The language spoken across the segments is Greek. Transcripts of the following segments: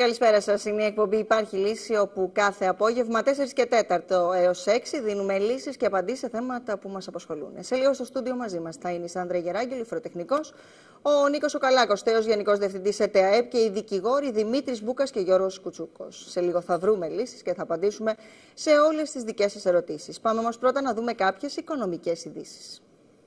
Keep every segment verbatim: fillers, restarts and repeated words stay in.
Καλησπέρα σας. Είναι η εκπομπή Υπάρχει Λύση, όπου κάθε απόγευμα τέσσερα και τέταρτο έως έξι δίνουμε λύσεις και απαντήσεις σε θέματα που μας απασχολούν. Σε λίγο στο στούντιο μαζί μας θα είναι η Σάντρα Γεράγγελη, φροντοτεχνικός, ο Νίκος ο Καλάκος, τέος Γενικός Διευθυντής ΕΤΕΑΕΠ και οι δικηγόροι Δημήτρης Μπούκας και Γιώργος Κουτσούκος. Σε λίγο θα βρούμε λύσεις και θα απαντήσουμε σε όλες τις δικές σας ερωτήσεις. Πάμε όμως πρώτα να δούμε κάποιες οικονομικές ειδήσεις.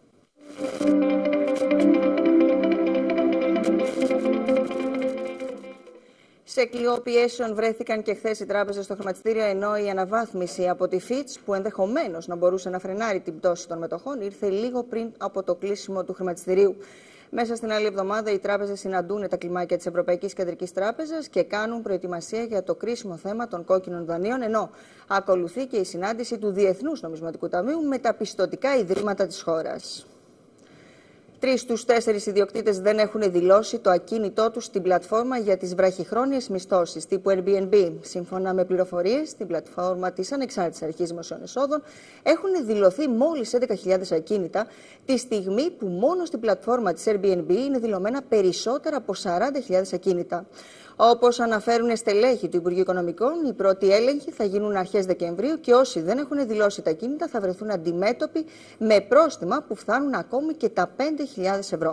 Σε κλειό πιέσεων βρέθηκαν και χθες οι τράπεζες στο χρηματιστήριο, ενώ η αναβάθμιση από τη Fitch, που ενδεχομένως να μπορούσε να φρενάρει την πτώση των μετοχών, ήρθε λίγο πριν από το κλείσιμο του χρηματιστηρίου. Μέσα στην άλλη εβδομάδα, οι τράπεζες συναντούν τα κλιμάκια της Ευρωπαϊκής Κεντρικής Τράπεζας και κάνουν προετοιμασία για το κρίσιμο θέμα των κόκκινων δανείων, ενώ ακολουθεί και η συνάντηση του Διεθνούς Νομισματικού Ταμείου με τα πιστωτικά ιδρύματα της χώρας. Τρεις στους τέσσερις ιδιοκτήτες δεν έχουν δηλώσει το ακίνητό τους στην πλατφόρμα για τις βραχυχρόνιες μισθώσεις τύπου Airbnb. Σύμφωνα με πληροφορίες, στην πλατφόρμα της Ανεξάρτητης Αρχής Δημοσίων Εσόδων έχουν δηλωθεί μόλις έντεκα χιλιάδες ακίνητα, τη στιγμή που μόνο στην πλατφόρμα της Airbnb είναι δηλωμένα περισσότερα από σαράντα χιλιάδες ακίνητα. Όπως αναφέρουν στελέχοι του Υπουργείου Οικονομικών, οι πρώτοι έλεγχοι θα γίνουν αρχές Δεκεμβρίου και όσοι δεν έχουν δηλώσει τα ακίνητα θα βρεθούν αντιμέτωποι με πρόστιμα που φτάνουν ακόμη και τα πέντε χιλιάδες ευρώ.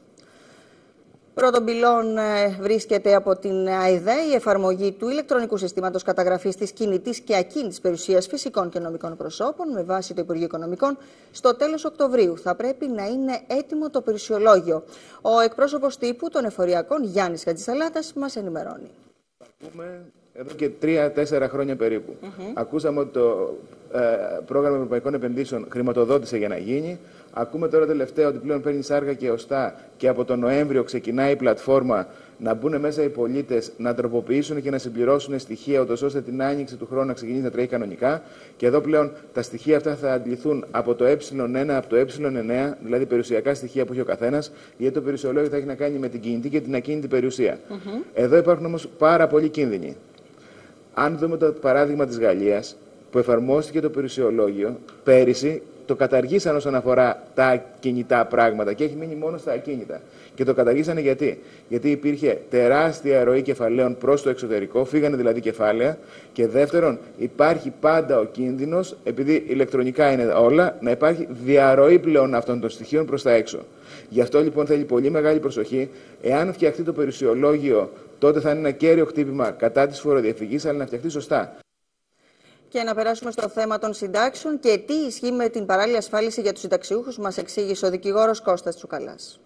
Πρώτον πυλών βρίσκεται από την ΑΕΔΕ η εφαρμογή του ηλεκτρονικού συστήματος καταγραφής της κινητής και ακίνητης περιουσίας φυσικών και νομικών προσώπων. Με βάση το Υπουργείο Οικονομικών, στο τέλος Οκτωβρίου θα πρέπει να είναι έτοιμο το περιουσιολόγιο. Ο εκπρόσωπος τύπου των εφοριακών, Γιάννης Χατζησαλάτας, μας ενημερώνει. Ακούμε εδώ και τρία-τέσσερα χρόνια περίπου. Mm-hmm. Ακούσαμε ότι το ε, πρόγραμμα Ευρωπαϊκών Επενδύσεων χρηματοδότησε για να γίνει. Ακούμε τώρα τελευταία ότι πλέον παίρνει σάρκα και οστά και από τον Νοέμβριο ξεκινάει η πλατφόρμα να μπουν μέσα οι πολίτες, να τροποποιήσουν και να συμπληρώσουν στοιχεία, ούτως ώστε την άνοιξη του χρόνου να ξεκινήσει να τρέχει κανονικά. Και εδώ πλέον τα στοιχεία αυτά θα αντληθούν από το ε ένα, από το ε εννέα, δηλαδή περιουσιακά στοιχεία που έχει ο καθένας, γιατί το περιουσιολόγιο θα έχει να κάνει με την κινητή και την ακίνητη περιουσία. Mm-hmm. Εδώ υπάρχουν όμως πάρα πολλοί κίνδυνοι. Αν δούμε το παράδειγμα της Γαλλίας, που εφαρμόστηκε το περιουσιολόγιο πέρυσι, το καταργήσαν όσον αφορά τα ακινητά πράγματα και έχει μείνει μόνο στα ακίνητα. Και το καταργήσανε γιατί? Γιατί υπήρχε τεράστια ροή κεφαλαίων προς το εξωτερικό, φύγανε δηλαδή κεφάλαια. Και δεύτερον, υπάρχει πάντα ο κίνδυνος, επειδή ηλεκτρονικά είναι όλα, να υπάρχει διαρροή πλέον αυτών των στοιχείων προς τα έξω. Γι' αυτό λοιπόν θέλει πολύ μεγάλη προσοχή. Εάν φτιαχτεί το περιουσιολόγιο, τότε θα είναι ένα κέριο χτύπημα κατά της φοροδιαφυγής, αλλά να φτιαχτεί σωστά. Και να περάσουμε στο θέμα των συντάξεων και τι ισχύει με την παράλληλη ασφάλιση για τους συνταξιούχους, μας εξήγησε ο δικηγόρος Κώστας Τσουκαλάς.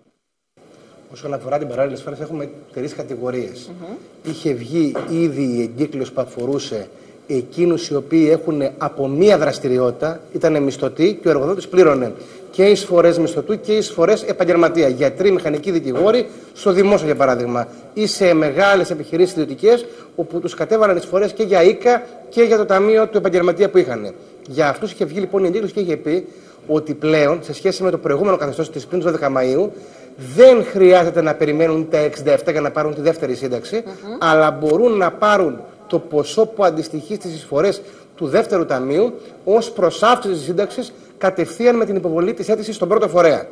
Όσον αφορά την παράλληλη ασφάλιση, έχουμε τρεις κατηγορίες. Mm-hmm. Είχε βγει ήδη η εγκύκλειος που αφορούσε εκείνους οι οποίοι έχουν από μία δραστηριότητα, ήταν μισθωτοί και ο εργοδότης πλήρωνε και εισφορές μισθωτού και εισφορές επαγγελματία. Γιατροί, μηχανικοί, δικηγόροι, στο δημόσιο για παράδειγμα, ή σε μεγάλες επιχειρήσεις ιδιωτικές, όπου τους κατέβαλαν εισφορές και για ΙΚΑ και για το ταμείο του επαγγελματία που είχαν. Για αυτούς είχε βγει λοιπόν η εγκύκλειος και είχε πει ότι πλέον, σε σχέση με το προηγούμενο καθεστώς της πριν δώδεκα Μαΐου, δεν χρειάζεται να περιμένουν τα εξήντα επτά για να πάρουν τη δεύτερη σύνταξη, mm-hmm. αλλά μπορούν να πάρουν το ποσό που αντιστοιχεί στις εισφορές του δεύτερου ταμείου ως προσάυξηση της σύνταξης κατευθείαν με την υποβολή της αίτησης στον πρώτο φορέα.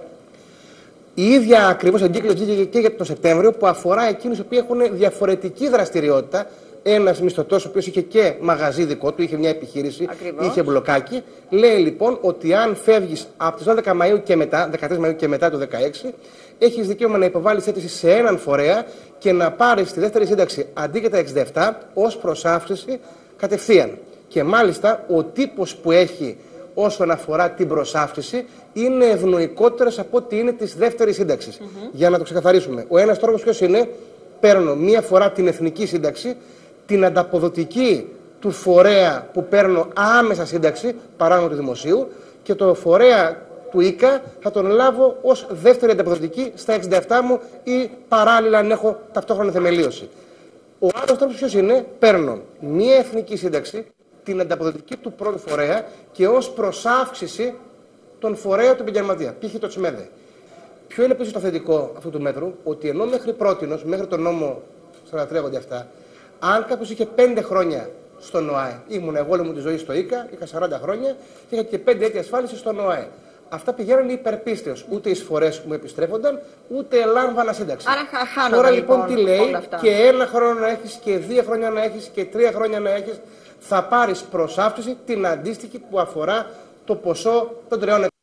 Η ίδια ακριβώς εγκύκλειος βγήκε και για τον Σεπτέμβριο, που αφορά εκείνους που έχουν διαφορετική δραστηριότητα. Ένας μισθωτός, ο οποίος είχε και μαγαζί δικό του, είχε μια επιχείρηση, ακριβώς. Είχε μπλοκάκι. Λέει λοιπόν ότι αν φεύγεις από τις δώδεκα Μαΐου και μετά, δεκατρείς Μαΐου και μετά το δεκαέξι, έχεις δικαίωμα να υποβάλεις αίτηση σε έναν φορέα και να πάρεις τη δεύτερη σύνταξη αντί για τα εξήντα επτά ως προσάυξηση κατευθείαν. Και μάλιστα ο τύπος που έχει όσον αφορά την προσάυξηση είναι ευνοϊκότερος από ό,τι είναι της δεύτερης σύνταξης. Mm-hmm. Για να το ξεκαθαρίσουμε. Ο ένας τρόπος ποιος είναι? Παίρνω μία φορά την εθνική σύνταξη, την ανταποδοτική του φορέα που παίρνω άμεσα σύνταξη, παράνομο του δημοσίου, και το φορέα του ΙΚΑ θα τον λάβω ως δεύτερη ανταποδοτική στα εξήντα επτά μου ή παράλληλα αν έχω ταυτόχρονα θεμελίωση. Ο άλλος τρόπος ποιος είναι? Παίρνω μία εθνική σύνταξη, την ανταποδοτική του πρώτου φορέα και ως προσάυξηση τον φορέα του επαγγελματία, π.χ. το ΤΣΜΕΔΕ. Ποιο είναι επίσης το θετικό αυτού του μέτρου? Ότι ενώ μέχρι πρότινος, μέχρι τον νόμο σαράντα τρία ογδόντα επτά, αν κάποιος είχε πέντε χρόνια στον ΟΑΕ, ήμουν εγώ όλη μου τη ζωή στο ΙΚΑ, είχα σαράντα χρόνια και είχα και πέντε έτη ασφάλιση στον ΟΑΕ. αυτά πηγαίνουν υπερπίστεως. Ούτε εισφορές μου επιστρέφονταν, ούτε λάμβανα σύνταξη. Άρα χάνομαι. Τώρα λοιπόν, τι λέει, αυτά. και ένα χρόνο να έχεις, και δύο χρόνια να έχεις, και τρία χρόνια να έχεις, θα πάρεις προς αύξηση την αντίστοιχη που αφορά το ποσό των τριών ετών.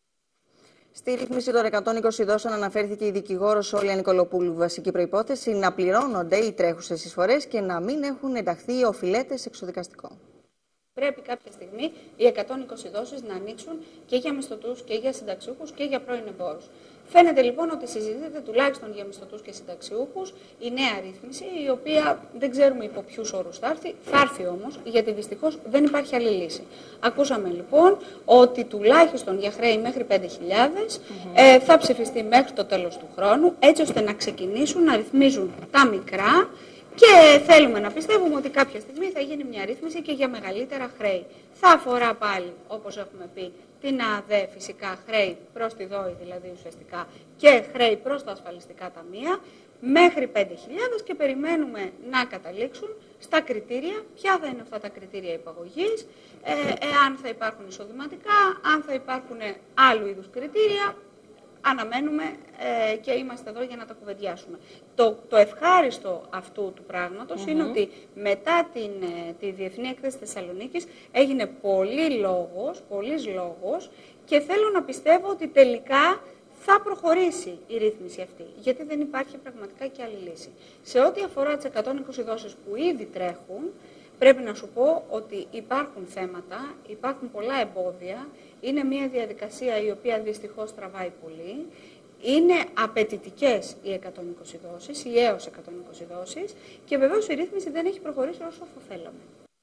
Στη ρύθμιση των εκατόν είκοσι δόσεων αναφέρθηκε η δικηγόρος Όλια Νικολοπούλου. Βασική προϋπόθεση να πληρώνονται οι τρέχουσες εισφορές και να μην έχουν ενταχθεί οι οφειλέτες σε εξοδικαστικό. Πρέπει κάποια στιγμή οι εκατόν είκοσι δόσεις να ανοίξουν και για μισθωτούς και για συνταξιούχους και για πρώην εμπόρους. Φαίνεται λοιπόν ότι συζητείται τουλάχιστον για μισθωτούς και συνταξιούχους η νέα ρύθμιση, η οποία δεν ξέρουμε υπό ποιους όρους θα έρθει. Θα έρθει όμως, γιατί δυστυχώς δεν υπάρχει άλλη λύση. Ακούσαμε λοιπόν ότι τουλάχιστον για χρέη μέχρι πέντε χιλιάδες mm-hmm. ε, θα ψηφιστεί μέχρι το τέλος του χρόνου, έτσι ώστε να ξεκινήσουν να ρυθμίζουν τα μικρά. Και θέλουμε να πιστεύουμε ότι κάποια στιγμή θα γίνει μια ρύθμιση και για μεγαλύτερα χρέη. Θα αφορά πάλι, όπως έχουμε πει, την ΑΔΕ, φυσικά χρέη προς τη ΔΟΗ, δηλαδή ουσιαστικά, και χρέη προς τα ασφαλιστικά ταμεία, μέχρι πέντε χιλιάδες, και περιμένουμε να καταλήξουν στα κριτήρια. Ποια θα είναι αυτά τα κριτήρια υπαγωγής, ε, εάν θα υπάρχουν εισοδηματικά, αν θα υπάρχουν άλλου είδους κριτήρια. Αναμένουμε ε, και είμαστε εδώ για να τα κουβεντιάσουμε. Το, το ευχάριστο αυτού του πράγματος mm-hmm. είναι ότι μετά την, ε, τη Διεθνή Έκθεση Θεσσαλονίκης έγινε πολύ λόγος, πολύς λόγος, και θέλω να πιστεύω ότι τελικά θα προχωρήσει η ρύθμιση αυτή, γιατί δεν υπάρχει πραγματικά και άλλη λύση. Σε ό,τι αφορά τις εκατόν είκοσι δόσεις που ήδη τρέχουν, πρέπει να σου πω ότι υπάρχουν θέματα, υπάρχουν πολλά εμπόδια. Είναι μια διαδικασία η οποία δυστυχώς τραβάει πολύ. Είναι απαιτητικές οι εκατόν είκοσι δόσεις, οι έως εκατόν είκοσι δόσεις, και βεβαίως η ρύθμιση δεν έχει προχωρήσει όσο θα θέλαμε.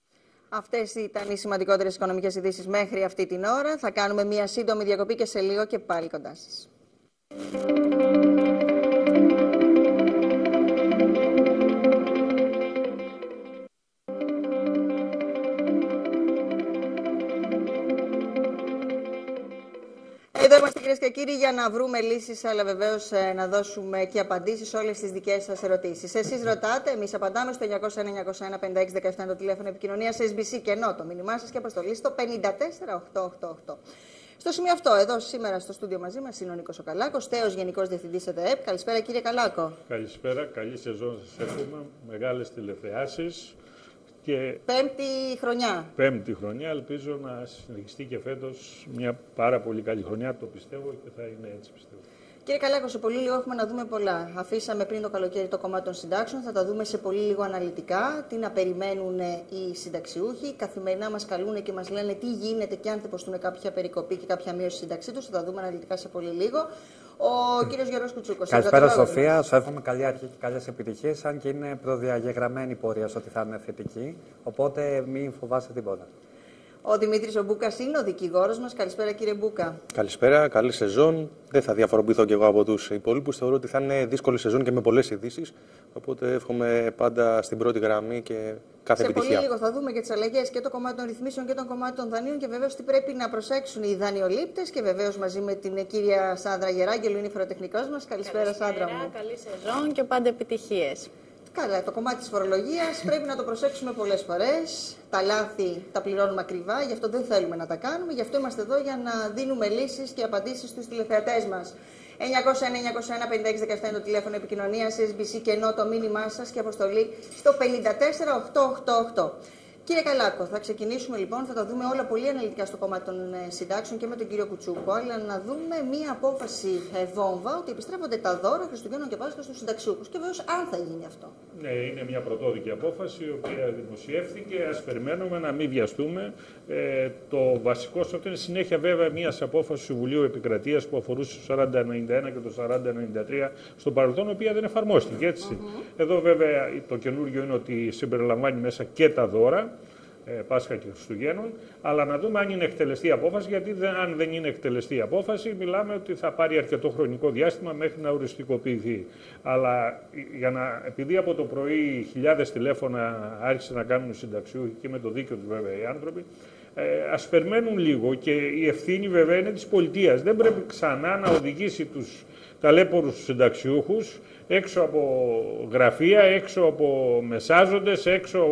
Αυτές ήταν οι σημαντικότερες οικονομικές ειδήσεις μέχρι αυτή την ώρα. Θα κάνουμε μια σύντομη διακοπή και σε λίγο και πάλι κοντά σας. Εδώ είμαστε, κυρίες και κύριοι, για να βρούμε λύσεις, αλλά βεβαίως να δώσουμε και απαντήσεις σε όλες τις δικές σας ερωτήσεις. Εσείς ρωτάτε, εμείς απαντάμε στο εννιακόσια ένα εννιακόσια ένα πενήντα έξι δεκαεπτά το τηλέφωνο επικοινωνίας ες μπι σι και ενώ το μήνυμά σας και αποστολή στο πέντε τέσσερα οκτώ οκτώ οκτώ. Στο σημείο αυτό, εδώ σήμερα στο στούντιο μαζί μας είναι ο Νίκος ο Καλάκος, τέος Γενικός Διευθυντής ΕΔΕΕΠ. Καλησπέρα, κύριε Καλάκο. Καλησπέρα, καλή σεζόν σας εύχομαι, μεγάλες τηλεθεάσεις. Και πέμπτη χρονιά. Πέμπτη χρονιά, ελπίζω να συνεχιστεί και φέτος μια πάρα πολύ καλή χρονιά, το πιστεύω, και θα είναι έτσι, πιστεύω. Κύριε Καλάκο, σε πολύ λίγο έχουμε να δούμε πολλά. Αφήσαμε πριν το καλοκαίρι το κομμάτι των συντάξεων, θα τα δούμε σε πολύ λίγο αναλυτικά. Τι να περιμένουν οι συνταξιούχοι. Καθημερινά μας καλούν και μας λένε τι γίνεται και αν θεποστούν κάποια περικοπή και κάποια μείωση σύνταξή τους. Θα τα δούμε αναλυτικά σε πολύ λίγο. Ο κύριος Γιώργος Κουτσούκος. Καλησπέρα, Σοφία. Σου εύχομαι καλή αρχή και καλές επιτυχίες. Αν και είναι προδιαγεγραμμένη η πορεία σου ότι θα είναι θετική. Οπότε μην φοβάσαι τίποτα. Ο Δημήτρης ο Μπούκας είναι ο δικηγόρος μας. Καλησπέρα, κύριε Μπούκα. Καλησπέρα, καλή σεζόν. Δεν θα διαφοροποιηθώ κι εγώ από τους υπόλοιπους. Θεωρώ ότι θα είναι δύσκολη σεζόν και με πολλές ειδήσεις. Οπότε εύχομαι πάντα στην πρώτη γραμμή και κάθε σε επιτυχία. Σε πολύ λίγο θα δούμε και τις αλλαγές και το κομμάτι των ρυθμίσεων και το κομμάτι των δανείων και βεβαίως τι πρέπει να προσέξουν οι δανειολήπτες. Και βεβαίως μαζί με την κυρία Σάντρα Γεράγγελου είναι η φοροτεχνικός μας. Καλησπέρα, Καλησπέρα, Σάντρα μου. Καλή σεζόν και πάντα επιτυχίες. Καλά, το κομμάτι της φορολογίας πρέπει να το προσέξουμε πολλές φορές. Τα λάθη τα πληρώνουμε ακριβά, γι' αυτό δεν θέλουμε να τα κάνουμε. Γι' αυτό είμαστε εδώ για να δίνουμε λύσεις και απαντήσεις στους τηλεθεατές μας. εννιακόσια ένα εννιακόσια ένα πενήντα έξι δεκαεπτά είναι το τηλέφωνο επικοινωνίας ες μπι σι και ενώ το μήνυμά σας και αποστολή στο πέντε τέσσερα οκτώ οκτώ οκτώ. Κύριε Καλάκο, θα ξεκινήσουμε λοιπόν, θα τα δούμε όλα πολύ αναλυτικά στο κομμάτι των συντάξεων και με τον κύριο Κουτσούκο, αλλά να δούμε μία απόφαση ε, βόμβα ότι επιστρέφονται τα δώρα Χριστουγέννων και Πάσχα στους συνταξιούχους. Και βέβαια, αν θα γίνει αυτό. Ναι, είναι μια πρωτόδικη απόφαση η οποία δημοσιεύθηκε. Ας περιμένουμε να μην βιαστούμε. Ε, το βασικό σε αυτό είναι συνέχεια βέβαια μια απόφαση του Συμβουλίου Επικρατείας που αφορούσε το σαράντα ενενήντα ένα και το σαράντα ενενήντα τρία στο παρελθόν, η οποία δεν εφαρμόστηκε. Έτσι. Mm-hmm. Εδώ βέβαια το καινούργιο είναι ότι συμπεριλαμβάνει μέσα και τα δώρα. Πάσχα και Χριστουγέννων, αλλά να δούμε αν είναι εκτελεστή η απόφαση, γιατί δεν, αν δεν είναι εκτελεστή η απόφαση, μιλάμε ότι θα πάρει αρκετό χρονικό διάστημα μέχρι να οριστικοποιηθεί. Αλλά για να, επειδή από το πρωί χιλιάδες τηλέφωνα άρχισαν να κάνουν συνταξιούχοι και με το δίκιο του βέβαια οι άνθρωποι, ε, ας περιμένουν λίγο και η ευθύνη βέβαια είναι της πολιτείας. Δεν πρέπει ξανά να οδηγήσει τους ταλέπορους συνταξιούχους, έξω από γραφεία, έξω από μεσάζοντες, έξω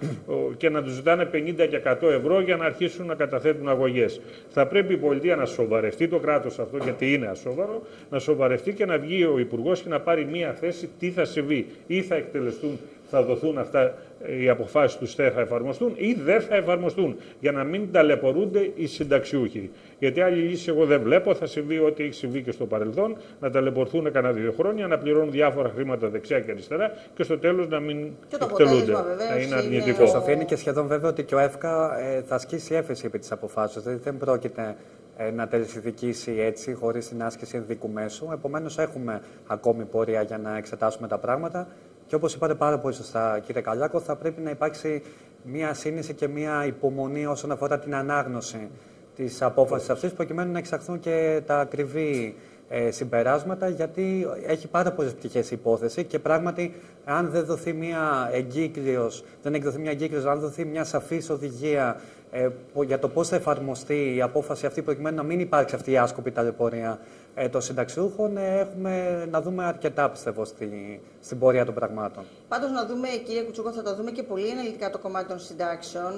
και να τους ζητάνε πενήντα και εκατό ευρώ για να αρχίσουν να καταθέτουν αγωγές. Θα πρέπει η πολιτεία να σοβαρευτεί, το κράτος αυτό, γιατί είναι ασόβαρο, να σοβαρευτεί και να βγει ο Υπουργός και να πάρει μία θέση τι θα συμβεί. Ή θα εκτελεστούν, θα δοθούν αυτά οι αποφάσεις τους, θα εφαρμοστούν ή δεν θα εφαρμοστούν, για να μην ταλαιπωρούνται οι συνταξιούχοι. Γιατί άλλη λύση εγώ δεν βλέπω, θα συμβεί ό,τι έχει συμβεί και στο παρελθόν, να ταλαιπωρηθούν κανένα δύο χρόνια, να πληρώνουν διάφορα χρήματα δεξιά και αριστερά και στο τέλος να μην εκτελούνται. Θα είναι αρνητικό. Σοφία, είναι και σχεδόν βέβαιο ότι και ο ΕΦΚΑ ε, θα ασκήσει έφεση επί της αποφάσεως. Δηλαδή δεν πρόκειται ε, να τελεσυδικήσει έτσι, χωρίς την άσκηση ενδικού μέσου. Επομένως, έχουμε ακόμη πορεία για να εξετάσουμε τα πράγματα. Και όπως είπατε πάρα πολύ σωστά, κύριε Καλιάκο, θα πρέπει να υπάρξει μία σύνηση και μία υπομονή όσον αφορά την ανάγνωση της απόφασης αυτής, προκειμένου να εξαχθούν και τα ακριβή ε, συμπεράσματα, γιατί έχει πάρα πολλές πτυχές η υπόθεση και πράγματι, αν δεν δοθεί μία εγκύκλειος, δεν εκδοθεί μία εγκύκλειος, αν δοθεί μία σαφής οδηγία ε, για το πώς θα εφαρμοστεί η απόφαση αυτή, προκειμένου να μην υπάρξει αυτή η άσκοπη ταλαιπωρία ε, των συνταξιούχων, ε, έχουμε να δούμε αρκετά, πιστεύω, στη, στην πορεία των πραγμάτων. Πάντως, να δούμε, κύριε Κουτσούκο, θα το δούμε και πολύ αναλυτικά το κομμάτι των συντάξεων,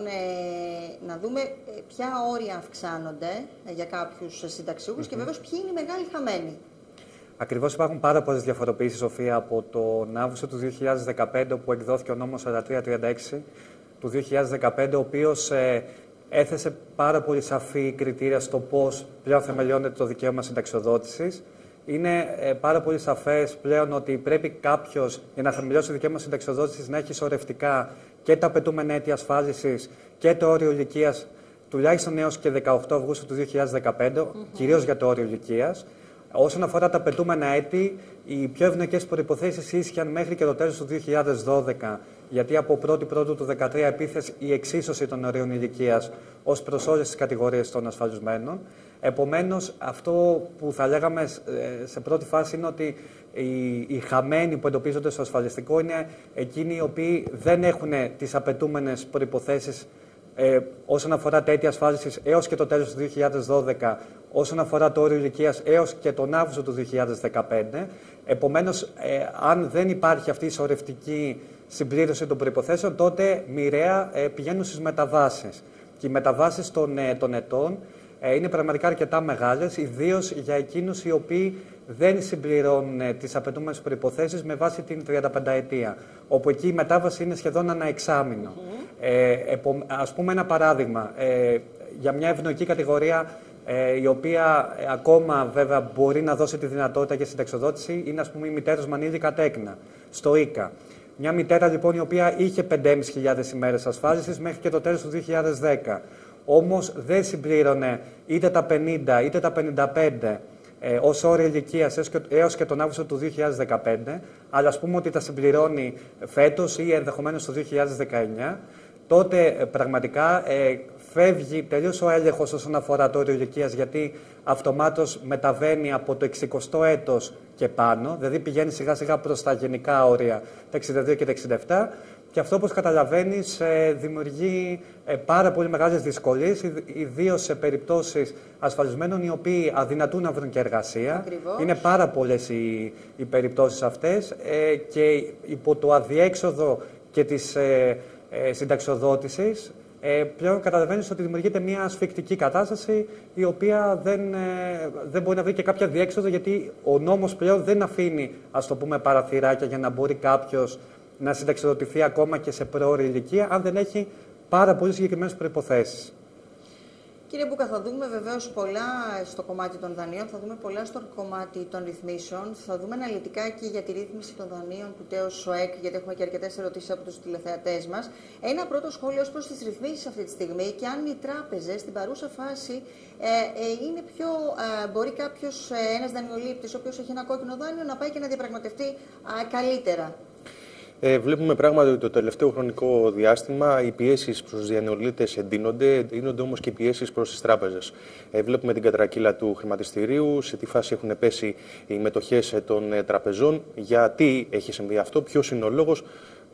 ε, να δούμε ε, ποια όρια αυξάνονται ε, για κάποιους συνταξιούχους mm-hmm. και βέβαιως ποιοι είναι οι μεγάλοι χαμένοι. Ακριβώς, υπάρχουν πάρα πολλές διαφοροποιήσεις, Σοφία, από τον Αύγουστο του δύο χιλιάδες δεκαπέντε, όπου εκδόθηκε ο νόμος σαράντα τρία τριάντα έξι του δύο χιλιάδες δεκαπέντε, ο οποίος ε, έθεσε πάρα πολύ σαφή κριτήρια στο πώς πλέον θεμελιώνεται το δικαίωμα συνταξιοδότησης. Είναι ε, πάρα πολύ σαφές πλέον ότι πρέπει κάποιος, για να θεμελιώσει το δικαίωμα συνταξιοδότησης, να έχει σωρευτικά και τα απαιτούμενα έτη ασφάλισης και το όριο ηλικίας τουλάχιστον έως και δεκαοκτώ Αυγούστου του δύο χιλιάδες δεκαπέντε, mm-hmm. κυρίως για το όριο ηλικίας. Όσον αφορά τα απαιτούμενα έτη, οι πιο ευνοϊκές προϋποθέσεις ίσχυαν μέχρι και το τέλος του δύο χιλιάδες δώδεκα, γιατί από πρώτη Πρώτου του δύο χιλιάδες δεκατρία επίθεσε η εξίσωση των ορίων ηλικίας ως προς όλες τις κατηγορίες των ασφαλισμένων. Επομένως, αυτό που θα λέγαμε σε πρώτη φάση είναι ότι οι, οι χαμένοι που εντοπίζονται στο ασφαλιστικό είναι εκείνοι οι οποίοι δεν έχουν τις απαιτούμενες προϋποθέσεις Ε, όσον αφορά τα έτη ασφάλισης έως και το τέλος του δύο χιλιάδες δώδεκα, όσον αφορά το όριο ηλικίας έως και τον Αύγουστο του δύο χιλιάδες δεκαπέντε. Επομένως, ε, αν δεν υπάρχει αυτή η σωρευτική συμπλήρωση των προϋποθέσεων, τότε μοιραία ε, πηγαίνουν στις μεταβάσεις. Και οι μεταβάσεις των, ε, των ετών ε, είναι πραγματικά αρκετά μεγάλες, ιδίως για εκείνους οι οποίοι δεν συμπληρώνουν ε, τις απαιτούμενες προϋποθέσεις με βάση την τριανταπενταετία, όπου εκεί η μετάβαση είναι σχεδόν ένα εξάμηνο. Mm-hmm. Ε, επο, ας πούμε ένα παράδειγμα, ε, για μια ευνοϊκή κατηγορία ε, η οποία ε, ακόμα βέβαια μπορεί να δώσει τη δυνατότητα για συνταξιοδότηση είναι, ας πούμε, η μητέρος με ανήλικα τέκνα στο ΙΚΑ. Μια μητέρα λοιπόν η οποία είχε πέντε χιλιάδες πεντακόσιες ημέρες ασφάλισης μέχρι και το τέλος του δύο χιλιάδες δέκα. Όμως δεν συμπλήρωνε είτε τα πενήντα είτε τα πενήντα πέντε ε, ως όριο ηλικίας έως, έως και τον Αύγουστο του δύο χιλιάδες δεκαπέντε, αλλά ας πούμε ότι τα συμπληρώνει φέτος ή ενδεχομένως το δύο χιλιάδες δεκαεννιά, τότε ε, πραγματικά ε, φεύγει τελείως ο έλεγχος όσον αφορά το όριο ηλικίας, γιατί αυτομάτως μεταβαίνει από το εξηκοστό έτος και πάνω, δηλαδή πηγαίνει σιγά σιγά προς τα γενικά όρια, τα εξήντα δύο και τα εξήντα επτά, και αυτό, όπως καταλαβαίνεις, ε, δημιουργεί ε, πάρα πολύ μεγάλες δυσκολίες, ιδίως σε περιπτώσεις ασφαλισμένων οι οποίοι αδυνατούν να βρουν και εργασία. Ακριβώς. Είναι πάρα πολλές οι, οι περιπτώσεις αυτές ε, και υπό το αδιέξοδο και της ε, ε, συνταξιοδότησης, Ε, πλέον καταλαβαίνεις ότι δημιουργείται μια ασφικτική κατάσταση, η οποία δεν, ε, δεν μπορεί να βρει και κάποια διέξοδο, γιατί ο νόμος πλέον δεν αφήνει, ας το πούμε, παραθυράκια για να μπορεί κάποιος να συνταξιοδοτηθεί ακόμα και σε προώρη ηλικία, αν δεν έχει πάρα πολύ συγκεκριμένες προϋποθέσεις. Κύριε Μπούκα, θα δούμε βεβαίως πολλά στο κομμάτι των δανείων, θα δούμε πολλά στο κομμάτι των ρυθμίσεων, θα δούμε αναλυτικά και για τη ρύθμιση των δανείων του ΤΕΟ ΣΟΕΚ, γιατί έχουμε και αρκετές ερωτήσεις από τους τηλεθεατές μας. Ένα πρώτο σχόλιο ως προς τις ρυθμίσεις αυτή τη στιγμή και αν οι τράπεζες στην παρούσα φάση ε, ε, είναι πιο. Ε, μπορεί κάποιος, ε, ένας δανειολήπτης, ο οποίος έχει ένα κόκκινο δάνειο, να πάει και να διαπραγματευτεί ε, καλύτερα. Ε, βλέπουμε πράγματι ότι το τελευταίο χρονικό διάστημα οι πιέσεις προς τους δανειολήπτες εντείνονται, εντείνονται όμως και οι πιέσεις προς τις τράπεζες. Ε, βλέπουμε την κατρακύλα του χρηματιστηρίου, σε τι φάση έχουν πέσει οι μετοχές των ε, τραπεζών, γιατί έχει συμβεί αυτό, ποιος είναι ο λόγος.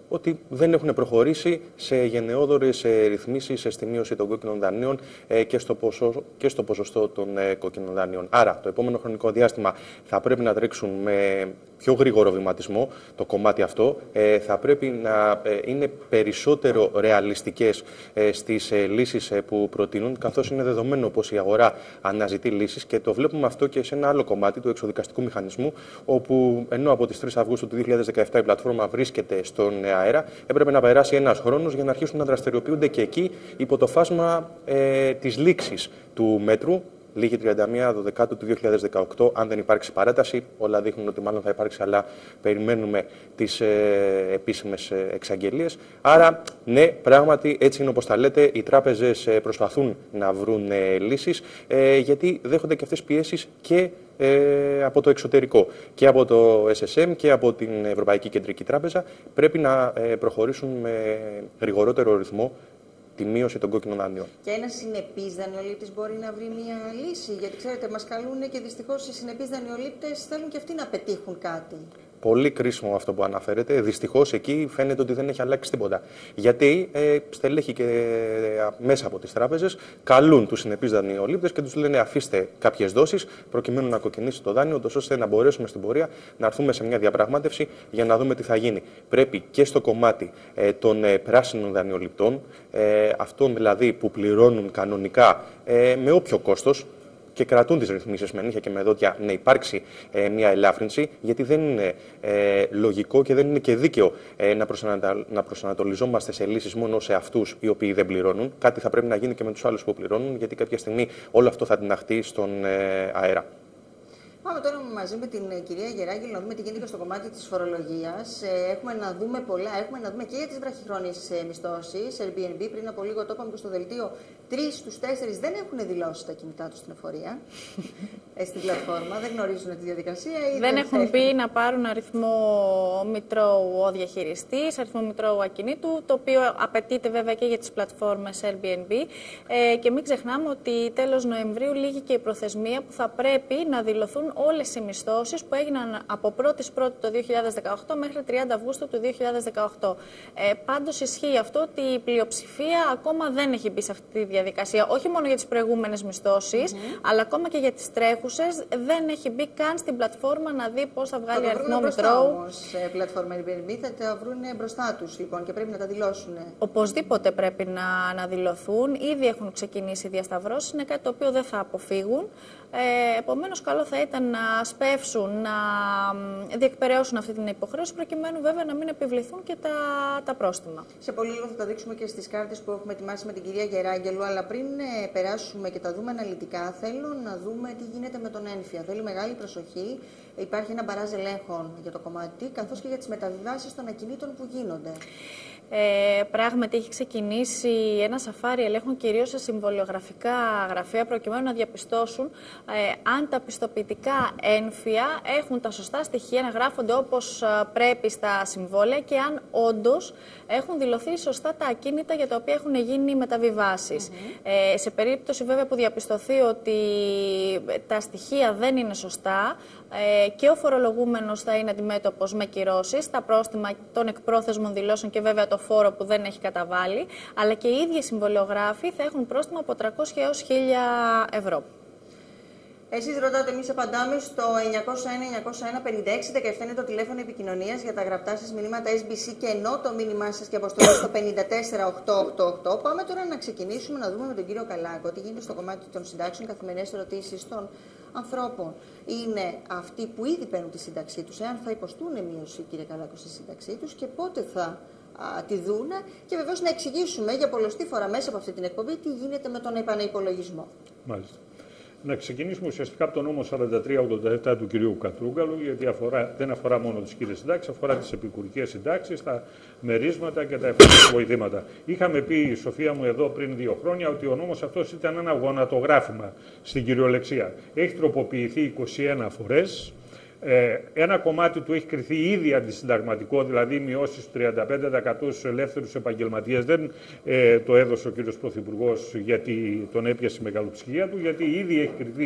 ότι δεν έχουν προχωρήσει σε γενναιόδορες ρυθμίσεις στη μείωση των κόκκινων δανείων και στο, ποσό, και στο ποσοστό των κόκκινων δανείων. Άρα, το επόμενο χρονικό διάστημα θα πρέπει να τρέξουν με πιο γρήγορο βηματισμό το κομμάτι αυτό. Ε, θα πρέπει να ε, είναι περισσότερο ρεαλιστικές ε, στις ε, λύσεις ε, που προτείνουν, καθώς είναι δεδομένο πως η αγορά αναζητεί λύσεις και το βλέπουμε αυτό και σε ένα άλλο κομμάτι του εξοδικαστικού μηχανισμού, όπου ενώ από τις τρεις Αυγούστου του δύο χιλιάδες δεκαεπτά η πλατφόρμα βρίσκεται στον αέρα, έπρεπε να περάσει ένας χρόνος για να αρχίσουν να δραστηριοποιούνται και εκεί υπό το φάσμα ε, της λήξης του μέτρου. Λίγη τριάντα μία Δεκεμβρίου του δύο χιλιάδες δεκαοκτώ, αν δεν υπάρξει παράταση. Όλα δείχνουν ότι μάλλον θα υπάρξει, αλλά περιμένουμε τις ε, επίσημες εξαγγελίες. Άρα, ναι, πράγματι, έτσι είναι όπως τα λέτε. Οι τράπεζες προσπαθούν να βρουν ε, λύσεις, ε, γιατί δέχονται και αυτές πιέσεις και ε, από το εξωτερικό. Και από το ες ες εμ και από την Ευρωπαϊκή Κεντρική Τράπεζα πρέπει να ε, προχωρήσουν με γρηγορότερο ρυθμό τη μείωση των κόκκινων δανείων. Και ένας συνεπής δανειολήπτης μπορεί να βρει μια λύση, γιατί ξέρετε, μας καλούν και δυστυχώς οι συνεπείς δανειολήπτες θέλουν και αυτοί να πετύχουν κάτι. Πολύ κρίσιμο αυτό που αναφέρετε. Δυστυχώς εκεί φαίνεται ότι δεν έχει αλλάξει τίποτα. Γιατί ε, στελέχη και ε, μέσα από τις τράπεζες καλούν τους συνεπείς δανειολήπτες και τους λένε αφήστε κάποιες δόσεις προκειμένου να κοκκινήσει το δάνειο, ώστε να μπορέσουμε στην πορεία να έρθουμε σε μια διαπραγμάτευση για να δούμε τι θα γίνει. Πρέπει και στο κομμάτι ε, των ε, πράσινων δανειοληπτών, ε, αυτών δηλαδή που πληρώνουν κανονικά ε, με όποιο κόστος, και κρατούν τις ρυθμίσεις με νύχια και με δόντια, να υπάρξει ε, μια ελάφρυνση, γιατί δεν είναι ε, λογικό και δεν είναι και δίκαιο ε, να, προσανατα... να προσανατολιζόμαστε σε λύσεις μόνο σε αυτούς οι οποίοι δεν πληρώνουν. Κάτι θα πρέπει να γίνει και με τους άλλους που πληρώνουν, γιατί κάποια στιγμή όλο αυτό θα τιναχτεί στον ε, αέρα. Πάμε τώρα μαζί με την κυρία Γεράγγελ να δούμε τι γίνεται στο κομμάτι της φορολογίας. Έχουμε να δούμε πολλά, έχουμε να δούμε και για τις βραχυχρόνιες μισθώσεις. Airbnb, πριν από λίγο το είπαμε και στο δελτίο, τρεις στους τέσσερις δεν έχουν δηλώσει τα κινητά τους στην εφορία, στην πλατφόρμα, δεν γνωρίζουν τη διαδικασία. Ή δεν, δεν έχουν θέλουν. πει να πάρουν αριθμό μητρώου ο διαχειριστής, αριθμό μητρώου ακινήτου, το οποίο απαιτείται βέβαια και για τις πλατφόρμες Airbnb. Ε, και μην ξεχνάμε ότι τέλος Νοεμβρίου λήγει και η προθεσμία που θα πρέπει να δηλωθούν όλες οι μισθώσεις που έγιναν από πρώτη πρώτη το δύο χιλιάδες δεκαοκτώ μέχρι τριάντα Αυγούστου του δύο χιλιάδες δεκαοκτώ. Ε, πάντως ισχύει αυτό ότι η πλειοψηφία ακόμα δεν έχει μπει σε αυτή τη διαδικασία, όχι μόνο για τις προηγούμενες μισθώσεις, mm-hmm. αλλά ακόμα και για τις τρέχουσες δεν έχει μπει καν στην πλατφόρμα να δει πώς θα βγάλει αριθμό μητρώου. Όμως, η πλατφόρμα Airbnb θα τα βρουν μπροστά τους λοιπόν και πρέπει να τα δηλώσουν. Οπωσδήποτε πρέπει να, να δηλωθούν. Ήδη έχουν ξεκινήσει οι διασταυρώσεις, είναι κάτι το οποίο δεν θα αποφύγουν. Ε, επομένως, καλό θα ήταν να σπεύσουν, να διεκπεραιώσουν αυτή την υποχρέωση, προκειμένου βέβαια να μην επιβληθούν και τα, τα πρόστιμα. Σε πολύ λίγο θα τα δείξουμε και στις κάρτες που έχουμε ετοιμάσει με την κυρία Γεράγγελου, αλλά πριν ε, περάσουμε και τα δούμε αναλυτικά, θέλω να δούμε τι γίνεται με τον ένφια. Θέλει μεγάλη προσοχή. Υπάρχει ένα μπαράζ ελέγχων για το κομμάτι, καθώς και για τις μεταβιβάσεις των ακινήτων που γίνονται. Ε, πράγματι έχει ξεκινήσει ένα σαφάρι ελέγχων κυρίως σε συμβολιογραφικά γραφεία προκειμένου να διαπιστώσουν ε, αν τα πιστοποιητικά ένφια έχουν τα σωστά στοιχεία, να γράφονται όπως πρέπει στα συμβόλαια και αν όντως έχουν δηλωθεί σωστά τα ακίνητα για τα οποία έχουν γίνει μεταβιβάσεις. Mm-hmm. ε, σε περίπτωση βέβαια που διαπιστωθεί ότι τα στοιχεία δεν είναι σωστά, Ε, και ο φορολογούμενος θα είναι αντιμέτωπος με κυρώσεις, τα πρόστιμα των εκπρόθεσμων δηλώσεων και βέβαια το φόρο που δεν έχει καταβάλει, αλλά και οι ίδιοι συμβολιογράφοι θα έχουν πρόστιμα από τριακόσια έως χίλια ευρώ. Εσείς ρωτάτε, εμείς απαντάμε στο εννιακόσια ένα εννιακόσια ένα πενήντα έξι δεκαεπτά είναι το τηλέφωνο επικοινωνίας για τα γραπτά σας μηνύματα ες μπι σι και ενώ το μήνυμά σας και αποστολή στο πενήντα τέσσερα οκτακόσια ογδόντα οκτώ. Πάμε τώρα να ξεκινήσουμε να δούμε με τον κύριο Καλάκο τι γίνεται στο κομμάτι των συντάξεων, καθημερινές ερωτήσεις των ανθρώπων. Είναι αυτοί που ήδη παίρνουν τη σύνταξή τους, εάν θα υποστούν μείωση, κύριε Καλάκο, στη σύνταξή τους και πότε θα α, τη δούνε και βεβαίως να εξηγήσουμε για πολλωστή φορά μέσα από αυτή την εκπομπή τι γίνεται με τον επαναυπολογισμό. Μάλιστα. Να ξεκινήσουμε ουσιαστικά από τον νόμο σαράντα τρία ογδόντα επτά του κυρίου Κατρούγκαλου, γιατί αφορά, δεν αφορά μόνο τις κύριες συντάξεις, αφορά τις επικουρικές συντάξεις, τα μερίσματα και τα εφαρμοστικά βοηθήματα. Είχαμε πει, η Σοφία μου, εδώ πριν δύο χρόνια, ότι ο νόμος αυτός ήταν ένα γονατογράφημα στην κυριολεξία. Έχει τροποποιηθεί είκοσι ένα φορές. Ε, ένα κομμάτι του έχει κριθεί ήδη αντισυνταγματικό, δηλαδή μειώσεις του τριάντα πέντε τοις εκατό στους ελεύθερους επαγγελματίες. Δεν ε, το έδωσε ο κύριος Πρωθυπουργός γιατί τον έπιασε η μεγαλοψυχία του, γιατί ήδη έχει κριθεί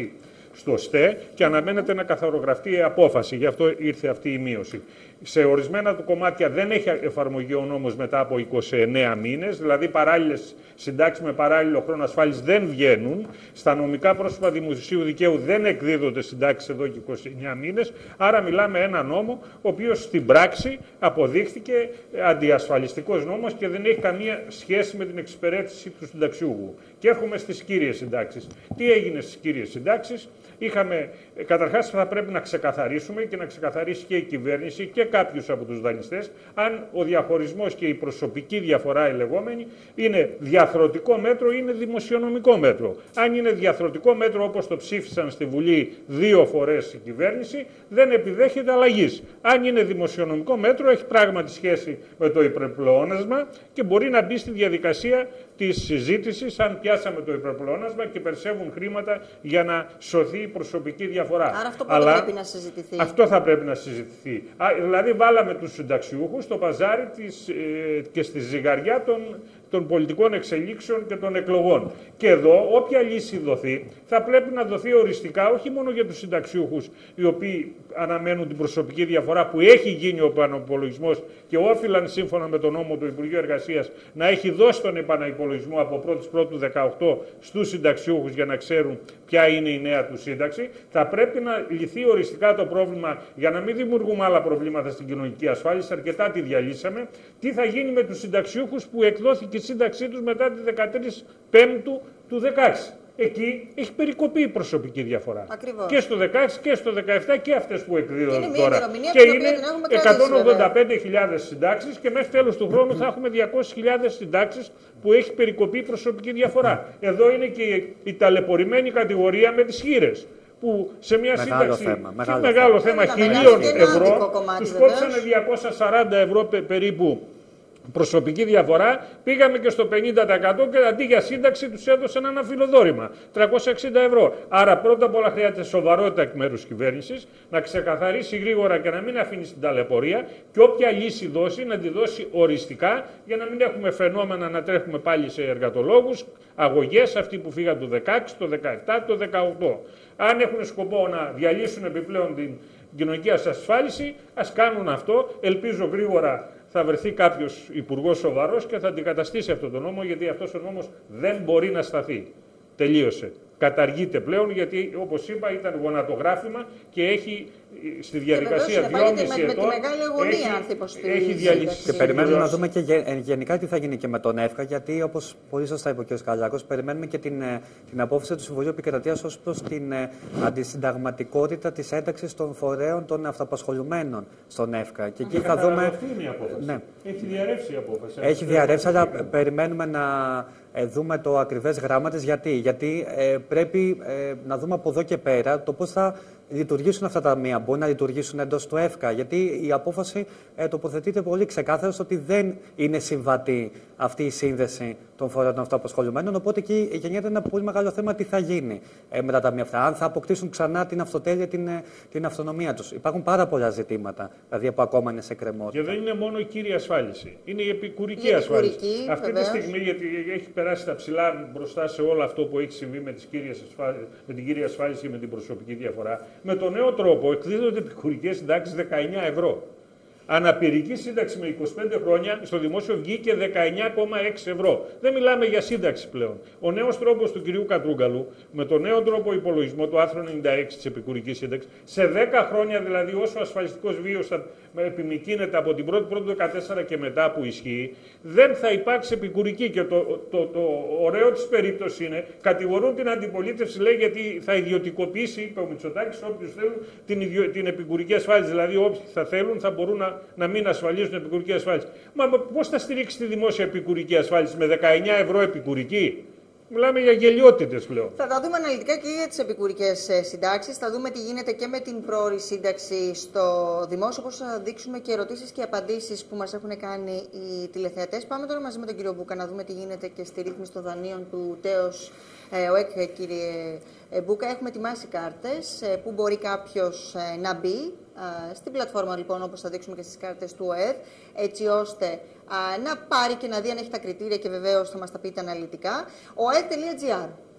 στο ΣΤΕ και αναμένεται να καθαρογραφτεί η απόφαση. Γι' αυτό ήρθε αυτή η μείωση. Σε ορισμένα του κομμάτια δεν έχει εφαρμογή ο νόμος μετά από είκοσι εννέα μήνες, δηλαδή παράλληλες συντάξεις με παράλληλο χρόνο ασφάλισης δεν βγαίνουν. Στα νομικά πρόσωπα δημοσίου δικαίου δεν εκδίδονται συντάξεις εδώ και είκοσι εννέα μήνες. Άρα μιλάμε ένα νόμο, ο οποίος στην πράξη αποδείχθηκε αντιασφαλιστικός νόμος και δεν έχει καμία σχέση με την εξυπηρέτηση του συνταξιούχου. Και έρχομαι στις κύριες συντάξεις. Τι έγινε στις κύριες συντάξεις? Είχαμε, καταρχάς θα πρέπει να ξεκαθαρίσουμε και να ξεκαθαρίσει και η κυβέρνηση και κάποιους από τους δανειστές αν ο διαχωρισμός και η προσωπική διαφορά η λεγόμενη είναι διαθροτικό μέτρο ή είναι δημοσιονομικό μέτρο. Αν είναι διαθροτικό μέτρο όπως το ψήφισαν στη Βουλή δύο φορές η κυβέρνηση, δεν επιδέχεται αλλαγής. Αν είναι δημοσιονομικό μέτρο έχει πράγματι σχέση με το υπερπλεόνασμα και μπορεί να μπει στη διαδικασία της συζήτησης αν πιάσαμε το υπερπλεόνασμα και περισσεύουν χρήματα για να σωθεί η προσωπική διαφορά. Άρα αυτό Αλλά πρέπει να συζητηθεί. Αυτό θα πρέπει να συζητηθεί. Α, δηλαδή βάλαμε τους συνταξιούχους στο παζάρι της, ε, και στη ζυγαριά των, των πολιτικών εξελίξεων και των εκλογών. Και εδώ όποια λύση δοθεί θα πρέπει να δοθεί οριστικά όχι μόνο για τους συνταξιούχους οι οποίοι αναμένουν την προσωπική διαφορά που έχει γίνει ο επαναπολογισμός και όφυλαν σύμφωνα με τον νόμο του Υπουργείου Εργασίας να έχει δώσει τον επαναυπολογισμό από πρώτη Πρώτου δεκαοκτώ στους συνταξιούχους για να ξέρουν ποια είναι η νέα του σύνταξη. Θα πρέπει να λυθεί οριστικά το πρόβλημα για να μην δημιουργούμε άλλα προβλήματα στην κοινωνική ασφάλιση. Αρκετά τη διαλύσαμε. Τι θα γίνει με τους συνταξιούχους που εκδόθηκε η σύνταξή τους μετά τη δεκατρείς Πέμπτου του δεκαέξι. Εκεί έχει περικοπεί η προσωπική διαφορά. Ακριβώς. Και στο δεκαέξι και στο δεκαεπτά και αυτές που εκδίδονται είναι τώρα. Και είναι εκατόν ογδόντα πέντε χιλιάδες συντάξεις και μέχρι τέλος του χρόνου θα έχουμε διακόσιες χιλιάδες συντάξεις που έχει περικοπεί η προσωπική διαφορά. Εδώ είναι και η ταλαιπωρημένη κατηγορία με τις χήρες. Που σε μια μεγάλο σύνταξη θέμα, μεγάλο, μεγάλο θέμα, θέμα χιλίων ευρώ, τους κόψανε διακόσια σαράντα ευρώ περίπου προσωπική διαφορά, πήγαμε και στο πενήντα τοις εκατό και αντί για σύνταξη τους έδωσαν ένα φιλοδόρημα, τριακόσια εξήντα ευρώ. Άρα πρώτα απ' όλα χρειάζεται σοβαρότητα εκ μέρους της κυβέρνησης, να ξεκαθαρίσει γρήγορα και να μην αφήνει στην ταλαιπωρία και όποια λύση δώσει να τη δώσει οριστικά για να μην έχουμε φαινόμενα να τρέχουμε πάλι σε εργατολόγους, αγωγές, αυτοί που φύγαν το δεκαέξι, το δεκαεπτά, το δεκαοκτώ. Αν έχουν σκοπό να διαλύσουν επιπλέον την κοινωνική ασφάλιση, ας κάνουν αυτό. Ελπίζω γρήγορα θα βρεθεί κάποιος υπουργός σοβαρός και θα αντικαταστήσει αυτό το νόμο, γιατί αυτός ο νόμος δεν μπορεί να σταθεί. Τελείωσε. Καταργείται πλέον, γιατί όπως είπα ήταν γονατογράφημα και έχει στη διαδικασία δυόμισι ετών. Με τη μεγάλη αγωνία αν θα υποστηρίζει. Έχει διαλύσει. Και περιμένουμε να δούμε και γενικά τι θα γίνει και με τον ΕΦΚΑ, γιατί όπως πολύ σωστά είπε ο κ. Καλιάκος, περιμένουμε και την, την απόφαση του Συμβουλίου Επικρατείας ως προς την αντισυνταγματικότητα της ένταξης των φορέων των αυτοαπασχολουμένων στον ΕΦΚΑ. Και εκεί θα δούμε. Αυτή είναι η απόφαση. Ναι. Έχει διαρρεύσει η απόφαση. Έχει διαρρεύσει, αλλά περιμένουμε να ε, δούμε το ακριβές γράμμα της. Γιατί, γιατί ε, πρέπει ε, να δούμε από εδώ και πέρα το πώς θα λειτουργήσουν αυτά τα ταμεία. Μπορεί να λειτουργήσουν εντός του ΕΦΚΑ, γιατί η απόφαση ε, τοποθετείται πολύ ξεκάθαρα ότι δεν είναι συμβατή αυτή η σύνδεση των φορέων των αυτοαπασχολουμένων. Οπότε εκεί γεννιέται ένα πολύ μεγάλο θέμα τι θα γίνει ε, με τα ταμεία αυτά. Αν θα αποκτήσουν ξανά την αυτοτέλεια, την, την αυτονομία τους. Υπάρχουν πάρα πολλά ζητήματα δηλαδή, που ακόμα είναι σε κρεμότητα. Και δεν είναι μόνο η κύρια ασφάλιση. Είναι η επικουρική, η ασφάλιση. επικουρική, αυτή βεβαίως. τη στιγμή, γιατί έχει περάσει τα ψηλά μπροστά σε όλο αυτό που έχει συμβεί με, τις κύριες ασφάλ... με την κύρια ασφάλιση και με την προσωπική διαφορά, με τον νέο τρόπο εκδίδονται επικουρικές συντάξεις δεκαεννιά ευρώ. Αναπηρική σύνταξη με είκοσι πέντε χρόνια στο δημόσιο βγήκε δεκαεννιά κόμμα έξι ευρώ. Δεν μιλάμε για σύνταξη πλέον. Ο νέος τρόπος του κυρίου Κατρούγκαλου, με τον νέο τρόπο υπολογισμό του άρθρου ενενήντα έξι της επικουρικής σύνταξης, σε δέκα χρόνια δηλαδή όσο ο ασφαλιστικός βίος θα επιμικρύνεται από την πρώτη Πρώτου δεκατέσσερα και μετά που ισχύει, δεν θα υπάρξει επικουρική. Και το, το, το, το ωραίο της περίπτωσης είναι, κατηγορούν την αντιπολίτευση, λέει, γιατί θα ιδιωτικοποιήσει, είπε ο Μητσοτάκης, όποιους θέλουν την, ιδιο, την επικουρική ασφάλιση. Δηλαδή, όποιοι θα θέλουν θα μπορούν να, να μην ασφαλίζουν την επικουρική ασφάλιση. Μα πώς θα στηρίξει τη δημόσια επικουρική ασφάλιση με δεκαεννιά ευρώ επικουρική? Μιλάμε για γελιότητες πλέον. Θα τα δούμε αναλυτικά και για τις επικουρικές συντάξεις. Θα δούμε τι γίνεται και με την πρόωρη σύνταξη στο δημόσιο. Πώς θα δείξουμε και ερωτήσεις και απαντήσεις που μας έχουν κάνει οι τηλεθεατές. Πάμε τώρα μαζί με τον κύριο Μπούκα να δούμε τι γίνεται και στη ρύθμιση των δανείων του ΤΕΟΣ ΟΕΚ, κύριε Μπούκα. Έχουμε ετοιμάσει κάρτες που μπορεί κάποιος να μπει στην πλατφόρμα, λοιπόν, όπως θα δείξουμε και στις κάρτες του ΟΕΔ, έτσι ώστε α, να πάρει και να δει αν έχει τα κριτήρια και βεβαίως θα μας τα πείτε αναλυτικά. οεδ τελεία τζι άρ.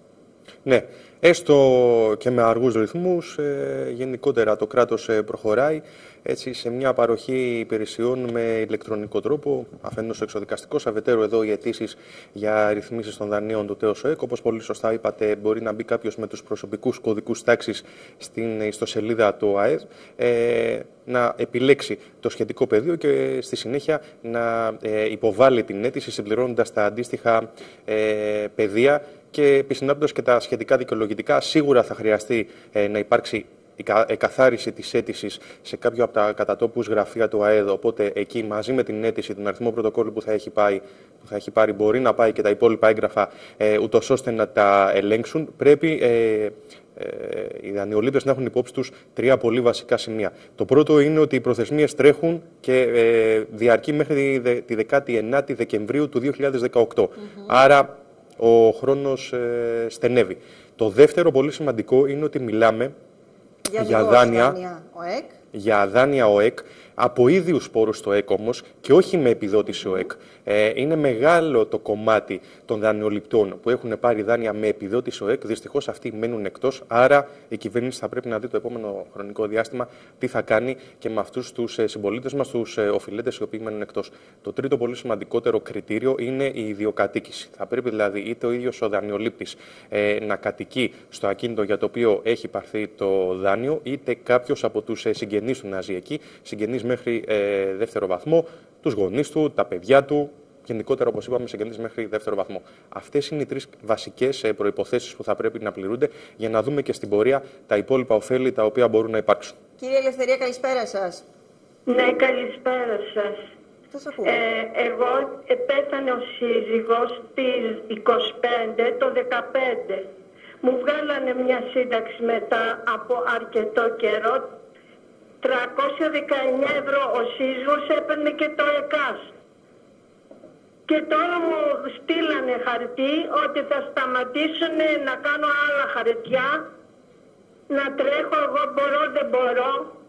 Ναι, έστω και με αργούς ρυθμούς, ε, γενικότερα το κράτος ε, προχωράει έτσι, σε μια παροχή υπηρεσιών με ηλεκτρονικό τρόπο, αφενός ο εξοδικαστικός, αφετέρου εδώ οι αιτήσεις για ρυθμίσεις των δανείων του ΤΕΟ ΣΟΕΚ. Όπως πολύ σωστά είπατε, μπορεί να μπει κάποιος με τους προσωπικούς κωδικούς τάξης στην ιστοσελίδα του ΑΕΔ, ε, να επιλέξει το σχετικό πεδίο και στη συνέχεια να ε, υποβάλει την αίτηση συμπληρώνοντας τα αντίστοιχα ε, πεδία και επισυνάπτοντας και τα σχετικά δικαιολογητικά. Σίγουρα θα χρειαστεί ε, να υπάρξει η εκαθάριση της αίτησης σε κάποιο από τα κατατόπους γραφεία του ΑΕΔ, οπότε εκεί μαζί με την αίτηση, τον αριθμό πρωτοκόλλου που θα έχει, πάει, που θα έχει πάρει, μπορεί να πάει και τα υπόλοιπα έγγραφα, ε, ούτως ώστε να τα ελέγξουν. Πρέπει ε, ε, οι δανειολήπτες να έχουν υπόψη τους τρία πολύ βασικά σημεία. Το πρώτο είναι ότι οι προθεσμίες τρέχουν και ε, διαρκεί μέχρι τη δεκάτη ενάτη Δεκεμβρίου του δύο χιλιάδες δεκαοκτώ. Mm-hmm. Άρα ο χρόνος ε, στενεύει. Το δεύτερο πολύ σημαντικό είναι ότι μιλάμε για, για δάνεια, δάνεια ΟΕΚ. για δάνεια ΟΕΚ από ίδιους πόρους του ΕΚ όμως και όχι με επιδότηση ΟΕΚ. Ε, είναι μεγάλο το κομμάτι των δανειοληπτών που έχουν πάρει δάνεια με επιδότηση ΟΕΚ. Δυστυχώς αυτοί μένουν εκτός. Άρα η κυβέρνηση θα πρέπει να δει το επόμενο χρονικό διάστημα τι θα κάνει και με αυτούς τους συμπολίτες μας, τους οφειλέτες οι οποίοι μένουν εκτός. Το τρίτο πολύ σημαντικότερο κριτήριο είναι η ιδιοκατοίκηση. Θα πρέπει δηλαδή είτε ο ίδιος ο δανειολήπτης ε, να κατοικεί στο ακίνητο για το οποίο έχει πάρθει το δάνειο, είτε κάποιος από τους συγγενείς του να ζει εκεί, συγγενείς μέχρι ε, δεύτερο βαθμό, τους γονείς του, τα παιδιά του, γενικότερα, όπως είπαμε, συγγενείς μέχρι δεύτερο βαθμό. Αυτές είναι οι τρεις βασικές ε, προϋποθέσεις που θα πρέπει να πληρούνται για να δούμε και στην πορεία τα υπόλοιπα ωφέλη τα οποία μπορούν να υπάρξουν. Κύριε Ελευθερία, καλησπέρα σας. Ναι, καλησπέρα σας. Σας ακούω. Ε, εγώ ε, πέθανε ο σύζυγος της είκοσι πέντε το δεκαπέντε. Μου βγάλανε μια σύνταξη μετά από αρκετό καιρό. τριακόσια δεκαεννιά ευρώ ο σύζυγος έπαιρνε και το ΕΚΑΣ. Και τώρα μου στείλανε χαρτί ότι θα σταματήσουν να κάνω άλλα χαρτιά, να τρέχω εγώ μπορώ δεν μπορώ.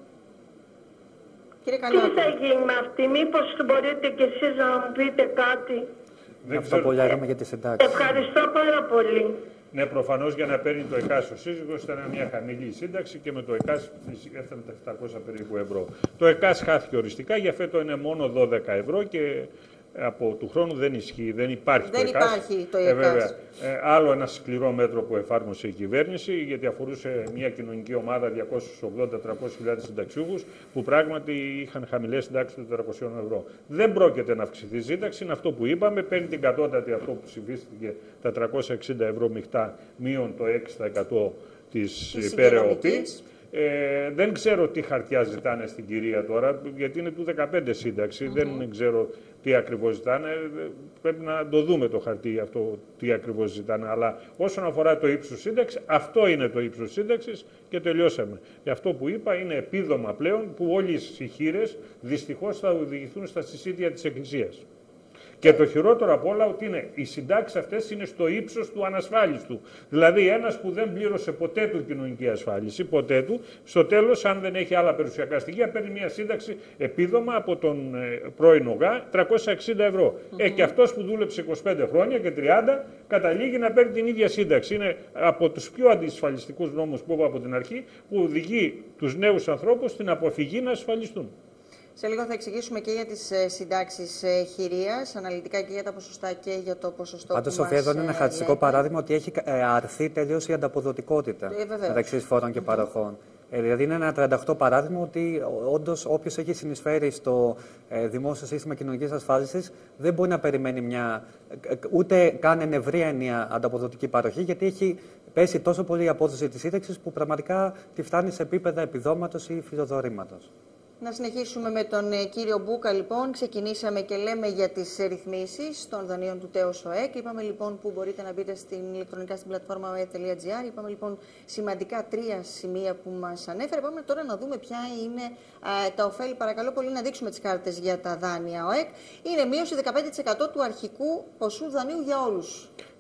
Κύριε Τι θα γίνει με αυτή, μήπως μπορείτε κι εσείς να μου πείτε κάτι. Δεν Αυτό πολύ άρεμα για τη συντάξη. Ευχαριστώ πάρα πολύ. Ναι, προφανώς για να παίρνει το ΕΚΑΣ ο σύζυγος ήταν μια χαμηλή σύνταξη και με το ΕΚΑΣ έφτανε τα επτακόσια περίπου ευρώ. Το ΕΚΑΣ χάθηκε οριστικά, για φέτο είναι μόνο δώδεκα ευρώ και από του χρόνου δεν ισχύει, δεν υπάρχει δεν το ΕΚΑΣ. Υπάρχει το ε, ΕΚΑΣ. βέβαια, ε, άλλο ένα σκληρό μέτρο που εφάρμοσε η κυβέρνηση, γιατί αφορούσε μια κοινωνική ομάδα διακόσιες ογδόντα με τριακόσιες χιλιάδες συνταξιούχους που πράγματι είχαν χαμηλές συντάξεις των τετρακοσίων ευρώ. Δεν πρόκειται να αυξηθεί η σύνταξη, είναι αυτό που είπαμε, παίρνει την κατώτατη, αυτό που ψηφίστηκε, τα τριακόσια εξήντα ευρώ μειχτά, μείον το έξι τοις εκατό της ΠΕΡΕΟΠΗ. Ε, δεν ξέρω τι χαρτιά ζητάνε στην κυρία τώρα, γιατί είναι του δεκαπέντε σύνταξη. Mm-hmm. Δεν ξέρω τι ακριβώς ζητάνε. Πρέπει να το δούμε το χαρτί αυτό, τι ακριβώς ζητάνε. Αλλά όσον αφορά το ύψος σύνταξη, αυτό είναι το ύψος σύνταξης και τελειώσαμε. Και αυτό που είπα είναι επίδομα πλέον που όλοι οι χείρες δυστυχώς θα οδηγηθούν στα συσίτια της Εκκλησίας. Και το χειρότερο απ' όλα ότι είναι, οι συντάξεις αυτές είναι στο ύψος του ανασφάλιστου. Δηλαδή ένας που δεν πλήρωσε ποτέ του κοινωνική ασφάλιση, ποτέ του, στο τέλος αν δεν έχει άλλα περιουσιακά στοιχεία παίρνει μια σύνταξη επίδομα από τον ε, πρώην ΟΓΑ τριακόσια εξήντα ευρώ. Mm-hmm. Ε, και αυτός που δούλεψε είκοσι πέντε χρόνια και τριάντα καταλήγει να παίρνει την ίδια σύνταξη. Είναι από τους πιο αντισφαλιστικούς νόμους που είπα από την αρχή που οδηγεί τους νέους ανθρώπους στην αποφυγή να ασφαλιστούν. Σε λίγο θα εξηγήσουμε και για τις ε, συντάξεις ε, χειρίας, αναλυτικά και για τα ποσοστά και για το ποσοστό Πάντως, που Σοφία, εδώ είναι ένα ε, χαρακτηριστικό λέτε. παράδειγμα ότι έχει ε, αρθεί τελείως η ανταποδοτικότητα ε, μεταξύ φόρων και παροχών. Ε, δηλαδή, είναι ένα τριάντα οκτώ παράδειγμα ότι όντως όποιος έχει συνεισφέρει στο ε, δημόσιο σύστημα κοινωνικής ασφάλισης δεν μπορεί να περιμένει μια ε, ούτε καν ενευρία ανταποδοτική παροχή, γιατί έχει πέσει τόσο πολύ η απόδοση της σύνταξης που πραγματικά τη φτάνει σε επίπεδα επιδόματος ή φιλοδορήματος. Να συνεχίσουμε με τον ε, κύριο Μπούκα, λοιπόν. Ξεκινήσαμε και λέμε για τις ε, ρυθμίσεις των δανείων του ΤΕΟ ΣΟΕΚ. Είπαμε λοιπόν που μπορείτε να μπείτε στην ηλεκτρονικά στην πλατφόρμα ο ε τελεία τζι άρ. Είπαμε λοιπόν σημαντικά τρία σημεία που μας ανέφερε. Πάμε τώρα να δούμε ποια είναι α, τα ωφέλη. Παρακαλώ πολύ να δείξουμε τις κάρτες για τα δάνεια ΟΕΚ. Είναι μείωση δεκαπέντε τοις εκατό του αρχικού ποσού δανείου για όλους.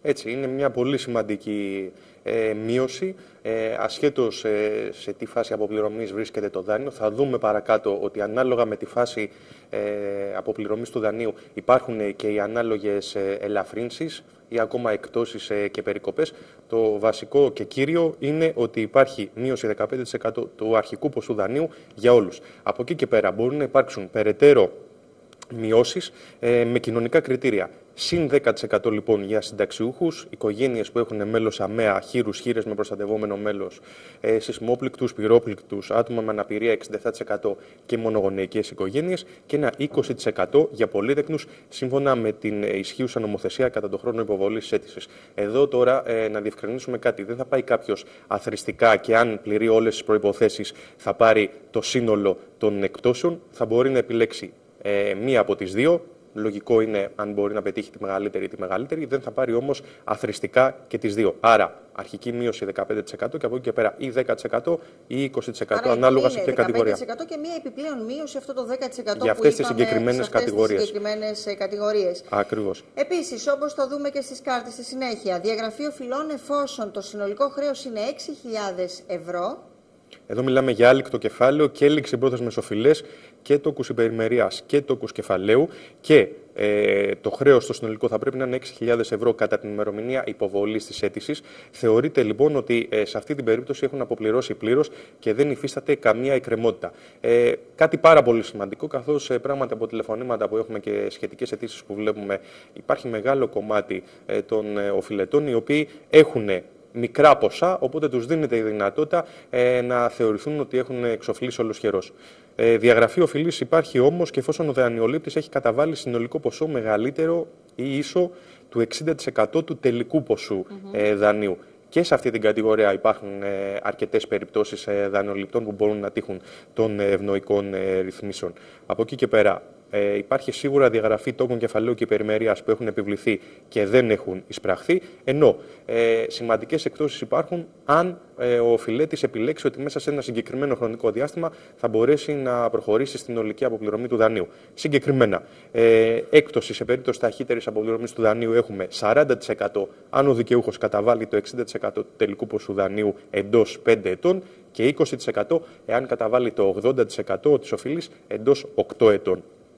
Έτσι, είναι μια πολύ σημαντική ε, μείωση, ε, ασχέτως ε, σε τι φάση αποπληρωμής βρίσκεται το δάνειο. Θα δούμε παρακάτω ότι ανάλογα με τη φάση ε, αποπληρωμής του δανείου υπάρχουν και οι ανάλογες ε, ελαφρύνσεις ή ακόμα εκτόσεις ε, και περικοπές. Το βασικό και κύριο είναι ότι υπάρχει μείωση δεκαπέντε τοις εκατό του αρχικού ποσού δανείου για όλους. Από εκεί και πέρα μπορούν να υπάρξουν περαιτέρω μειώσεις ε, με κοινωνικά κριτήρια. Συν δέκα τοις εκατό λοιπόν για συνταξιούχους, οικογένειες που έχουν μέλος ΑΜΕΑ, χείρους, χείρες με προστατευόμενο μέλος, ε, σεισμόπληκτους, πυρόπληκτους, άτομα με αναπηρία εξήντα επτά τοις εκατό και μονογονεϊκές οικογένειες και ένα είκοσι τοις εκατό για πολύτεκνους σύμφωνα με την ισχύουσα νομοθεσία κατά τον χρόνο υποβολής της αίτησης. Εδώ τώρα ε, να διευκρινίσουμε κάτι. Δεν θα πάει κάποιος αθρηστικά και αν πληρεί όλες τις προϋποθέσεις θα πάρει το σύνολο των εκπτώσεων. Θα μπορεί να επιλέξει ε, μία από τις δύο. Λογικό είναι αν μπορεί να πετύχει τη μεγαλύτερη ή τη μεγαλύτερη, δεν θα πάρει όμως αθρηστικά και τις δύο. Άρα, αρχική μείωση δεκαπέντε τοις εκατό και από εκεί και πέρα ή δέκα τοις εκατό ή είκοσι τοις εκατό Άρα, ανάλογα σε ποια κατηγορία. δεκαπέντε τοις εκατό και μία επιπλέον μείωση αυτό το δέκα τοις εκατό για αυτές τις συγκεκριμένες κατηγορίες. συγκεκριμένες κατηγορίες. Ακριβώς. Επίσης, όπως θα δούμε και στις κάρτες στη συνέχεια, διαγραφή οφειλών εφόσον το συνολικό χρέος είναι έξι χιλιάδες ευρώ. Εδώ μιλάμε για άλικτο κεφάλαιο και έληξη πρόθεσμες οφειλές και τόκους υπερημερίας και τόκους κεφαλαίου και ε, το χρέος στο συνολικό θα πρέπει να είναι έξι χιλιάδες ευρώ κατά την ημερομηνία υποβολής της αίτησης. Θεωρείται λοιπόν ότι ε, σε αυτή την περίπτωση έχουν αποπληρώσει πλήρως και δεν υφίσταται καμία εκκρεμότητα. Ε, κάτι πάρα πολύ σημαντικό, καθώς ε, πράγματι από τηλεφωνήματα που έχουμε και σχετικές αιτήσεις που βλέπουμε, υπάρχει μεγάλο κομμάτι ε, των ε, οφειλετών οι οποίοι έχουν μικρά ποσά, οπότε τους δίνεται η δυνατότητα ε, να θεωρηθούν ότι έχουν εξοφλήσει ολοσχερώς. Ε, διαγραφή οφειλής υπάρχει όμως και εφόσον ο δανειολήπτης έχει καταβάλει συνολικό ποσό μεγαλύτερο ή ίσο του εξήντα τοις εκατό του τελικού ποσού mm-hmm. ε, δανείου. Και σε αυτή την κατηγορία υπάρχουν ε, αρκετές περιπτώσεις ε, δανειοληπτών που μπορούν να τύχουν των ευνοϊκών ε, ρυθμίσεων. Από εκεί και πέρα, Ε, υπάρχει σίγουρα διαγραφή τόκων κεφαλαίου και υπερημερίας που έχουν επιβληθεί και δεν έχουν εισπραχθεί, ενώ ε, σημαντικές εκτόσεις υπάρχουν αν ε, ο οφειλέτης επιλέξει ότι μέσα σε ένα συγκεκριμένο χρονικό διάστημα θα μπορέσει να προχωρήσει στην ολική αποπληρωμή του δανείου. Συγκεκριμένα, ε, έκπτωση σε περίπτωση ταχύτερης αποπληρωμής του δανείου έχουμε σαράντα τοις εκατό αν ο δικαιούχος καταβάλει το εξήντα τοις εκατό του τελικού ποσού δανείου εντός πέντε ετών και είκοσι τοις εκατό εάν καταβάλει το ογδόντα τοις εκατό της οφειλής εντός οκτώ ετών.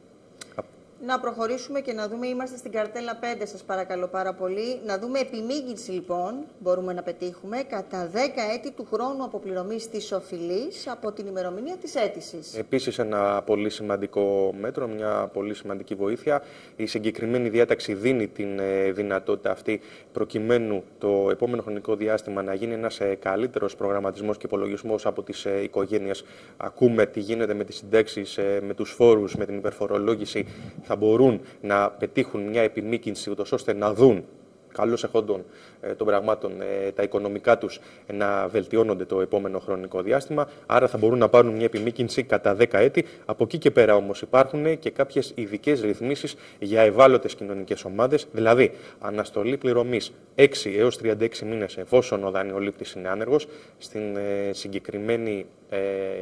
Να προχωρήσουμε και να δούμε, είμαστε στην καρτέλα πέντε, σας παρακαλώ πάρα πολύ. Να δούμε επιμήγυνση λοιπόν, μπορούμε να πετύχουμε, κατά δέκα έτη του χρόνου αποπληρωμής της οφειλής από την ημερομηνία της αίτησης. Επίσης ένα πολύ σημαντικό μέτρο, μια πολύ σημαντική βοήθεια. Η συγκεκριμένη διάταξη δίνει την ε, δυνατότητα αυτή προκειμένου το επόμενο χρονικό διάστημα να γίνει ένας ε, καλύτερος προγραμματισμός και υπολογισμός από τις ε, οικογένειες. Ακούμε τι γίνεται με τις συντάξεις, ε, με τους φόρους, με την υπερφορολόγηση. Θα μπορούν να πετύχουν μια επιμήκυνση ούτως ώστε να δουν καλώς εχόντων ε, των πραγμάτων ε, τα οικονομικά τους ε, να βελτιώνονται το επόμενο χρονικό διάστημα. Άρα θα μπορούν να πάρουν μια επιμήκυνση κατά δέκα έτη. Από εκεί και πέρα όμως υπάρχουν και κάποιες ειδικές ρυθμίσεις για ευάλωτες κοινωνικές ομάδες, δηλαδή αναστολή πληρωμής έξι έως τριάντα έξι μήνες εφόσον ο δανειολήπτης είναι άνεργος. Στην ε, συγκεκριμένη ε,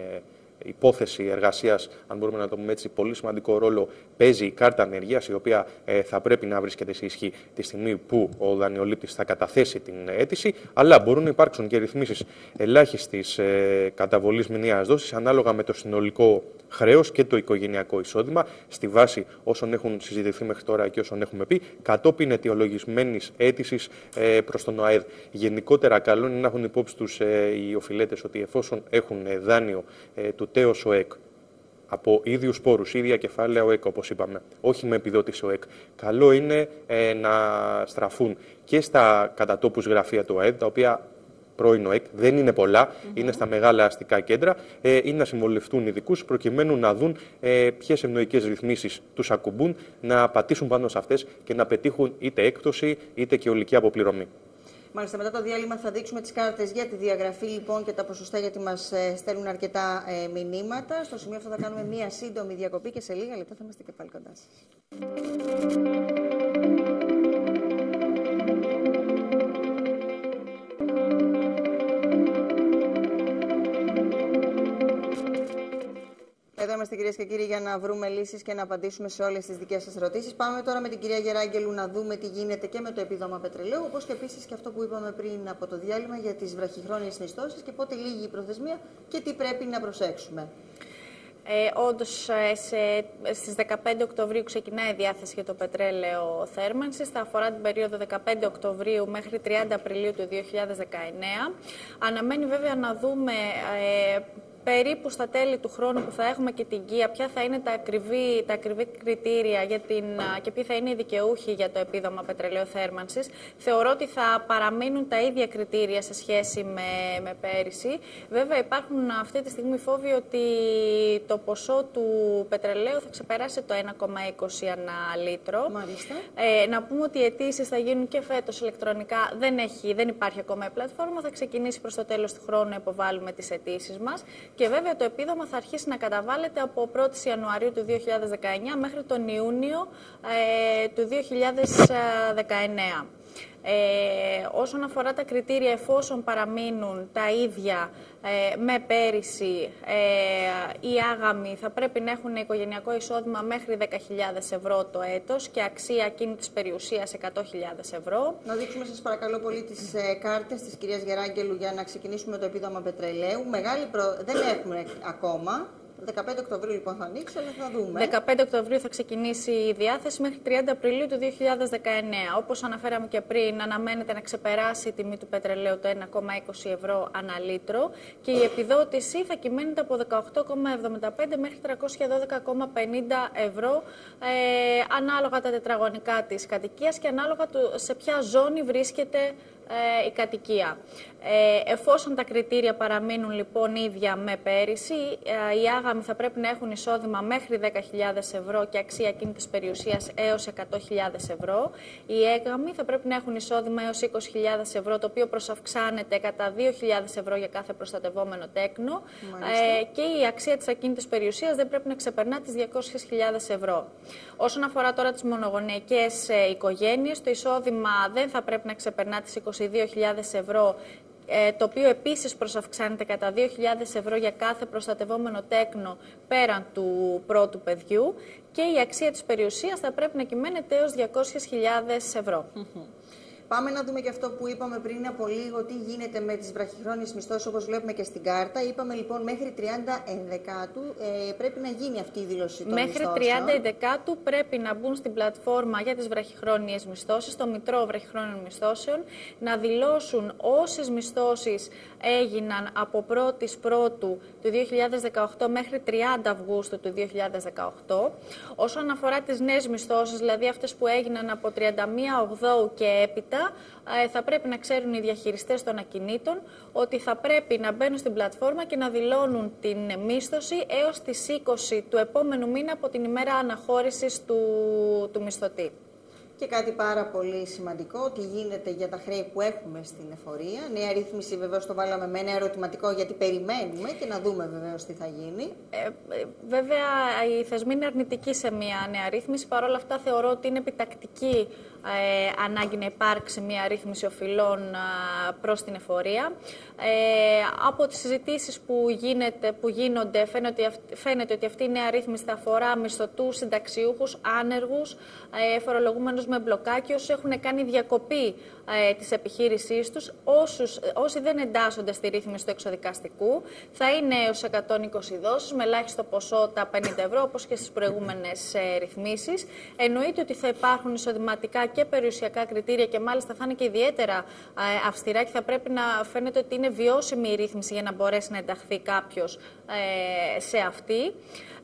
υπόθεση εργασίας, αν μπορούμε να το πούμε έτσι, πολύ σημαντικό ρόλο παίζει η κάρτα ανεργίας, η οποία ε, θα πρέπει να βρίσκεται σε ισχύ τη στιγμή που ο δανειολήπτης θα καταθέσει την αίτηση, αλλά μπορούν να υπάρξουν και ρυθμίσεις ελάχιστης ε, καταβολής μηνιαίας δόσης ανάλογα με το συνολικό χρέος και το οικογενειακό εισόδημα, στη βάση όσων έχουν συζητηθεί μέχρι τώρα και όσων έχουμε πει, κατόπιν αιτιολογισμένης αίτησης ε, προς τον ΟΑΕΔ. Γενικότερα, καλό είναι να έχουν υπόψη τους ε, οι οφειλέτες ότι εφόσον έχουν ε, δάνειο ε, του τέος ΟΕΚ από ίδιους πόρους, ίδια κεφάλαια ΟΕΚ, όπως είπαμε, όχι με επιδότηση ΟΕΚ, καλό είναι ε, να στραφούν και στα κατατόπους γραφεία του ΟΑΕΔ, τα οποία πρώην ΟΕΚ δεν είναι πολλά, mm-hmm. είναι στα μεγάλα αστικά κέντρα, ε, ή να συμβολευτούν ειδικούς προκειμένου να δουν ε, ποιες ευνοϊκές ρυθμίσεις τους ακουμπούν, να πατήσουν πάνω σε αυτές και να πετύχουν είτε έκπτωση είτε και ολική αποπληρωμή. Μάλιστα, μετά το διάλειμμα θα δείξουμε τις κάρτες για τη διαγραφή λοιπόν και τα ποσοστά, γιατί μας ε, στέλνουν αρκετά ε, μηνύματα. Στο σημείο αυτό θα κάνουμε μία σύντομη διακοπή και σε λίγα λεπτά θα είμαστε και πάλι κοντά σας. Εδώ είμαστε, κυρίες και κύριοι, για να βρούμε λύσεις και να απαντήσουμε σε όλες τις δικές σας ερωτήσεις. Πάμε τώρα με την κυρία Γεράγγελου να δούμε τι γίνεται και με το επίδομα πετρελαίου, όπως και επίσης και αυτό που είπαμε πριν από το διάλειμμα για τις βραχυχρόνιες μισθώσεις και πότε λύγει η προθεσμία και τι πρέπει να προσέξουμε. Ε, όντως, σε, στις δεκαπέντε Οκτωβρίου ξεκινάει η διάθεση για το πετρέλαιο θέρμανσης. Θα αφορά την περίοδο δεκαπέντε Οκτωβρίου μέχρι τριάντα Απριλίου του δύο χιλιάδες δεκαεννέα. Αναμένει βέβαια να δούμε ε, περίπου στα τέλη του χρόνου που θα έχουμε και την ΚΙΑ, ποια θα είναι τα ακριβή, τα ακριβή κριτήρια για την, και ποιοι θα είναι οι δικαιούχοι για το επίδομα πετρελαίου θέρμανσης. Θεωρώ ότι θα παραμείνουν τα ίδια κριτήρια σε σχέση με, με πέρυσι. Βέβαια υπάρχουν αυτή τη στιγμή φόβοι ότι το ποσό του πετρελαίου θα ξεπεράσει το ένα κόμμα είκοσι ανά λίτρο. Μάλιστα. Ε, να πούμε ότι οι αιτήσεις θα γίνουν και φέτος ηλεκτρονικά. Δεν, έχει, δεν υπάρχει ακόμα η πλατφόρμα. Θα ξεκινήσει προς το τέλος του χρόνου να υποβάλουμε τις αιτήσεις μας. Και βέβαια το επίδομα θα αρχίσει να καταβάλλεται από πρώτη Ιανουαρίου του δύο χιλιάδες δεκαεννέα μέχρι τον Ιούνιο ε, του δύο χιλιάδες δεκαεννέα. Ε, όσον αφορά τα κριτήρια, εφόσον παραμείνουν τα ίδια ε, με πέρυσι, ε, οι άγαμοι θα πρέπει να έχουν οικογενειακό εισόδημα μέχρι δέκα χιλιάδες ευρώ το έτος και αξία ακίνητης περιουσίας εκατό χιλιάδες ευρώ. Να δείξουμε σας παρακαλώ πολύ τις ε, κάρτες της κυρίας Γεράγγελου για να ξεκινήσουμε το επίδομα πετρελαίου. Μεγάλη προ... Δεν έχουμε ακόμα. δεκαπέντε Οκτωβρίου λοιπόν θα ανοίξει, αλλά θα δούμε. δεκαπέντε Οκτωβρίου θα ξεκινήσει η διάθεση μέχρι τριάντα Απριλίου του δύο χιλιάδες δεκαεννέα. Όπως αναφέραμε και πριν, αναμένεται να ξεπεράσει η τιμή του πετρελαίου το ένα κόμμα είκοσι ευρώ ανά λίτρο και η επιδότηση θα κυμαίνεται από δεκαοκτώ κόμμα εβδομήντα πέντε μέχρι τριακόσια δώδεκα κόμμα πενήντα ευρώ ε, ανάλογα τα τετραγωνικά της κατοικίας και ανάλογα του, σε ποια ζώνη βρίσκεται ε, η κατοικία. Ε, εφόσον τα κριτήρια παραμείνουν λοιπόν ίδια με πέρυσι, ε, οι άγαμοι θα πρέπει να έχουν εισόδημα μέχρι δέκα χιλιάδες ευρώ και αξία ακίνητης περιουσίας έως εκατό χιλιάδες ευρώ. Οι έγαμοι θα πρέπει να έχουν εισόδημα έως είκοσι χιλιάδες ευρώ, το οποίο προσαυξάνεται κατά δύο χιλιάδες ευρώ για κάθε προστατευόμενο τέκνο. Ε, και η αξία της ακίνητης περιουσίας δεν πρέπει να ξεπερνά τις διακόσιες χιλιάδες ευρώ. Όσον αφορά τώρα τις μονογονεϊκές ε, οικογένειες, το εισόδημα δεν θα πρέπει να ξεπερνά τις είκοσι δύο χιλιάδες ευρώ, το οποίο επίσης προσαυξάνεται κατά δύο χιλιάδες ευρώ για κάθε προστατευόμενο τέκνο πέραν του πρώτου παιδιού και η αξία της περιουσίας θα πρέπει να κυμαίνεται έως διακόσιες χιλιάδες ευρώ. Mm-hmm. Πάμε να δούμε και αυτό που είπαμε πριν από λίγο, τι γίνεται με τις βραχυχρόνιες μισθώσεις, όπως βλέπουμε και στην κάρτα. Είπαμε λοιπόν μέχρι τριάντα Ενδεκάτου ε, πρέπει να γίνει αυτή η δήλωση των μέχρι μισθώσεων. τριάντα Ενδεκάτου πρέπει να μπουν στην πλατφόρμα για τις βραχυχρόνιες μισθώσεις, το Μητρό Βραχυχρόνιων Μισθώσεων, να δηλώσουν όσες μισθώσεις έγιναν από πρώτη Πρώτου του δύο χιλιάδες δεκαοκτώ μέχρι τριάντα Αυγούστου του δύο χιλιάδες δεκαοκτώ. Όσον αφορά τις νέες μισθώσεις, δηλαδή αυτές που έγιναν από τριάντα μία Οκτωβρίου και έπειτα, θα πρέπει να ξέρουν οι διαχειριστές των ακινήτων ότι θα πρέπει να μπαίνουν στην πλατφόρμα και να δηλώνουν την μίσθωση έως τις είκοσι του επόμενου μήνα από την ημέρα αναχώρησης του, του μισθωτή. Και κάτι πάρα πολύ σημαντικό, τι γίνεται για τα χρέη που έχουμε στην εφορία. Νέα ρύθμιση βεβαίως το βάλαμε με ένα ερωτηματικό γιατί περιμένουμε και να δούμε βεβαίως τι θα γίνει. Ε, βέβαια οι θεσμοί είναι αρνητικοί σε μια νέα ρύθμιση, παρόλα αυτά θεωρώ ότι είναι επιτακτική ε, ανάγκη να υπάρξει μια ρύθμιση οφειλών ε, προς την εφορία. Ε, από τις συζητήσεις που, γίνεται, που γίνονται φαίνεται, φαίνεται ότι αυτή η νέα ρύθμιση θα αφορά μισθωτούς, συνταξιούχους, άνεργους, ε, φορολογούμενους με μπλοκάκι, όσους έχουν κάνει διακοπή ε, της επιχείρησής τους, όσους, όσοι δεν εντάσσονται στη ρύθμιση του εξοδικαστικού, θα είναι έως εκατόν είκοσι δόσεις με ελάχιστο ποσό τα πενήντα ευρώ, όπως και στις προηγούμενες ε, ρυθμίσεις. Εννοείται ότι θα υπάρχουν εισοδηματικά και περιουσιακά κριτήρια και μάλιστα θα είναι και ιδιαίτερα ε, αυστηρά και θα πρέπει να φαίνεται ότι είναι βιώσιμη η ρύθμιση για να μπορέσει να ενταχθεί κάποιος ε, σε αυτή.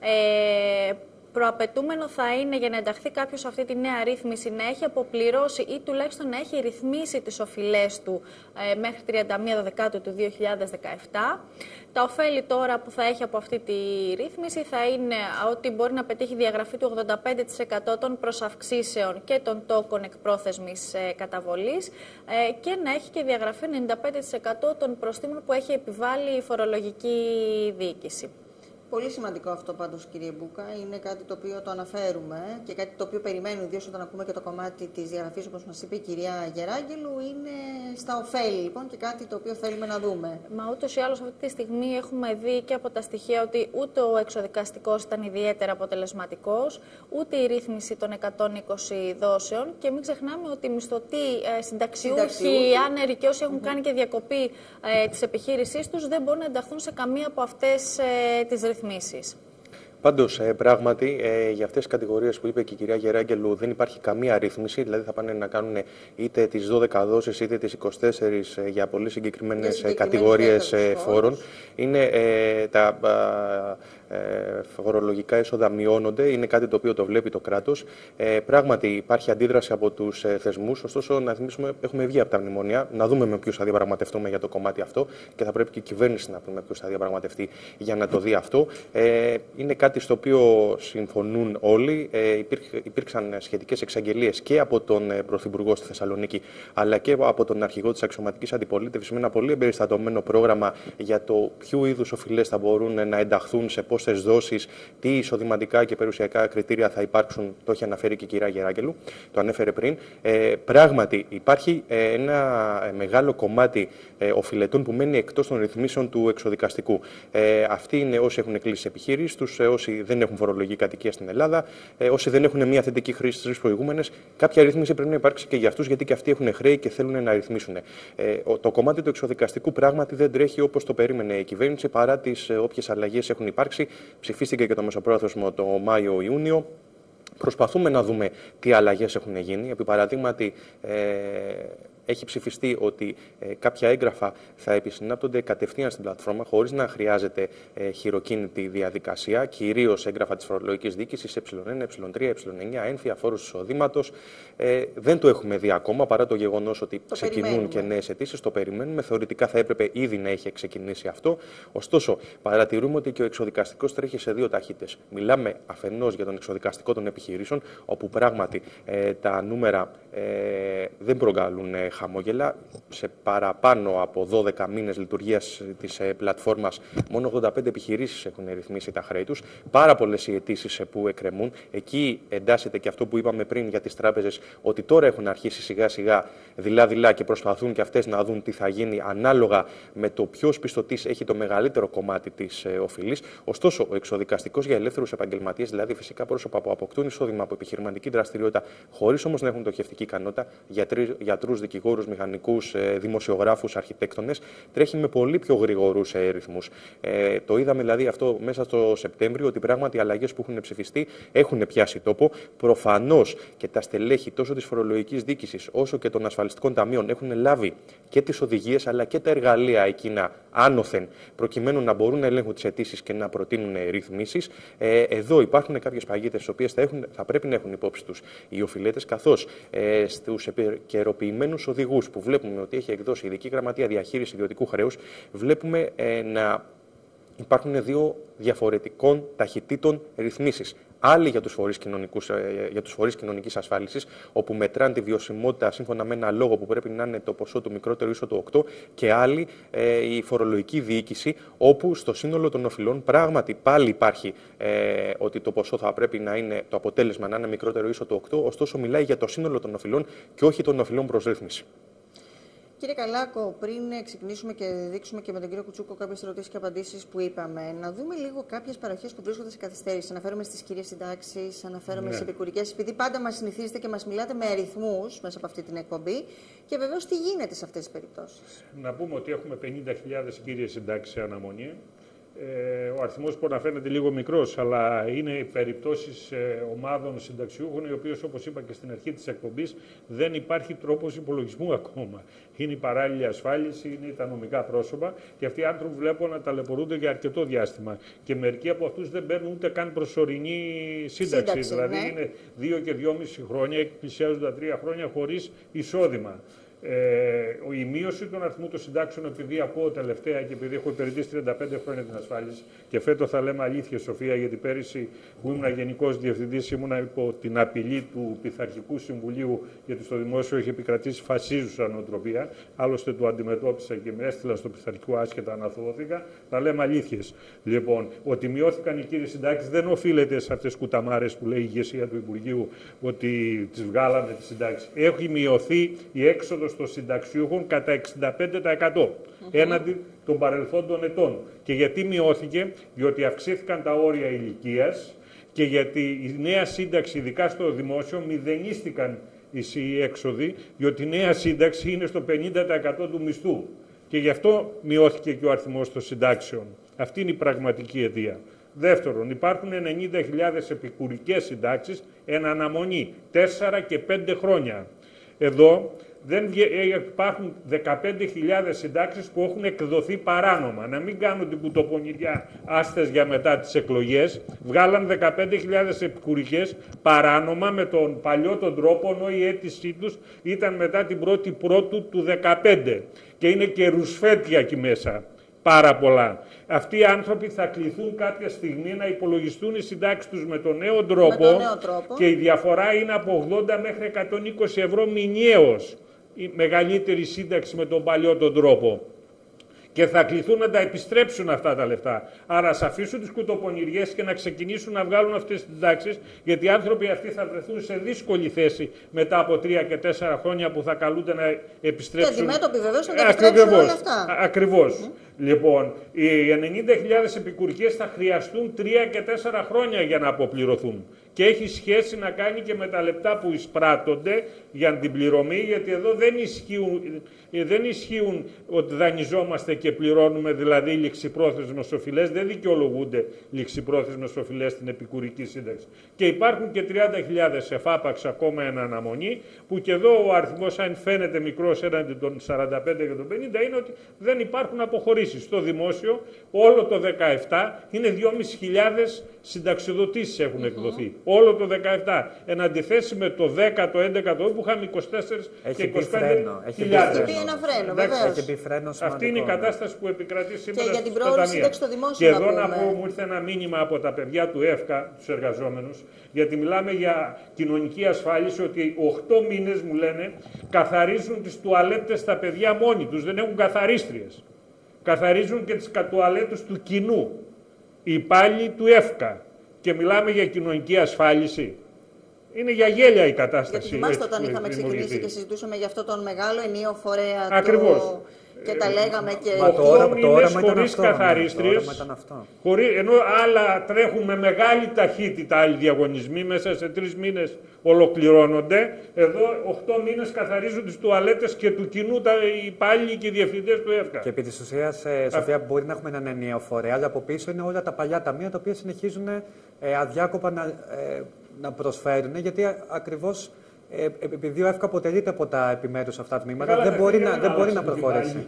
Ε, Προαπαιτούμενο θα είναι για να ενταχθεί κάποιος σε αυτή τη νέα ρύθμιση να έχει αποπληρώσει ή τουλάχιστον να έχει ρυθμίσει τις οφειλές του ε, μέχρι τριάντα μία Δεκάτου του δύο χιλιάδες δεκαεπτά. Τα ωφέλη τώρα που θα έχει από αυτή τη ρύθμιση θα είναι ότι μπορεί να πετύχει διαγραφή του ογδόντα πέντε τοις εκατό των προσαυξήσεων και των τόκων εκπρόθεσμης ε, καταβολής ε, και να έχει και διαγραφή ενενήντα πέντε τοις εκατό των προστίμων που έχει επιβάλει η φορολογική διοίκηση. Πολύ σημαντικό αυτό πάντως, κύριε Μπούκα. Είναι κάτι το οποίο το αναφέρουμε και κάτι το οποίο περιμένουμε, ιδίως όταν ακούμε και το κομμάτι της διαγραφής, όπως μας είπε η κυρία Γεράγγελου, είναι στα ωφέλη λοιπόν και κάτι το οποίο θέλουμε να δούμε. Μα ούτως ή άλλως αυτή τη στιγμή έχουμε δει και από τα στοιχεία ότι ούτε ο εξωδικαστικός ήταν ιδιαίτερα αποτελεσματικός, ούτε η ρύθμιση των εκατόν είκοσι δόσεων και μην ξεχνάμε ότι οι μισθωτοί, ε, συνταξιούχοι, συνταξιούχοι, άνεροι και όσοι έχουν mm-hmm. κάνει και διακοπή ε, της επιχείρησής τους δεν μπορούν να ενταχθούν σε καμία από αυτές ε, τις ρυθμίσεις. Πάντως, ε, πράγματι, ε, για αυτές τις κατηγορίες που είπε και η κυρία Γεράγγελου δεν υπάρχει καμία ρύθμιση, δηλαδή θα πάνε να κάνουν είτε τις δώδεκα δόσεις είτε τις είκοσι τέσσερις ε, για πολύ συγκεκριμένες ε, κατηγορίες ε, φόρων. Είναι ε, τα ε, φορολογικά έσοδα μειώνονται, είναι κάτι το οποίο το βλέπει το κράτος. Ε, πράγματι, υπάρχει αντίδραση από τους ε, θεσμούς, ωστόσο, να θυμίσουμε, έχουμε βγει από τα μνημόνια, να δούμε με ποιους θα διαπραγματευτούμε για το κομμάτι αυτό και θα πρέπει και η κυβέρνηση να πει με ποιους θα διαπραγματευτεί για να το δει αυτό. Ε, είναι κάτι στο οποίο συμφωνούν όλοι. Ε, υπήρξαν σχετικές εξαγγελίες και από τον ε, Πρωθυπουργό στη Θεσσαλονίκη, αλλά και από τον αρχηγό της αξιωματικής αντιπολίτευσης, με ένα πολύ εμπεριστατωμένο πρόγραμμα για το ποιου είδους οφειλές θα μπορούν να ενταχθούν, σε πόσες δόσεις, τι εισοδηματικά και περιουσιακά κριτήρια θα υπάρξουν. Το έχει αναφέρει και η κυρία Γεράγγελου, το ανέφερε πριν. Ε, πράγματι, υπάρχει ε, ένα μεγάλο κομμάτι ε, οφειλετών που μένει εκτός των ρυθμίσεων του εξωδικαστικού. Ε, αυτοί είναι όσοι έχουν κλείσει επιχείρησεις τους, ε, όσοι δεν έχουν φορολογική κατοικία στην Ελλάδα, ε, όσοι δεν έχουν μια θετική χρήση στις τρεις προηγούμενες. Κάποια ρύθμιση πρέπει να υπάρξει και για αυτούς, γιατί και αυτοί έχουν χρέη και θέλουν να ρυθμίσουν. Ε, το κομμάτι του εξωδικαστικού πράγματι δεν τρέχει όπως το περίμενε η κυβέρνηση, παρά τις ε, όποιες αλλαγές έχουν υπάρξει. Ψηφίστηκε και το μεσοπρόθεσμο το Μάιο-Ιούνιο. Προσπαθούμε να δούμε τι αλλαγές έχουν γίνει. Επί παραδείγματι, ε, έχει ψηφιστεί ότι ε, κάποια έγγραφα θα επισυνάπτονται κατευθείαν στην πλατφόρμα, χωρίς να χρειάζεται ε, χειροκίνητη διαδικασία, κυρίως έγγραφα της φορολογικής διοίκησης ε ένα, ε τρία, ε εννιά, ένφια, φόρους εισοδήματος. Ε, δεν το έχουμε δει ακόμα, παρά το γεγονός ότι το ξεκινούν και νέες αιτήσεις. Το περιμένουμε. Θεωρητικά θα έπρεπε ήδη να έχει ξεκινήσει αυτό. Ωστόσο, παρατηρούμε ότι και ο εξωδικαστικός τρέχει σε δύο ταχύτητες. Μιλάμε αφενός για τον εξωδικαστικό των επιχειρήσεων, όπου πράγματι ε, τα νούμερα ε, δεν προκαλούν ε, χαμόγελα. Σε παραπάνω από δώδεκα μήνες λειτουργίας της ε, πλατφόρμας, μόνο ογδόντα πέντε επιχειρήσεις έχουν ρυθμίσει τα χρέη τους. Πάρα πολλές οι αιτήσεις ε, που εκκρεμούν. Εκεί εντάσσεται και αυτό που είπαμε πριν για τις τράπεζες, ότι τώρα έχουν αρχίσει σιγά-σιγά δειλά-δειλά και προσπαθούν και αυτές να δουν τι θα γίνει ανάλογα με το ποιος πιστωτής έχει το μεγαλύτερο κομμάτι της ε, οφειλής. Ωστόσο, ο εξωδικαστικός για ελεύθερους επαγγελματίες, δηλαδή φυσικά πρόσωπα που αποκτούν εισόδημα από επιχειρηματική δραστηριότητα, χωρίς όμως να έχουν πτωχευτική ικανότητα, γιατρούς, δικηγόρους, μηχανικούς, ε, δημοσιογράφους, αρχιτέκτονες, τρέχει με πολύ πιο γρηγορούς ε, ρυθμούς. Ε, το είδαμε δηλαδή αυτό μέσα στο Σεπτέμβριο, ότι πράγματι οι αλλαγές που έχουν ψηφιστεί έχουν πιάσει τόπο. Προφανώς και τα στελέχη τόσο της φορολογικής διοίκησης όσο και των ασφαλιστικών ταμείων έχουν λάβει και τις οδηγίες αλλά και τα εργαλεία εκείνα άνωθεν, προκειμένου να μπορούν να ελέγχουν τις αιτήσεις και να προτείνουν ρυθμίσεις. Ε, εδώ υπάρχουν κάποιες παγίδες, τις οποίες θα, έχουν, θα πρέπει να έχουν υπόψη τους οι οφειλέτες, καθώς ε, στους επικαιροποιημένους οδηγούς που βλέπουμε ότι έχει εκδώσει η Ειδική Γραμματεία Διαχείριση Ιδιωτικού Χρέους, βλέπουμε ε, να υπάρχουν δύο διαφορετικών ταχυτήτων ρυθμίσεις. Άλλοι για τους φορείς, για τους φορείς κοινωνικής ασφάλισης, όπου μετράνε τη βιωσιμότητα σύμφωνα με ένα λόγο που πρέπει να είναι το ποσό του μικρότερου ίσο του οκτώ, και άλλοι ε, η φορολογική διοίκηση, όπου στο σύνολο των οφειλών πράγματι πάλι υπάρχει ε, ότι το ποσό θα πρέπει να είναι, το αποτέλεσμα να είναι μικρότερο ίσο του οκτώ, ωστόσο μιλάει για το σύνολο των οφειλών και όχι των οφειλών προς ρύθμιση. Κύριε Καλάκο, πριν ξεκινήσουμε και δείξουμε και με τον κύριο Κουτσούκο κάποιες ερωτήσεις και απαντήσεις που είπαμε, να δούμε λίγο κάποιες παροχές που βρίσκονται σε καθυστέρηση. Αναφέρομαι στις κυρίες συντάξεις, αναφέρομαι ναι. στις επικουρικές, επειδή πάντα μας συνηθίζετε και μας μιλάτε με αριθμούς μέσα από αυτή την εκπομπή. Και βεβαίως τι γίνεται σε αυτές τις περιπτώσεις. Να πούμε ότι έχουμε πενήντα χιλιάδες κυρίες συντάξεις σε αναμονή. Ε, ο αριθμός που αναφέρεται λίγο μικρός, αλλά είναι περιπτώσεις ε, ομάδων συνταξιούχων, οι οποίες, όπως είπα και στην αρχή της εκπομπής, δεν υπάρχει τρόπος υπολογισμού ακόμα. Είναι η παράλληλη ασφάλιση, είναι τα νομικά πρόσωπα και αυτοί οι άνθρωποι βλέπω να ταλαιπωρούνται για αρκετό διάστημα. Και μερικοί από αυτούς δεν παίρνουν ούτε καν προσωρινή σύνταξη. σύνταξη δηλαδή ναι. είναι δύο και δυόμιση χρόνια, πλησιάζουν τα τρία χρόνια χωρίς εισόδημα. Ε, η μείωση των αριθμού των συντάξεων, επειδή ακούω τελευταία και επειδή έχω υπηρετήσει τριάντα πέντε χρόνια την ασφάλιση, και φέτος θα λέμε αλήθεια, Σοφία, γιατί πέρυσι που ήμουν Γενικός Διευθυντής ήμουν υπό την απειλή του Πειθαρχικού Συμβουλίου, γιατί στο δημόσιο έχει επικρατήσει φασίζουσα νοοτροπία. Άλλωστε το αντιμετώπισα και με έστειλα στο Πειθαρχικό άσχετα, αναθωώθηκα. Θα λέμε αλήθειες. Λοιπόν, ότι μειώθηκαν οι κύριοι συντάξεις δεν οφείλεται σε αυτές τις κουταμάρες που λέει η ηγεσία του Υπουργείου ότι τις βγάλαμε τις συντάξεις. Έχει μειωθεί η έξοδος των συνταξιούχων κατά εξήντα πέντε τοις εκατό mm-hmm. έναντι των παρελθόντων ετών. Και γιατί μειώθηκε? Διότι αυξήθηκαν τα όρια ηλικίας και γιατί η νέα σύνταξη, ειδικά στο δημόσιο, μηδενίστηκαν οι έξοδοι, διότι η νέα σύνταξη είναι στο πενήντα τοις εκατό του μισθού. Και γι' αυτό μειώθηκε και ο αριθμός των συντάξεων. Αυτή είναι η πραγματική αιτία. Δεύτερον, υπάρχουν ενενήντα χιλιάδες επικουρικές συντάξεις εν αναμονή, τέσσερα και πέντε χρόνια. Εδώ δεν υπάρχουν δεκαπέντε χιλιάδες συντάξεις που έχουν εκδοθεί παράνομα. Να μην κάνουν την κουτοπονηριά άστες για μετά τις εκλογές. Βγάλαν δεκαπέντε χιλιάδες επικουρικές παράνομα με τον παλιό τον τρόπο, ενώ η αίτησή τους ήταν μετά την πρώτη Πρώτου του δεκαπέντε. Και είναι και ρουσφέτια εκεί μέσα. Πάρα πολλά. Αυτοί οι άνθρωποι θα κληθούν κάποια στιγμή να υπολογιστούν οι συντάξεις τους με τον νέο τρόπο, με τον νέο τρόπο. Και η διαφορά είναι από ογδόντα μέχρι εκατόν είκοσι ευρώ μηνιαίως. Η μεγαλύτερη σύνταξη με τον παλιό τον τρόπο. Και θα κληθούν να τα επιστρέψουν αυτά τα λεφτά. Άρα ας αφήσουν τις κουτοπονηριές και να ξεκινήσουν να βγάλουν αυτές τις συντάξεις, γιατί οι άνθρωποι αυτοί θα βρεθούν σε δύσκολη θέση μετά από τρία και τέσσερα χρόνια που θα καλούνται να επιστρέψουν. Και αντιμέτωποι βεβαίως να τα επιστρέψουν όλα αυτά. Ακριβώς. Mm. Λοιπόν, οι ενενήντα χιλιάδες επικουρικές θα χρειαστούν τρία και τέσσερα χρόνια για να αποπληρωθούν. Και έχει σχέση να κάνει και με τα λεπτά που εισπράττονται για την πληρωμή, γιατί εδώ δεν ισχύουν, δεν ισχύουν ότι δανειζόμαστε και πληρώνουμε, δηλαδή ληξιπρόθεσμες οφειλές, δεν δικαιολογούνται ληξιπρόθεσμες οφειλές στην επικουρική σύνταξη. Και υπάρχουν και τριάντα χιλιάδες εφάπαξ ακόμα εν αναμονή, που και εδώ ο αριθμός, αν φαίνεται μικρός έναντι των σαράντα πέντε και των πενήντα, είναι ότι δεν υπάρχουν αποχωρήσεις. Στο δημόσιο όλο το δεκαεπτά είναι δυόμισι χιλιάδες συνταξιοδοτήσεις έχουν mm-hmm. εκδοθεί. Όλο το δεκαεπτά. Εν αντιθέσει με το δέκα, το έντεκα, το που είχαμε είκοσι τέσσερα και είκοσι πέντε χιλιάδες. Έχει πει ένα φρένο, βεβαίως. Αυτή είναι η κατάσταση που επικρατεί σήμερα. Και για την πρόορη σύνταξη στο δημόσιο. Και εδώ να πω, μου ήρθε ένα μήνυμα από τα παιδιά του ΕΦΚΑ, τους εργαζόμενους, γιατί μιλάμε για κοινωνική ασφάλιση, ότι οκτώ μήνες μου λένε καθαρίζουν τις τουαλέτες τα παιδιά μόνοι τους, δεν έχουν καθαρίστριες. Καθαρίζουν και τις τουαλέτες του κοινού, οι υπάλληλοι του ΕΦΚΑ. Και μιλάμε για κοινωνική ασφάλιση. Είναι για γέλια η κατάσταση. Γιατί θυμάστε όταν είχαμε ξεκινήσει και συζητούσαμε για αυτό τον μεγάλο ενιαίο φορέα. Ακριβώς. Το... Και τα λέγαμε και... Μα τώρα, μήνες χωρίς καθαρίστριες, χωρί, ενώ άλλα τρέχουν με μεγάλη ταχύτητα άλλοι διαγωνισμοί, μέσα σε τρεις μήνες ολοκληρώνονται, εδώ οχτώ μήνες καθαρίζουν τις τουαλέτες και του κοινού τα υπάλληλοι και οι διευθυντές του ΕΦΚΑ. Και επί της ουσίας, ε, Σοφία, Α... μπορεί να έχουμε έναν ενιαίο φορέα, αλλά από πίσω είναι όλα τα παλιά ταμεία τα οποία συνεχίζουν ε, αδιάκοπα να, ε, να προσφέρουν, γιατί ακριβώς Ε, επειδή ο ΕΦΚΑ αποτελείται από τα επιμέρους αυτά τμήματα, δεν μπορεί να, δεν μπορεί να προχωρήσει.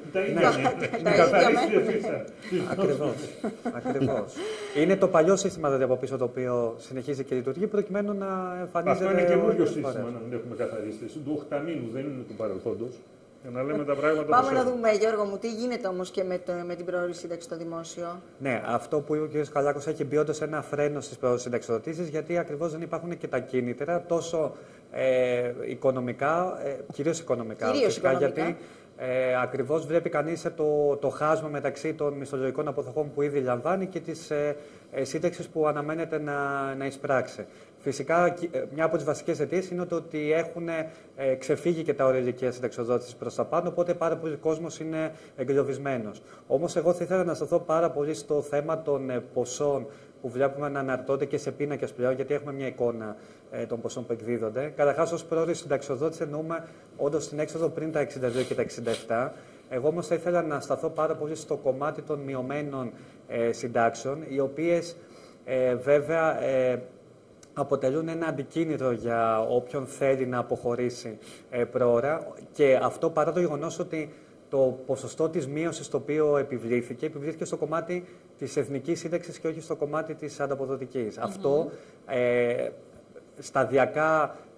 Ακριβώς. Ακριβώς. Είναι το παλιό σύστημα δηλαδή από πίσω το οποίο συνεχίζει και λειτουργεί προκειμένου να εμφανίζεται. Αυτό είναι καινούριο σύστημα να μην έχουμε καθαρίστες. Του οχταμήνου δεν είναι του παρελθόντος. Για να λέμε τα πράγματα. Πάμε να δούμε, Γιώργο μου, τι γίνεται όμως και με, το, με την πρόορη σύνταξη στο δημόσιο. Ναι, αυτό που είπε ο κ. Καλάκος έχει μπει όντως ένα φρένο στις πρόορες συνταξιοδοτήσεις, γιατί ακριβώς δεν υπάρχουν και τα κίνητρα τόσο ε, οικονομικά, ε, κυρίως οικονομικά, κυρίως φυσικά, οικονομικά. γιατί ε, ακριβώς βλέπει κανείς το, το χάσμα μεταξύ των μισθολογικών αποδοχών που ήδη λαμβάνει και της ε, ε, σύνταξης που αναμένεται να, να εισπράξει. Φυσικά, μια από τις βασικές αιτίες είναι ότι έχουν ε, ξεφύγει και τα όρια ηλικίας συνταξιοδότησης προς τα πάνω, οπότε πάρα πολλοί κόσμος είναι εγκλωβισμένος. Όμως, εγώ θα ήθελα να σταθώ πάρα πολύ στο θέμα των ε, ποσών που βλέπουμε να αναρτώνται και σε πίνακες πλέον, γιατί έχουμε μια εικόνα ε, των ποσών που εκδίδονται. Καταρχάς, ως πρόορη συνταξιοδότηση εννοούμε όντως την έξοδο πριν τα εξήντα δύο και τα εξήντα επτά. Εγώ όμως θα ήθελα να σταθώ πάρα πολύ στο κομμάτι των μειωμένων ε, συντάξεων, οι οποίες ε, βέβαια ε, αποτελούν ένα αντικίνητρο για όποιον θέλει να αποχωρήσει ε, προώρα, και αυτό παρά το γεγονός ότι το ποσοστό της μείωσης το οποίο επιβλήθηκε, επιβλήθηκε στο κομμάτι της εθνικής σύνταξης και όχι στο κομμάτι της ανταποδοτικής. Mm-hmm. Αυτό ε, σταδιακά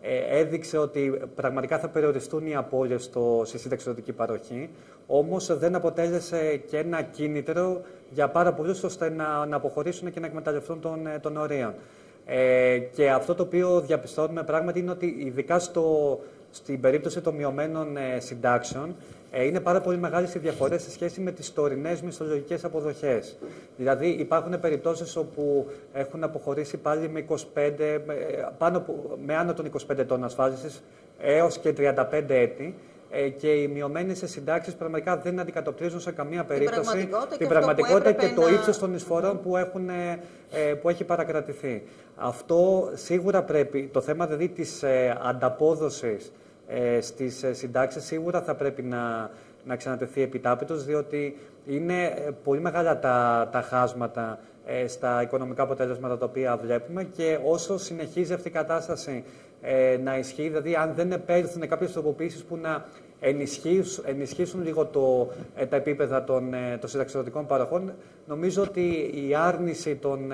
ε, έδειξε ότι πραγματικά θα περιοριστούν οι απώλειες στη συνταξιδοτική παροχή, όμως δεν αποτέλεσε και ένα κίνητρο για πάρα πολλούς ώστε να, να αποχωρήσουν και να εκμεταλλευτούν των, των ορίων. Ε, και αυτό το οποίο διαπιστώνουμε πράγματι είναι ότι ειδικά στο, στην περίπτωση των μειωμένων ε, συντάξεων ε, είναι πάρα πολύ μεγάλες οι διαφορές σε σχέση με τις τωρινές μισθολογικές αποδοχές. Δηλαδή υπάρχουν περιπτώσεις όπου έχουν αποχωρήσει πάλι με, είκοσι πέντε, πάνω, με άνω των είκοσι πέντε ετών ασφάλισης έως και τριάντα πέντε έτη. Και οι μειωμένες συντάξεις πραγματικά δεν αντικατοπτρίζουν σε καμία περίπτωση την πραγματικότητα, την πραγματικότητα και, και το να... ύψος των εισφορών που, έχουν, που έχει παρακρατηθεί. Αυτό σίγουρα πρέπει, το θέμα δηλαδή της ανταπόδοσης στις συντάξεις σίγουρα θα πρέπει να, να ξανατεθεί επιτάπητος, διότι είναι πολύ μεγάλα τα, τα χάσματα στα οικονομικά αποτελέσματα τα οποία βλέπουμε και όσο συνεχίζει αυτή η κατάσταση να ισχύει, δηλαδή αν δεν επέλθουν κάποιες τροποποιήσεις που να ενισχύσουν, ενισχύσουν λίγο το, τα επίπεδα των, των συνταξιδοτικών παροχών, νομίζω ότι η άρνηση των,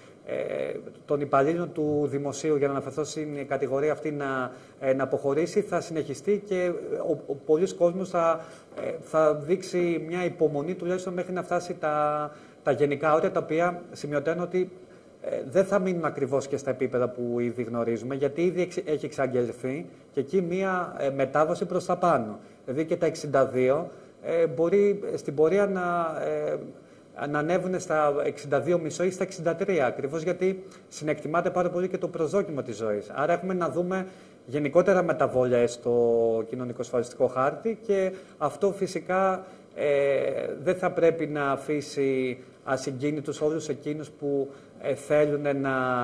των υπαλλήλων του δημοσίου, για να αναφερθώ στην κατηγορία αυτή, να, να αποχωρήσει, θα συνεχιστεί και ο, ο πολλής κόσμος θα, θα δείξει μια υπομονή τουλάχιστον μέχρι να φτάσει τα, τα γενικά όρια, τα οποία σημειωτένω ότι Ε, δεν θα μείνουν ακριβώς και στα επίπεδα που ήδη γνωρίζουμε, γιατί ήδη έχει εξαγγελθεί και εκεί μία ε, μετάβαση προς τα πάνω. Δηλαδή και τα εξήντα δύο ε, μπορεί στην πορεία να, ε, να ανέβουν στα εξήντα δύο κόμμα πέντε ή στα εξήντα τρία, ακριβώς γιατί συνεκτιμάται πάρα πολύ και το προσδόκιμο της ζωής. Άρα έχουμε να δούμε γενικότερα μεταβόλια στο κοινωνικο-ασφαλιστικό χάρτη και αυτό φυσικά ε, δεν θα πρέπει να αφήσει ασυγκίνητους όλους εκείνους που ε, θέλουν να,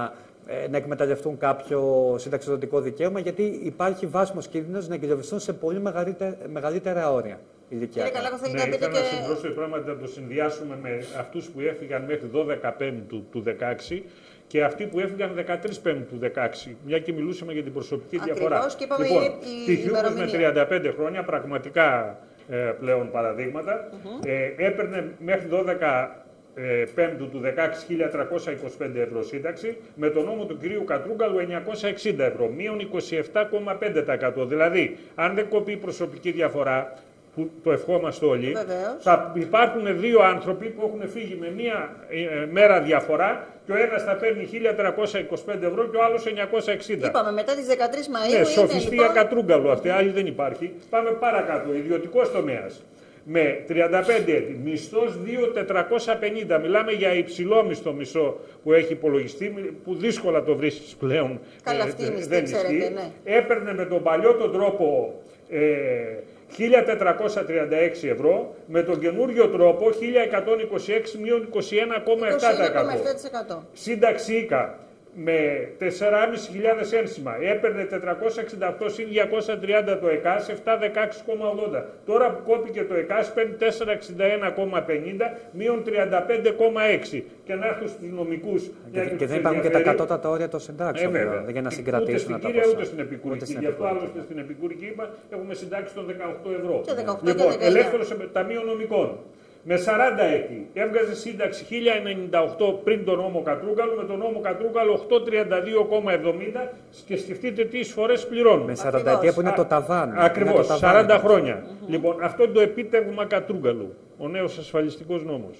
ε, να εκμεταλλευτούν κάποιο συνταξιδοτικό δικαίωμα, γιατί υπάρχει βάσιμος κίνδυνος να εγκλωβιστούν σε πολύ μεγαλύτερα, μεγαλύτερα όρια ηλικιακά. Κύριε Καλάκο, ναι, ήθελα και... να συμπρόσω πράγματι να το συνδυάσουμε με αυτούς που έφυγαν μέχρι δώδεκα Πέμπτου του δεκαέξι και αυτοί που έφυγαν δεκατρείς Πέμπτου του δεκαέξι, μια και μιλούσαμε για την προσωπική Ακριβώς, διαφορά. Και είπαμε λοιπόν, η, η τυχιούχος με τριάντα πέντε χρόνια, πραγματικά ε, πλέον παραδείγματα, mm-hmm. ε, έπαιρνε μέχρι δώδεκα Πέμπτου του δεκαέξι χίλια τριακόσια είκοσι πέντε ευρώ σύνταξη, με τον νόμο του κυρίου Κατρούγκαλου εννιακόσια εξήντα ευρώ, μείον είκοσι επτά κόμμα πέντε τοις εκατό. Δηλαδή, αν δεν κοπεί η προσωπική διαφορά, που το ευχόμαστε όλοι, βεβαίως, θα υπάρχουν δύο άνθρωποι που έχουν φύγει με μία ε, μέρα διαφορά και ο ένας θα παίρνει χίλια τριακόσια είκοσι πέντε ευρώ και ο άλλος εννιακόσια εξήντα. Είπαμε μετά τις δεκατρείς Μαΐου. Ναι, σοφιστία λοιπόν... Κατρούγκαλου αυτή, άλλη δεν υπάρχει. Πάμε παρακάτω, ιδιωτικός τομέας. Με τριάντα πέντε έτη, μισθός δύο χιλιάδες τετρακόσια πενήντα, μιλάμε για υψηλό μισθό μισό που έχει υπολογιστεί, που δύσκολα το βρίσκεις πλέον. Καλά, αυτή η μισθή, ξέρετε, ναι. Έπαιρνε με τον παλιό τον τρόπο ε, χίλια τετρακόσια τριάντα έξι ευρώ, με τον καινούριο τρόπο χίλια εκατόν είκοσι έξι μείον είκοσι ένα κόμμα επτά τοις εκατό. Σύνταξη ΙΚΑ με τέσσερις χιλιάδες πεντακόσια ένσημα, έπαιρνε τετρακόσια εξήντα οκτώ συν διακόσια τριάντα το ΕΚΑΣ, επτακόσια δεκαέξι κόμμα ογδόντα. Τώρα που κόπηκε το ΕΚΑΣ παίρνει τετρακόσια εξήντα ένα κόμμα πενήντα μείον τριάντα πέντε κόμμα έξι. Και να έρθουν στους νομικούς. Και, και, και δεν υπάρχουν και τα κατώτατα όρια των συντάξεων, ε, για να συγκρατήσουν ούτε τα ποσά. Ούτε στην επικουρική. Γι' αυτό άλλωστε στην επικουρική είπα έχουμε συντάξει των δεκαοκτώ ευρώ. Και δεκαοκτώ λοιπόν, και ελεύθερο ταμείο νομικών. Με σαράντα έτη έβγαζε σύνταξη χίλια ενενήντα οκτώ πριν τον νόμο Κατρούγκαλου, με τον νόμο Κατρούγκαλου οκτακόσια τριάντα δύο κόμμα εβδομήντα και σκεφτείτε τι εισφορές πληρώνουν. Με σαράντα ετία που είναι το ταβάνι. Ακριβώς, σαράντα χρόνια. Mm-hmm. Λοιπόν, αυτό είναι το επίτευγμα Κατρούγκαλου, ο νέος ασφαλιστικός νόμος.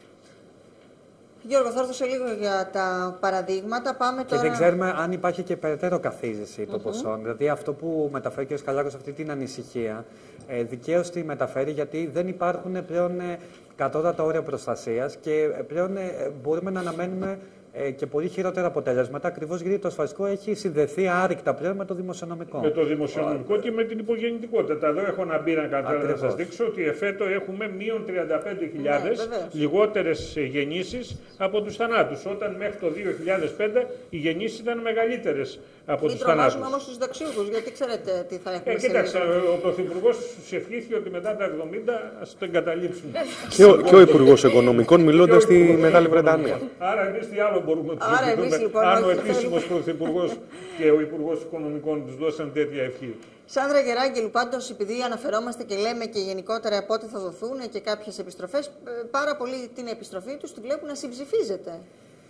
Γιώργο, θα έρθω σε λίγο για τα παραδείγματα. Πάμε τώρα... Και δεν ξέρουμε αν υπάρχει και περαιτέρω καθίζηση των mm-hmm. ποσών. Δηλαδή αυτό που μεταφέρει ο κ. Καλάκος, αυτή την ανησυχία, ε, δικαίως τη μεταφέρει, γιατί δεν υπάρχουν πλέον ε, κατώτατα όρια προστασίας και πλέον ε, μπορούμε να αναμένουμε ε, και πολύ χειρότερα αποτελέσματα, ακριβώς γιατί το ασφαλιστικό έχει συνδεθεί άρρηκτα πλέον με το δημοσιονομικό. Με το δημοσιονομικό και με την υπογεννητικότητα. Εδώ έχω να μπει να σας δείξω ότι εφέτο έχουμε μείον τριάντα πέντε χιλιάδες ναι, λιγότερες γεννήσεις από τους θανάτους. Όταν μέχρι το δύο χιλιάδες πέντε οι γεννήσεις ήταν μεγαλύτερες από τους θανάτους. Μην τρομάζουμε όμως τους συνταξιούχους, γιατί ξέρετε τι θα έχουμε. Ε, κοίταξε, ο Πρωθυπουργός τους ευχήθηκε ότι μετά τα εβδομήντα ας το εγκαταλείψουν. Και ο, και ο Υπουργός Οικονομικών μιλώντας στη Μεγάλη Βρετανία. Άρα εμείς τι άλλο μπορούμε να τους ευχηθούμε, λοιπόν, αν ο επίσημος Πρωθυπουργός και ο Υπουργός Οικονομικών τους δώσαν τέτοια ευχή. Σάνδρα Γεράγγελου, πάντως, επειδή αναφερόμαστε και λέμε και γενικότερα πότε θα δοθούν και κάποιες επιστροφές, πάρα πολλοί την επιστροφή τους τη βλέπουν να συμψηφίζεται.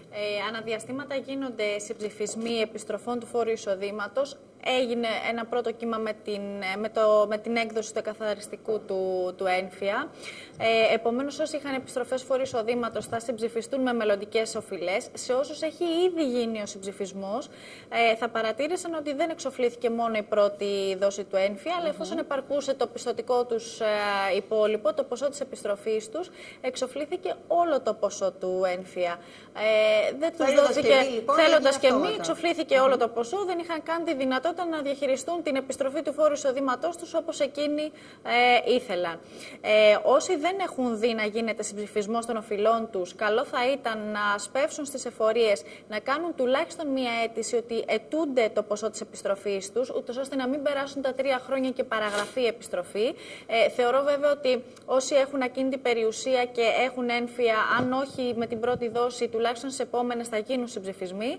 Ε, αναδιαστήματα γίνονται συμψηφισμοί επιστροφών του φόρου εισοδήματος. Έγινε ένα πρώτο κύμα με την, με το, με την έκδοση του εκαθαριστικού του, του ένφια. Ε, επομένως, όσοι είχαν επιστροφές φόρου εισοδήματος θα συμψηφιστούν με μελλοντικές οφειλές. Σε όσους έχει ήδη γίνει ο συμψηφισμός, ε, θα παρατήρησαν ότι δεν εξοφλήθηκε μόνο η πρώτη δόση του ένφια, αλλά εφόσον επαρκούσε το πιστωτικό τους ε, υπόλοιπο, το ποσό της επιστροφής τους, εξοφλήθηκε όλο το ποσό του ένφια. Ε, δεν τους δόθηκε, λοιπόν, θέλοντας και μη, εξοφλήθηκε mm-hmm. όλο το ποσό, δεν είχαν καν τη δυνατότητα να διαχειριστούν την επιστροφή του φόρου εισοδήματός τους όπως εκείνοι ε, ήθελαν. Ε, όσοι δεν έχουν δει να γίνεται συμψηφισμός των οφειλών τους, καλό θα ήταν να σπεύσουν στις εφορίες, να κάνουν τουλάχιστον μία αίτηση ότι ετούνται το ποσό της επιστροφής τους, ούτως ώστε να μην περάσουν τα τρία χρόνια και παραγραφεί η επιστροφή. Ε, θεωρώ βέβαια ότι όσοι έχουν ακίνητη περιουσία και έχουν ένφια, αν όχι με την πρώτη δόση, τουλάχιστον στις επόμενες θα γίνουν συμψηφισμοί.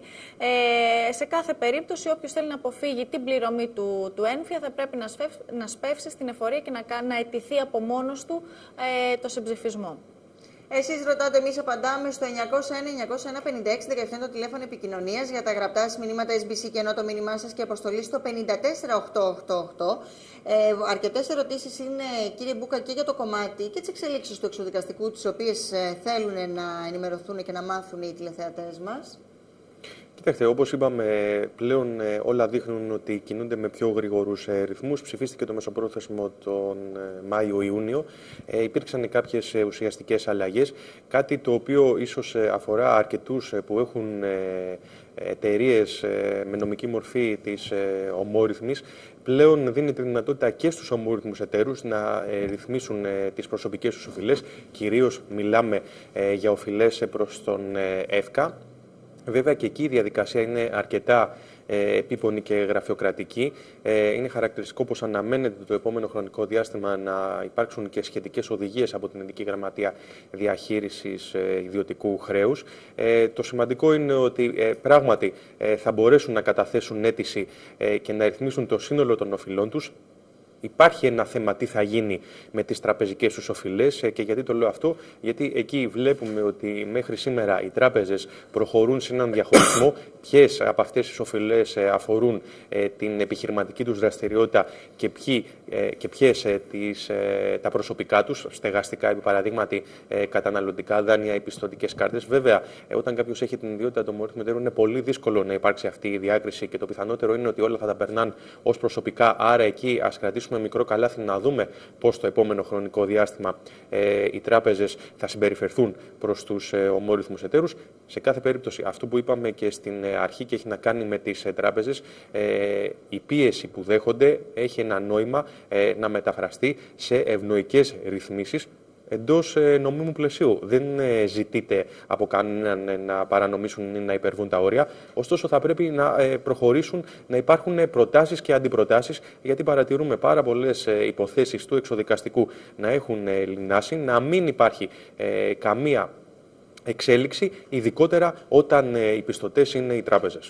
Ε, σε κάθε περίπτωση, όποιος θέλει να αποφύγει την πληρωμή του, του ένφια θα πρέπει να, σφευ, να σπεύσει στην εφορία και να, να αιτηθεί από μόνος του ε, το συμψηφισμό. Εσείς ρωτάτε, εμείς απαντάμε στο εννιακόσια ένα εννιακόσια ένα πενήντα έξι δεκαεπτά είναι το τηλέφωνο επικοινωνίας για τα γραπτά σας μηνύματα ες μπι σι και ενώ το μήνυμά σας και αποστολή στο πενήντα τέσσερα οχτακόσια ογδόντα οκτώ. Ε, αρκετές ερωτήσεις είναι, κύριε Μπούκα, και για το κομμάτι και τις εξελίξεις του εξωδικαστικού, τις οποίες ε, θέλουν να ενημερωθούν και να μάθουν οι τηλεθεατές μας. Κοιτάξτε, όπως είπαμε, πλέον ε, όλα δείχνουν ότι κινούνται με πιο γρήγορους ε, ρυθμούς. Ψηφίστηκε το μεσοπρόθεσμο τον ε, Μάιο-Ιούνιο. Ε, υπήρξαν κάποιες ε, ουσιαστικές αλλαγές. Κάτι το οποίο ίσως ε, αφορά αρκετούς ε, που έχουν ε, εταιρείες ε, με νομική μορφή της ε, ομόρυθμης. Πλέον δίνεται δυνατότητα και στους ομόρυθμους εταίρους να ε, ρυθμίσουν ε, τις προσωπικές τους οφειλές. Κυρίως μιλάμε ε, για οφειλές προς τον ε, ΕΦΚΑ. Βέβαια και εκεί η διαδικασία είναι αρκετά ε, επίπονη και γραφειοκρατική. Ε, είναι χαρακτηριστικό πως αναμένεται το επόμενο χρονικό διάστημα να υπάρξουν και σχετικές οδηγίες από την Ειδική Γραμματεία Διαχείρισης ε, Ιδιωτικού Χρέους. Ε, το σημαντικό είναι ότι ε, πράγματι ε, θα μπορέσουν να καταθέσουν αίτηση ε, και να ρυθμίσουν το σύνολο των οφειλών τους. Υπάρχει ένα θέμα τι θα γίνει με τις τραπεζικές τους οφειλές και γιατί το λέω αυτό, γιατί εκεί βλέπουμε ότι μέχρι σήμερα οι τράπεζες προχωρούν σε έναν διαχωρισμό ποιες από αυτές τις οφειλές αφορούν την επιχειρηματική τους δραστηριότητα και, ποιοι, και ποιες τις, τα προσωπικά τους, στεγαστικά επί παραδείγματι καταναλωτικά δάνεια ή πιστωτικές κάρτες. Βέβαια, όταν κάποιος έχει την ιδιότητα του ομόρυθμου εταίρου είναι πολύ δύσκολο να υπάρξει αυτή η διάκριση και το πιθανότερο είναι ότι όλα θα τα περνάνε ως προσωπικά, άρα εκεί ας κρατήσουμε με μικρό καλάθι να δούμε πώς το επόμενο χρονικό διάστημα ε, οι τράπεζες θα συμπεριφερθούν προς τους ε, ομόρυθμους εταίρους. Σε κάθε περίπτωση, αυτό που είπαμε και στην ε, αρχή και έχει να κάνει με τις ε, τράπεζες, ε, η πίεση που δέχονται έχει ένα νόημα ε, να μεταφραστεί σε ευνοϊκές ρυθμίσεις εντός ε, νομίμου πλαισίου. Δεν ε, ζητείται από κανέναν ε, να παρανομήσουν ή να υπερβούν τα όρια. Ωστόσο, θα πρέπει να ε, προχωρήσουν, να υπάρχουν ε, προτάσεις και αντιπροτάσεις, γιατί παρατηρούμε πάρα πολλές ε, υποθέσεις του εξωδικαστικού να έχουν ε, λινάσει, να μην υπάρχει ε, καμία εξέλιξη, ειδικότερα όταν ε, οι πιστωτές είναι οι τράπεζες.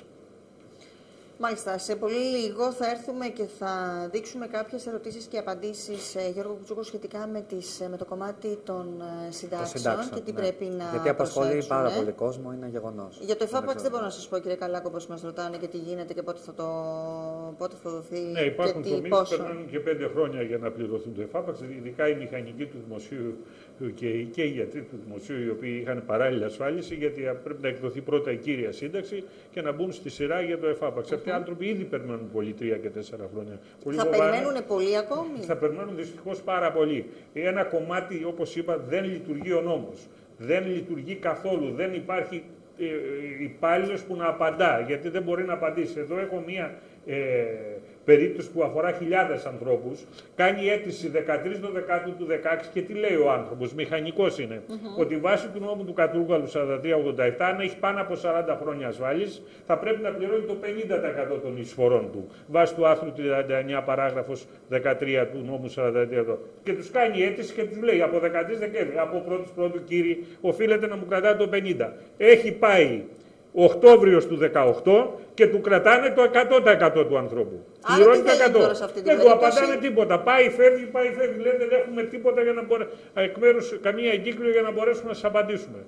Μάλιστα, σε πολύ λίγο θα έρθουμε και θα δείξουμε κάποιες ερωτήσεις και απαντήσεις, ε, Γιώργο Κουτσούκο, σχετικά με, τις, με το κομμάτι των ε, συντάξεων, συντάξεων και τι ναι. πρέπει να γιατί απασχολεί προσέξουμε. πάρα πολύ κόσμο, είναι γεγονός. Για το εφάπαξ δεν μπορώ να σας πω, κύριε Καλάκο, πώς μας ρωτάνε και τι γίνεται και πότε θα, το, πότε θα δοθεί. Ναι, υπάρχουν και τομείς πόσο. που περνάνε και πέντε χρόνια για να πληρωθούν το εφάπαξ, ειδικά οι μηχανικοί του δημοσίου και, και οι γιατροί του δημοσίου, οι οποίοι είχαν παράλληλη ασφάλιση, γιατί πρέπει να εκδοθεί πρώτα η κύρια σύνταξη και να μπουν στη σειρά για το εφάπαξ. Mm-hmm. Αυτοί οι άνθρωποι ήδη περιμένουν πολύ, τρία και τέσσερα χρόνια. Πολύ θα φοβάμαι, περιμένουν πολύ ακόμη. Θα περιμένουν δυστυχώς πάρα πολύ. Ένα κομμάτι, όπως είπα, δεν λειτουργεί ο νόμος. Δεν λειτουργεί καθόλου. Δεν υπάρχει ε, υπάλληλος που να απαντά, γιατί δεν μπορεί να απαντήσει. Εδώ έχω μία ε, περίπτωση που αφορά χιλιάδες ανθρώπους. Κάνει αίτηση δεκατρείς του δεκάτου του δεκαέξι και τι λέει ο άνθρωπος, μηχανικός είναι, mm-hmm. ότι βάσει του νόμου του Κατρούγκαλου σαράντα τρία ογδόντα επτά, αν έχει πάνω από σαράντα χρόνια ασφάλισης, θα πρέπει να πληρώνει το πενήντα τοις εκατό των εισφορών του. Βάσει του άρθρου τριάντα εννέα παράγραφος δεκατρία του νόμου σαράντα τρία. Και τους κάνει αίτηση και τους λέει από δεκατρείς Δεκέμβρη, από πρώτης πρώτου κύριοι, οφείλετε να μου κρατάτε το πενήντα. Έχει πάει Οκτώβριος του δεκαοκτώ και του κρατάνε το εκατό τοις εκατό του ανθρώπου. Άρα τι θα γίνει τώρα σε αυτή την δεν του απαντάνε τίποτα. Πάει, φεύγει, πάει, φεύγει. Λέτε δεν έχουμε τίποτα για να μπορέσουμε, εκ μέρους καμία εγκύκλιο για να μπορέσουμε να σας απαντήσουμε.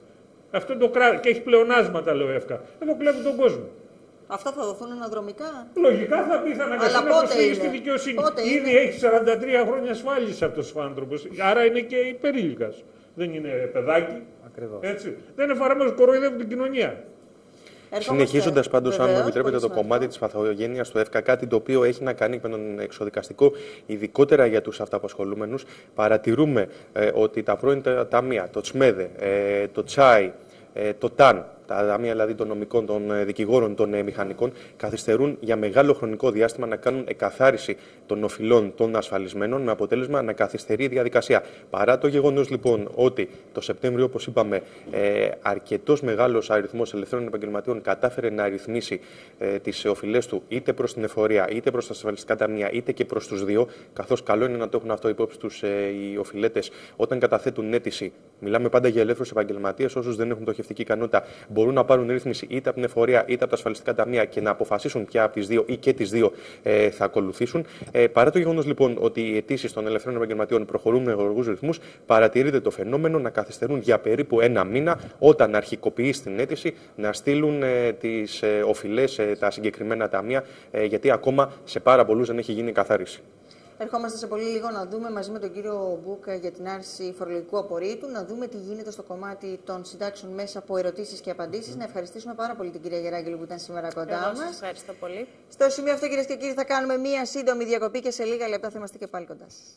Αυτό το κράτος και έχει πλεονάσματα, λέω εύκα. Εδώ κλέβουν τον κόσμο. Αυτά θα δοθούν αναδρομικά. Λογικά θα πει, θα αναγκαστεί να προσφύγει στη δικαιοσύνη. Πότε Ήδη είναι? έχει σαράντα τρία χρόνια ασφάλιση αυτός ο άνθρωπος. Άρα είναι και υπερήλικας. Δεν είναι παιδάκι. Ακριβώς. Έτσι. Δεν εφαρμόζει, κοροϊδεύουν την κοινωνία. Συνεχίζοντα πάντω, αν μου επιτρέπετε, το σημαντικό. κομμάτι τη παθογένεια του ΕΦΚΑ, κάτι το οποίο έχει να κάνει με τον εξοδικαστικό, ειδικότερα για του αυταπασχολούμενου, παρατηρούμε ε, ότι τα πρώην ταμεία, το ΤΣΜΕΔΕ, ε, το ΤΣΑΙ, ε, το ΤΑΝ, τα ταμεία δηλαδή των νομικών, των δικηγόρων, των ε, μηχανικών, καθυστερούν για μεγάλο χρονικό διάστημα να κάνουν εκαθάριση των οφειλών των ασφαλισμένων, με αποτέλεσμα να καθυστερεί η διαδικασία. Παρά το γεγονός λοιπόν ότι το Σεπτέμβριο, όπως είπαμε, ε, αρκετός μεγάλος αριθμός ελευθέρων επαγγελματιών κατάφερε να ρυθμίσει ε, τις οφειλές του είτε προς την εφορία, είτε προς τα ασφαλιστικά ταμεία, είτε και προς τους δύο, καθώς καλό είναι να το έχουν αυτό υπόψη τους ε, οι οφειλέτες όταν καταθέτουν αίτηση. Μιλάμε πάντα για ελεύθερους επαγγελματίες, όσους δεν έχουν πτωχευτική ικανότητα. Μπορούν να πάρουν ρύθμιση είτε από την εφορία είτε από τα ασφαλιστικά ταμεία και να αποφασίσουν ποια από τις δύο ή και τις δύο ε, θα ακολουθήσουν. Ε, παρά το γεγονός λοιπόν ότι οι αιτήσεις των ελευθερών επαγγελματιών προχωρούν με γοργούς ρυθμούς, παρατηρείται το φαινόμενο να καθυστερούν για περίπου ένα μήνα όταν αρχικοποιεί την αίτηση να στείλουν ε, τις ε, οφειλές, ε, τα συγκεκριμένα ταμεία, ε, γιατί ακόμα σε πάρα πολλούς δεν έχει γίνει καθάριση. Ερχόμαστε σε πολύ λίγο να δούμε μαζί με τον κύριο Μπούκα για την άρση φορολογικού απορρίτου, να δούμε τι γίνεται στο κομμάτι των συντάξεων μέσα από ερωτήσεις και απαντήσεις. Mm. Να ευχαριστήσουμε πάρα πολύ την κυρία Γεράγγελου που ήταν σήμερα κοντά μας. Σας ευχαριστώ πολύ. Στο σημείο αυτό, κυρίες και κύριοι, θα κάνουμε μία σύντομη διακοπή και σε λίγα λεπτά θα είμαστε και πάλι κοντά σας.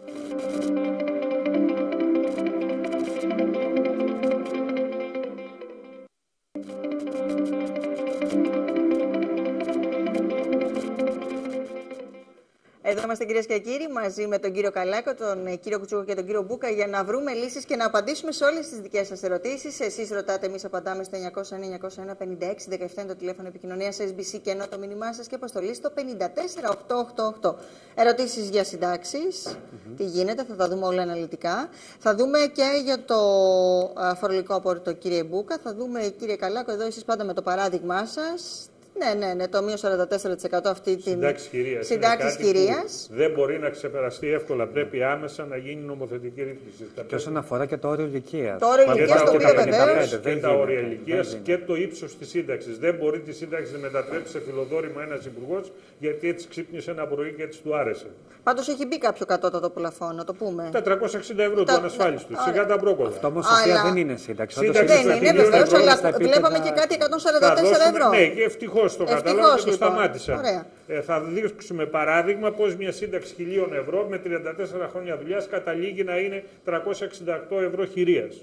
Εδώ είμαστε, κυρίες και κύριοι, μαζί με τον κύριο Καλάκο, τον κύριο Κουτσούκο και τον κύριο Μπούκα, για να βρούμε λύσεις και να απαντήσουμε σε όλες τις δικές σας ερωτήσεις. Εσείς ρωτάτε, εμείς απαντάμε στο εννιακόσια ένα εννιακόσια ένα πενήντα έξι δεκαεπτά είναι το τηλέφωνο επικοινωνίας ες μπι σι και ενώ το μήνυμά σας και αποστολή στο πέντε τέσσερα οκτώ οκτώ οκτώ. Ερωτήσεις για συντάξεις. Mm-hmm. Τι γίνεται, θα τα δούμε όλα αναλυτικά. Θα δούμε και για το φορολογικό απόρριτο, κύριε Μπούκα. Θα δούμε, κύριε Καλάκο, εδώ εσείς πάντα με το παράδειγμά σας. Ναι, ναι, ναι, το μείον σαράντα τέσσερα τοις εκατό αυτή την συντάξη κυρίας. Δεν μπορεί να ξεπεραστεί εύκολα. Πρέπει άμεσα να γίνει νομοθετική ρύθμιση. Και όσον αφορά και το όριο ηλικίας. Το όριο ηλικίας, το οποίο βεβαίως. Και τα όρια ηλικίας και το ύψος της σύνταξης. Δεν μπορεί τη σύνταξη να μετατρέψει σε φιλοδόρημα ένας υπουργός, γιατί έτσι ξύπνησε ένα πρωί και έτσι του άρεσε. Πάντως έχει μπει κάποιο κατώτατο πλαφόν, να το πούμε. Τα τριακόσια εξήντα ευρώ του ανασφάλιστου. Σιγά τα μπρόκολα. Αυτό όμως ουσία δεν είναι σύνταξη. Δεν είναι, βεβαίως, αλλά βλέπαμε και κάτι εκατόν σαράντα τέσσερα ευρώ. Ναι, και ευτυχώς το κατάλαβα και το λοιπόν. σταμάτησα. Ε, θα δείξουμε παράδειγμα πώς μια σύνταξη χιλίων ευρώ με τριάντα τέσσερα χρόνια δουλειάς καταλήγει να είναι τριακόσια εξήντα οκτώ ευρώ χειρίας.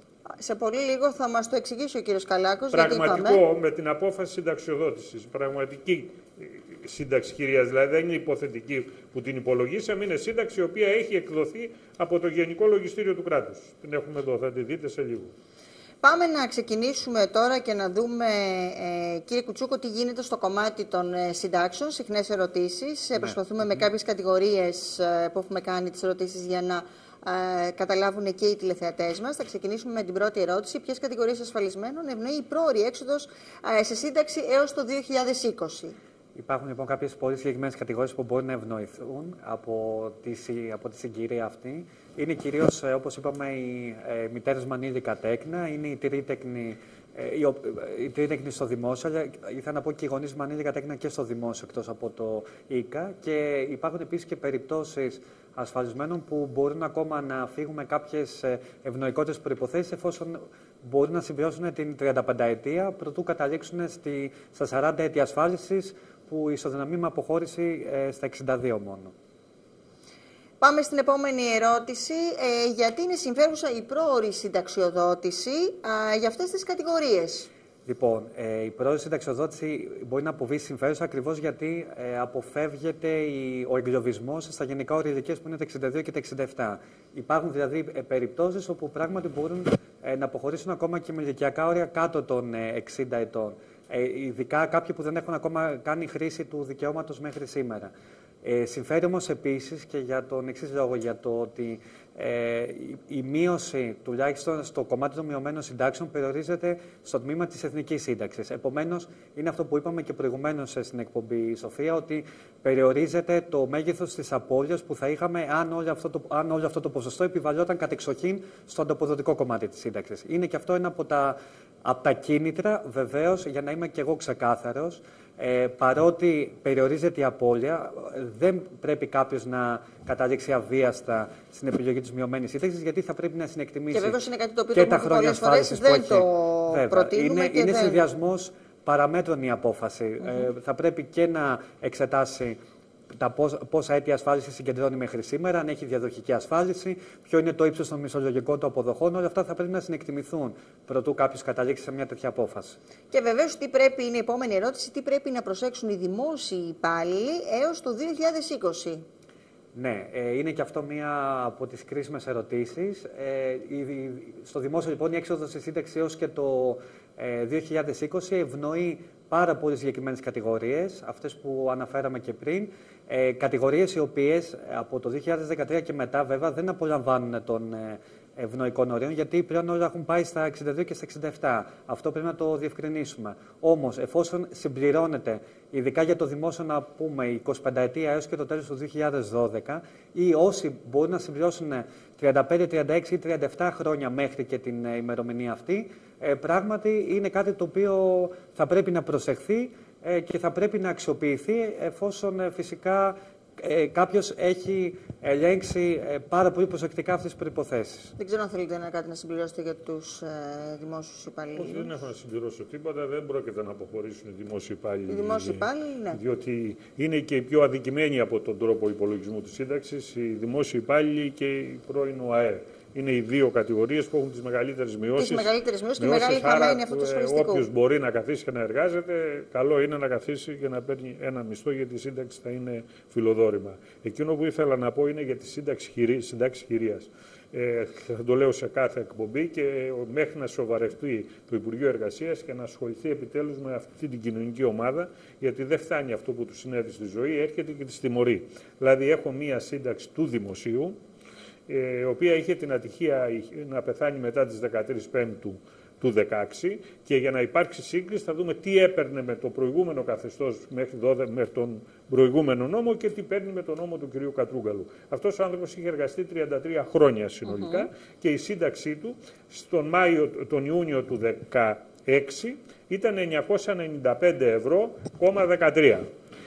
Σε πολύ λίγο θα μας το εξηγήσει ο κύριος Καλάκος. Πραγματικό, είπαμε... με την απόφαση συνταξιοδότησης. Πραγματική σύνταξη χειρίας, δηλαδή δεν είναι υποθετική που την υπολογίσαμε, είναι σύνταξη η οποία έχει εκδοθεί από το Γενικό Λογιστήριο του κράτους. Την έχουμε εδώ, θα τη δείτε σε λίγο. Πάμε να ξεκινήσουμε τώρα και να δούμε, ε, κύριε Κουτσούκο, τι γίνεται στο κομμάτι των ε, συντάξεων. Συχνές ερωτήσεις. Ναι. Προσπαθούμε mm-hmm. με κάποιες κατηγορίες ε, που έχουμε κάνει τις ερωτήσεις για να ε, καταλάβουν και οι τηλεθεατές μας. Θα ξεκινήσουμε με την πρώτη ερώτηση. Ποιες κατηγορίες ασφαλισμένων ευνοεί η πρόωρη έξοδος ε, σε σύνταξη έως το δύο χιλιάδες είκοσι. Υπάρχουν λοιπόν κάποιες πολύ συγκεκριμένες κατηγορίες που μπορεί να ευνοηθούν από τη, από τη συγκυρία αυτή. Είναι κυρίως, όπως είπαμε, οι ε, μητέρες με ανήλικα τέκνα, είναι οι τρίτεκνοι, ε, οι, οι τρίτεκνοι στο δημόσιο, αλλά ήθελα να πω και οι γονείς με ανήλικα τέκνα και στο δημόσιο εκτός από το ΙΚΑ. Και υπάρχουν επίσης και περιπτώσεις ασφαλισμένων που μπορούν ακόμα να φύγουν με κάποιες ευνοϊκότερες προϋποθέσεις, εφόσον μπορούν να συμπληρώσουν την τριανταπενταετία προτού καταλήξουν στη, στα σαράντα έτη ασφάλισης, που ισοδυναμεί με αποχώρηση ε, στα εξήντα δύο μόνο. Πάμε στην επόμενη ερώτηση. Ε, γιατί είναι συμφέρουσα η πρόωρη συνταξιοδότηση ε, για αυτές τις κατηγορίες? Λοιπόν, ε, η πρόωρη συνταξιοδότηση μπορεί να αποβεί συμφέρουσα ακριβώς γιατί ε, αποφεύγεται η, ο εγκλωβισμός στα γενικά όρια ηλικίας που είναι τα εξήντα δύο και τα εξήντα επτά. Υπάρχουν δηλαδή ε, περιπτώσεις όπου πράγματι μπορούν ε, να αποχωρήσουν ακόμα και με ηλικιακά όρια κάτω των ε, εξήντα ετών. Ε, ειδικά κάποιοι που δεν έχουν ακόμα κάνει χρήση του δικαιώματος μέχρι σήμερα. Ε, συμφέρει όμως επίσης και για τον εξής λόγο, για το ότι ε, η, η μείωση, τουλάχιστον στο κομμάτι των μειωμένων συντάξεων, περιορίζεται στο τμήμα της εθνικής σύνταξης. Επομένως, είναι αυτό που είπαμε και προηγουμένως στην εκπομπή, Σοφία, ότι περιορίζεται το μέγεθος της απώλειας που θα είχαμε αν όλο αυτό το, αν όλο αυτό το ποσοστό επιβαλλόταν κατεξοχήν στο ανταποδοτικό κομμάτι της σύνταξης. Είναι και αυτό ένα από τα, από τα κίνητρα, βεβαίως, για να είμαι και εγώ ξεκάθαρος. Ε, παρότι περιορίζεται η απώλεια, δεν πρέπει κάποιος να καταλήξει αβίαστα στην επιλογή της μειωμένης σύνταξης, γιατί θα πρέπει να συνεκτιμήσει και, βέβαια είναι κάτι το οποίο και το τα χρόνια ασφάλισης που έχει. Το βέβαια, προτείνουμε είναι, και είναι δεν... συνδυασμός παραμέτρων η απόφαση. Mm-hmm. Ε, θα πρέπει και να εξετάσει τα πόσα, πόσα έτη ασφάλιση συγκεντρώνει μέχρι σήμερα, αν έχει διαδοχική ασφάλιση, ποιο είναι το ύψος των μισολογικών του αποδοχών. Όλα αυτά θα πρέπει να συνεκτιμηθούν προτού κάποιος καταλήξει σε μια τέτοια απόφαση. Και βεβαίως, τι πρέπει, είναι η επόμενη ερώτηση, τι πρέπει να προσέξουν οι δημόσιοι υπάλληλοι έως το δύο χιλιάδες είκοσι. Ναι, ε, είναι και αυτό μία από τις κρίσιμες ερωτήσεις. Ε, η, η, στο δημόσιο, λοιπόν, η έξοδος στη σύνταξη έως και το ε, δύο χιλιάδες είκοσι ευνοεί πάρα πολλές συγκεκριμένες κατηγορίες, αυτές που αναφέραμε και πριν. Ε, κατηγορίες οι οποίες από το δύο χιλιάδες δεκατρία και μετά, βέβαια, δεν απολαμβάνουν των ε, ευνοϊκών ορίων, γιατί πλέον όλα έχουν πάει στα εξήντα δύο και στα εξήντα επτά. Αυτό πρέπει να το διευκρινίσουμε. Όμως, εφόσον συμπληρώνεται, ειδικά για το δημόσιο, να πούμε, η εικοσιπενταετία έως και το τέλος του δύο χιλιάδες δώδεκα, ή όσοι μπορούν να συμπληρώσουν τριάντα πέντε, τριάντα έξι ή τριάντα επτά χρόνια μέχρι και την ημερομηνία αυτή, ε, πράγματι είναι κάτι το οποίο θα πρέπει να προσεχθεί ε, και θα πρέπει να αξιοποιηθεί, εφόσον ε, φυσικά ε, κάποιος έχει ελέγξει ε, πάρα πολύ προσεκτικά αυτές τις προϋποθέσεις. Δεν ξέρω αν θέλετε να κάτι να συμπληρώσετε για τους ε, δημόσιους υπαλλήλους. Όχι, δεν έχω να συμπληρώσω τίποτα. Δεν πρόκειται να αποχωρήσουν οι δημόσιοι υπάλληλοι. Οι δημόσιοι υπάλληλοι, ναι. Διότι είναι και οι πιο αδικημένοι από τον τρόπο υπολογισμού της σύνταξης, οι δημόσιοι υπάλληλοι και οι πρώην ΟΑΕ. Είναι οι δύο κατηγορίες που έχουν τις μεγαλύτερες μειώσεις. Τις μεγαλύτερες μειώσεις και η μεγάλη χαρά είναι αυτό το ασφαλιστικό. Όποιος μπορεί να καθίσει και να εργάζεται, καλό είναι να καθίσει και να παίρνει ένα μισθό, γιατί η σύνταξη θα είναι φιλοδόρημα. Εκείνο που ήθελα να πω είναι για τη συντάξη χειρίας. Ε, θα το λέω σε κάθε εκπομπή και μέχρι να σοβαρευτεί το Υπουργείο Εργασίας και να ασχοληθεί επιτέλους με αυτή την κοινωνική ομάδα, γιατί δεν φτάνει αυτό που του συνέβη στη ζωή, έρχεται και τη τιμωρεί. Δηλαδή, έχω μία σύνταξη του δημοσίου, η οποία είχε την ατυχία να πεθάνει μετά τις δεκατρείς Πέμπτου του δεκαέξι, και για να υπάρξει σύγκριση θα δούμε τι έπαιρνε με το προηγούμενο καθεστώς μέχρι δώδεκα, με τον προηγούμενο νόμο, και τι παίρνει με τον νόμο του κυρίου Κατρούγκαλου. Αυτός ο άνθρωπος είχε εργαστεί τριάντα τρία χρόνια συνολικά uh-huh. και η σύνταξή του στον Μάιο, τον Ιούνιο του δεκαέξι ήταν εννιακόσια ενενήντα πέντε ευρώ κόμμα δεκατρία.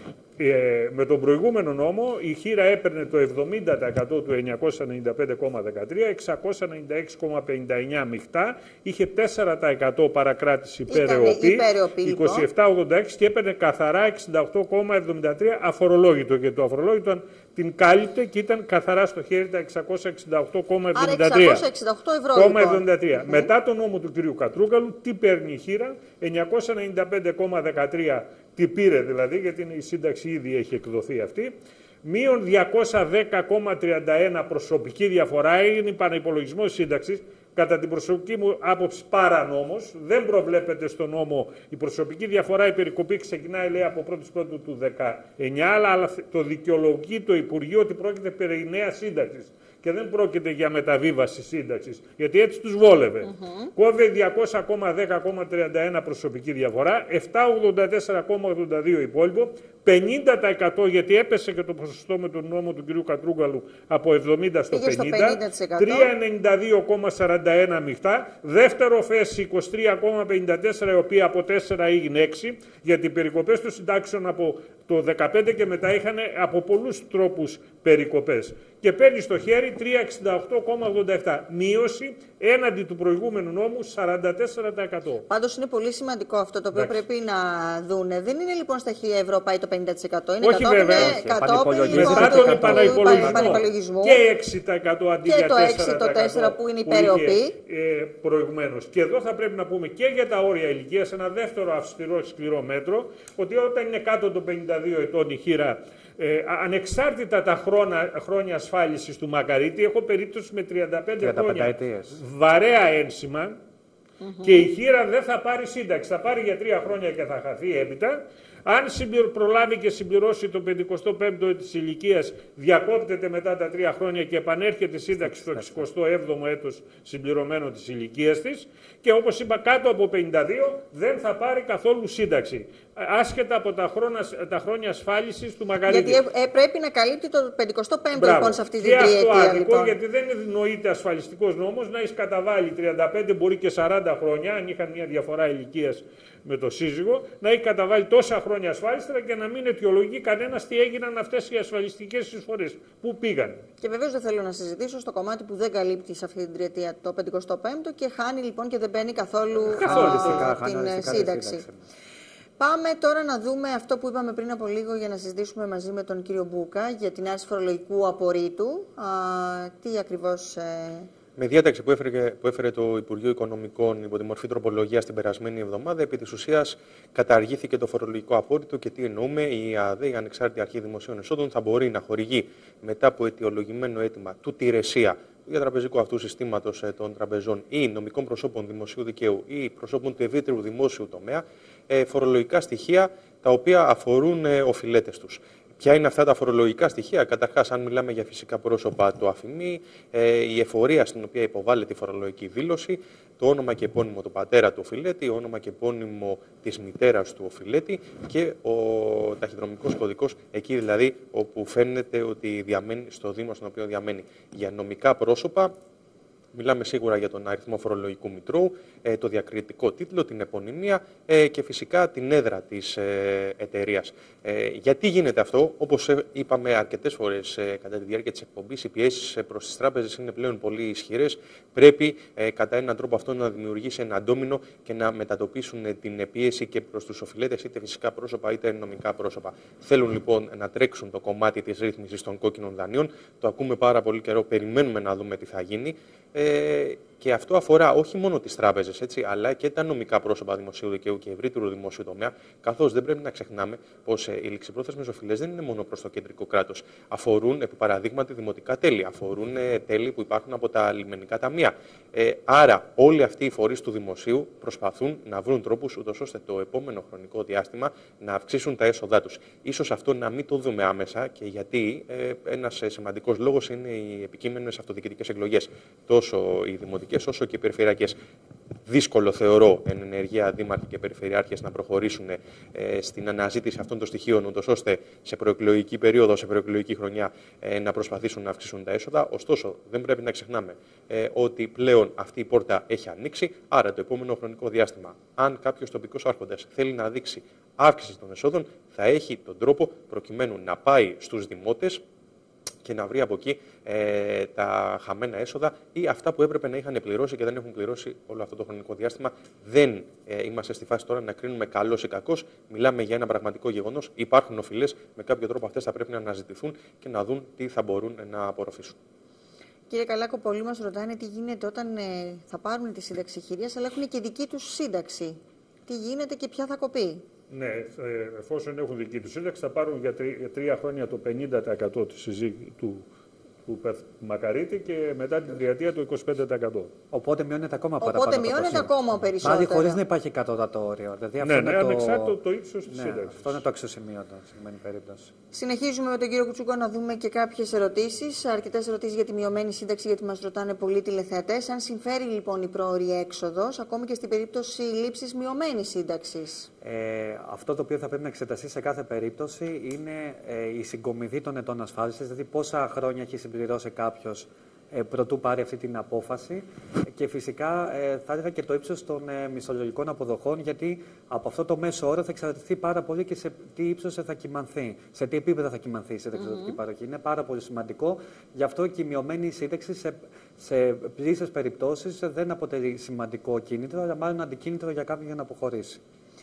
Ε, με τον προηγούμενο νόμο η χείρα έπαιρνε το εβδομήντα τοις εκατό του εννιακόσια ενενήντα πέντε κόμμα δεκατρία, εξακόσια ενενήντα έξι κόμμα πενήντα εννιά μειχτά, είχε τέσσερα τοις εκατό παρακράτηση υπερεοπή, είκοσι επτά κόμμα ογδόντα έξι και έπαιρνε καθαρά εξήντα οκτώ κόμμα εβδομήντα τρία αφορολόγητο, και το αφορολόγητο την κάλυπτε και ήταν καθαρά στο χέρι τα εξακόσια εξήντα οκτώ κόμμα εβδομήντα τρία. εξακόσια εξήντα οκτώ ευρώ, λοιπόν. εβδομήντα τρία. Mm-hmm. Μετά τον νόμο του κυρίου Κατρούγκαλου, τι παίρνει η χείρα? εννιακόσια ενενήντα πέντε κόμμα δεκατρία, τι πήρε δηλαδή, γιατί η σύνταξη ήδη έχει εκδοθεί αυτή, μείον διακόσια δέκα κόμμα τριάντα ένα προσωπική διαφορά, είναι πανυπολογισμός σύνταξης. Κατά την προσωπική μου άποψη παρανόμος, δεν προβλέπεται στον νόμο η προσωπική διαφορά, η περικοπή ξεκινάει, λέει, από πρώτη Πρώτου του δεκαεννιά, αλλά το δικαιολογεί το Υπουργείο ότι πρόκειται περί νέας σύνταξης και δεν πρόκειται για μεταβίβαση σύνταξης, γιατί έτσι τους βόλευε. Mm-hmm. Κόβε διακόσια δέκα κόμμα τριάντα ένα προσωπική διαφορά, επτακόσια ογδόντα τέσσερα κόμμα ογδόντα δύο υπόλοιπο, πενήντα τοις εκατό γιατί έπεσε και το ποσοστό με τον νόμο του κ. Κατρούγκαλου από εβδομήντα στο πενήντα, τριακόσια ενενήντα δύο κόμμα σαράντα ένα μειχτά, δεύτερο φέση είκοσι τρία κόμμα πενήντα τέσσερα, η οποία από τέσσερα έγινε έξι, γιατί οι περικοπές των συντάξεων από το δεκαπέντε και μετά είχαν από πολλούς τρόπους περικοπές. Και παίρνει στο χέρι τριακόσια εξήντα οκτώ κόμμα ογδόντα επτά. Μείωση έναντι του προηγούμενου νόμου σαράντα τέσσερα τοις εκατό. Πάντως είναι πολύ σημαντικό αυτό το οποίο Εντάξει. πρέπει να δούνε. Δεν είναι λοιπόν στα χίλια ευρώ πάει το πενήντα τοις εκατό. Είναι Όχι βέβαια. Κατόπιν μετά τον πανυπολογισμό. Και έξι τοις εκατό αντί για τέσσερα τοις εκατό. Και το έξι τοις εκατό το τέσσερα που είναι υπερεοπή. Ε, προηγουμένως. Και εδώ θα πρέπει να πούμε και για τα όρια ηλικίας ένα δεύτερο αυστηρό σκληρό μέτρο, ότι όταν είναι κάτω των πενήντα δύο ετών η χείρα, Ε, ανεξάρτητα τα χρόνια, χρόνια ασφάλισης του Μακαρίτη, έχω περίπτωση με τριάντα πέντε χρόνια βαρέα ένσημα mm-hmm. και η χείρα δεν θα πάρει σύνταξη. Θα πάρει για τρία χρόνια και θα χαθεί έπειτα. Αν συμπληρω... προλάβει και συμπληρώσει το πενηκοστό πέμπτο της ηλικίας, διακόπτεται μετά τα τρία χρόνια και επανέρχεται σύνταξη στο εξηκοστό έβδομο έτος συμπληρωμένο της ηλικίας της. Και όπως είπα, κάτω από πενήντα δύο δεν θα πάρει καθόλου σύνταξη. Άσχετα από τα χρόνια, τα χρόνια ασφάλισης του Μακαρίτη. Γιατί ε, ε, πρέπει να καλύπτει το πενηκοστό πέμπτο λοιπόν σε αυτή την τριετία. Και αυτό άδικο, λοιπόν. γιατί δεν νοείται ασφαλιστικός νόμος να έχει καταβάλει τριάντα πέντε, μπορεί και σαράντα χρόνια, αν είχαν μια διαφορά ηλικίας με το σύζυγο, να έχει καταβάλει τόσα χρόνια ασφάλιστρα και να μην αιτιολογεί κανένας τι έγιναν αυτές οι ασφαλιστικές εισφορές. Πού πήγαν. Και βεβαίως δεν θέλω να συζητήσω στο κομμάτι που δεν καλύπτει σε αυτή την τριετία το πενηκοστό πέμπτο και χάνει λοιπόν και δεν μπαίνει καθόλου την σύνταξη. Πάμε τώρα να δούμε αυτό που είπαμε πριν από λίγο για να συζητήσουμε μαζί με τον κύριο Μπούκα για την άρση φορολογικού απορρίτου. Α, τι ακριβώς... Ε... Με διάταξη που έφερε, που έφερε το Υπουργείο Οικονομικών υπό τη μορφή τροπολογίας την περασμένη εβδομάδα, επί της ουσίας καταργήθηκε το φορολογικό απόρριτο και τι εννοούμε, η ΑΔΕ, η Ανεξάρτητη Αρχή Δημοσίων Εσόδων, θα μπορεί να χορηγεί μετά από αιτιολογημένο αίτημα του τηρεσία του διατραπεζικού αυτού συστήματος των τραπεζών ή νομικών προσώπων δημοσίου δικαίου ή προσώπων του ευρύτερου δημόσιου τομέα φορολογικά στοιχεία τα οποία αφορούν οφειλέτες τους. Ποια είναι αυτά τα φορολογικά στοιχεία? Καταρχάς, αν μιλάμε για φυσικά πρόσωπα, το αφημί, η εφορία στην οποία υποβάλλεται η φορολογική δήλωση, το όνομα και επώνυμο του πατέρα του οφειλέτη, το όνομα και επώνυμο της μητέρας του οφειλέτη και ο ταχυδρομικός κωδικός, εκεί δηλαδή όπου φαίνεται ότι διαμένει στο Δήμο στον οποίο διαμένει. Για νομικά πρόσωπα, μιλάμε σίγουρα για τον αριθμό φορολογικού μητρώου, το διακριτικό τίτλο, την επωνυμία και φυσικά την έδρα της εταιρείας. Γιατί γίνεται αυτό? Όπως είπαμε αρκετές φορές κατά τη διάρκεια της εκπομπής, οι πιέσεις προς τις τράπεζες είναι πλέον πολύ ισχυρές. Πρέπει κατά έναν τρόπο αυτό να δημιουργήσει ένα ντόμινο και να μετατοπίσουν την πίεση και προς τους οφειλέτες, είτε φυσικά πρόσωπα είτε νομικά πρόσωπα. Θέλουν λοιπόν να τρέξουν το κομμάτι της ρύθμισης των κόκκινων δανείων. Το ακούμε πάρα πολύ καιρό, περιμένουμε να δούμε τι θα γίνει. Ε, και αυτό αφορά όχι μόνο τις τράπεζες, έτσι, αλλά και τα νομικά πρόσωπα δημοσίου δικαίου και ευρύτερου δημοσίου τομέα, καθώς δεν πρέπει να ξεχνάμε πως ε, οι ληξιπρόθεσμες οφειλές δεν είναι μόνο προς το κεντρικό κράτος. Αφορούν, επί παραδείγματι, δημοτικά τέλη, αφορούν ε, τέλη που υπάρχουν από τα λιμενικά ταμεία. Ε, άρα, όλοι αυτοί οι φορείς του δημοσίου προσπαθούν να βρουν τρόπους, ούτως ώστε το επόμενο χρονικό διάστημα να αυξήσουν τα έσοδά τους. Ίσως αυτό να μην το δούμε άμεσα, και γιατί ε, ένας ε, σημαντικός λόγος είναι οι επικείμενες αυτοδιοικητικές εκλογές. Τόσο οι δημοτικές όσο και οι περιφερειακές. Δύσκολο θεωρώ εν ενεργεία δήμαρχοι και περιφερειάρχες να προχωρήσουν ε, στην αναζήτηση αυτών των στοιχείων, ούτως ώστε σε προεκλογική περίοδο, σε προεκλογική χρονιά ε, να προσπαθήσουν να αυξήσουν τα έσοδα. Ωστόσο, δεν πρέπει να ξεχνάμε ε, ότι πλέον αυτή η πόρτα έχει ανοίξει. Άρα, το επόμενο χρονικό διάστημα, αν κάποιος τοπικός άρχοντας θέλει να δείξει αύξηση των εσόδων, θα έχει τον τρόπο προκειμένου να πάει στους δημότες και να βρει από εκεί ε, τα χαμένα έσοδα ή αυτά που έπρεπε να είχαν πληρώσει και δεν έχουν πληρώσει όλο αυτό το χρονικό διάστημα. Δεν ε, είμαστε στη φάση τώρα να κρίνουμε καλός ή κακός. Μιλάμε για ένα πραγματικό γεγονός. Υπάρχουν οφειλές. Με κάποιο τρόπο αυτές θα πρέπει να αναζητηθούν και να δουν τι θα μπορούν να απορροφήσουν. Κύριε Καλάκο, πολλοί μας ρωτάνε τι γίνεται όταν ε, θα πάρουν τη σύνταξη χειρίας, αλλά έχουν και δική τους σύνταξη. Τι γίνεται και ποια θα κοπεί? Ναι, εφόσον έχουν δική του σύνταξη, θα πάρουν για τρία χρόνια το πενήντα τοις εκατό του, του, του Μακαρίτη και μετά την τριετία το είκοσι πέντε τοις εκατό. Οπότε μειώνεται ακόμα παραπάνω. Οπότε μειώνεται ακόμα περισσότερο. Πάλι χωρίς να υπάρχει κατώτατο όριο. Δηλαδή, αυτό ναι, είναι ναι, το... ανεξάρτητο το ύψος της ναι, σύνταξης. Αυτό είναι το αξιοσημείωτο σε συγκεκριμένη περίπτωση. Συνεχίζουμε με τον κύριο Κουτσούκο να δούμε και κάποιες ερωτήσεις. Αρκετές ερωτήσεις για τη μειωμένη σύνταξη, γιατί μας ρωτάνε πολλοί τηλεθεατές. Αν συμφέρει λοιπόν η πρόωρη έξοδος, ακόμη και στην περίπτωση λήψης μειωμένης σύνταξης? Ε, αυτό το οποίο θα πρέπει να εξεταστεί σε κάθε περίπτωση είναι ε, η συγκομιδή των ετών ασφάλισης, δηλαδή πόσα χρόνια έχει συμπληρώσει κάποιος ε, προτού πάρει αυτή την απόφαση, και φυσικά ε, θα έλεγα και το ύψος των ε, μισθολογικών αποδοχών, γιατί από αυτό το μέσο όρο θα εξαρτηθεί πάρα πολύ και σε τι ύψος θα κοιμανθεί, σε τι επίπεδα θα κοιμανθεί η συνταξιδοτική mm-hmm. παροχή. Είναι πάρα πολύ σημαντικό, γι' αυτό και η μειωμένη σύνταξη σε, σε πλήσιες περιπτώσεις δεν αποτελεί σημαντικό κίνητρο, αλλά μάλλον αντικίνητρο για κάποιον για να αποχωρήσει.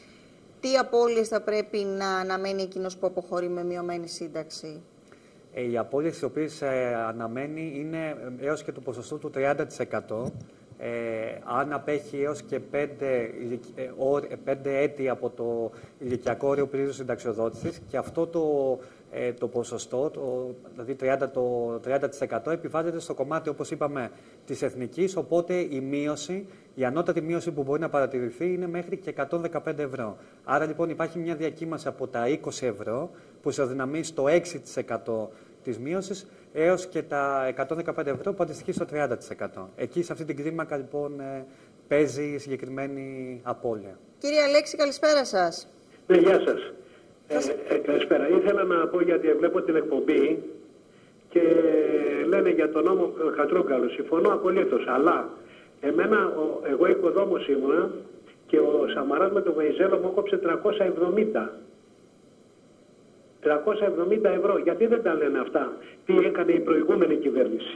Τι απώλειες θα πρέπει να αναμένει εκείνος που αποχωρεί με μειωμένη σύνταξη? Ε, οι απώλειες οι οποίες ε, αναμένει είναι έως και το ποσοστό του τριάντα τοις εκατό ε, αν απέχει έως και πέντε, ε, πέντε έτη από το ηλικιακό όριο πλήρους συνταξιοδότησης, και αυτό το, ε, το ποσοστό, το, δηλαδή τριάντα, το τριάντα τοις εκατό, επιβάλλεται στο κομμάτι, όπως είπαμε, της εθνικής, οπότε η μείωση, η ανώτατη μείωση που μπορεί να παρατηρηθεί είναι μέχρι και εκατόν δεκαπέντε ευρώ. Άρα λοιπόν υπάρχει μια διακύμαση από τα είκοσι ευρώ, που ισοδυναμεί στο έξι τοις εκατό της μείωσης, έως και τα εκατόν δεκαπέντε ευρώ που αντιστοιχεί στο τριάντα τοις εκατό. Εκεί σε αυτή την κλίμακα λοιπόν παίζει η συγκεκριμένη απώλεια. Κύριε Αλέξη, καλησπέρα σας. Ναι, γεια σας. Ε, ε, καλησπέρα. Ήθελα να πω, γιατί βλέπω την εκπομπή και λένε για τον νόμο Χατρούγκαλου. Συμφωνώ απολύτως, αλλά εμένα, ο, εγώ οικοδόμος ήμουνα και ο Σαμαράς με τον Βεϊζέλο μου έκοψε τριακόσια εβδομήντα. τριακόσια εβδομήντα ευρώ. Γιατί δεν τα λένε αυτά? Τι έκανε η προηγούμενη κυβέρνηση?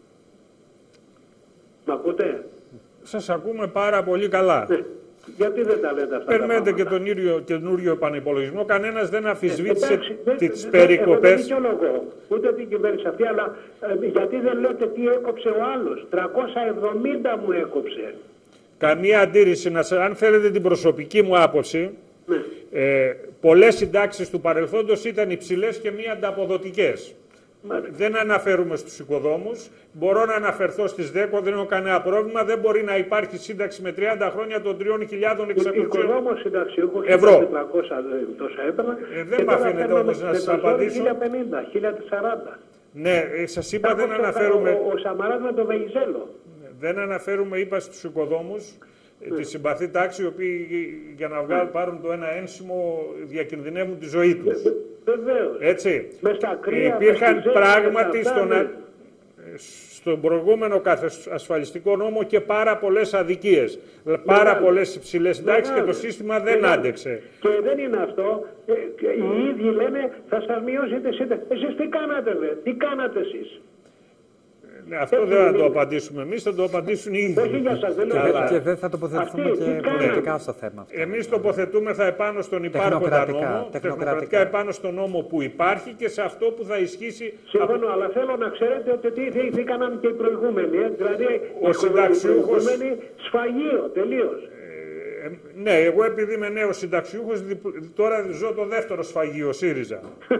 Μ' ακούτε? Σας ακούμε πάρα πολύ καλά. Ναι. Γιατί δεν τα λέτε αυτά? Περνέτε και τον ίδιο καινούριο επανυπολογισμό. Κανένας δεν αμφισβήτησε ε, τις περικοπές. Δεν δικαιολογώ ούτε την κυβέρνηση αυτή, αλλά ε, γιατί δεν λέτε τι έκοψε ο άλλος? τριακόσια εβδομήντα μου έκοψε. Καμία αντίρρηση. Να, αν θέλετε την προσωπική μου άποψη, ναι. ε, πολλές συντάξεις του παρελθόντος ήταν υψηλές και μη ανταποδοτικές. Μάλιστα. Δεν αναφέρουμε στους οικοδόμους. Μπορώ να αναφερθώ στις ΔΕΚΟ, δεν έχω κανένα πρόβλημα. Δεν μπορεί να υπάρχει σύνταξη με τριάντα χρόνια των τρεις χιλιάδες εξακόσια οικοδόμος συνταξιούχος ευρώ. τετρακόσια τόσα έπαιρνα. Ε, δεν μ' αφήνετε όμως να σας απαντήσω. χίλια πενήντα, χίλια σαράντα. Ναι, σας είπα δεν αναφέρουμε. Ο, ο Σαμαράς με τον Βεϊζέλο. Δεν αναφέρουμε, είπα, στους οικοδόμους. Ναι. Τη συμπαθή τάξη, οι οποίοι για να βγάλουν, πάρουν το ένα ένσημο διακινδυνεύουν τη ζωή τους. Βεβαίως. Έτσι. Μες στα κρύα, υπήρχαν μες πράγματι αυτά, στον, ναι. στον προηγούμενο ασφαλιστικό νόμο και πάρα πολλές αδικίες. Πάρα πολλές υψηλές συντάξεις και το σύστημα δεν Μεγάλη. άντεξε. Και δεν είναι αυτό. Ε, οι ίδιοι λένε θα σας μειώσετε σύνταξη. Εσείς τι κάνατε, δε? Τι κάνατε εσείς? Ναι, αυτό δεν θα το απαντήσουμε εμείς, θα το απαντήσουν οι ίδιοι. Όχι για σας, δεν λέω. Και δεν θα τοποθετηθούμε και πολιτικά στο θέμα αυτό. Εμείς τοποθετούμε θα επάνω στον υπάρχοντα νόμο, τεχνοκρατικά επάνω στον νόμο που υπάρχει και σε αυτό που θα ισχύσει. Συμφωνώ, από... αλλά θέλω να ξέρετε ότι τι, τι, τι κάναν και οι προηγούμενοι. Ε? Δηλαδή, ο συνταξιούχος... σφαγείο, τελείως. Ε, ναι, εγώ επειδή είμαι νέος συνταξιούχος, τώρα ζω το δεύτερο σφαγείο, ΣΥΡΙΖΑ.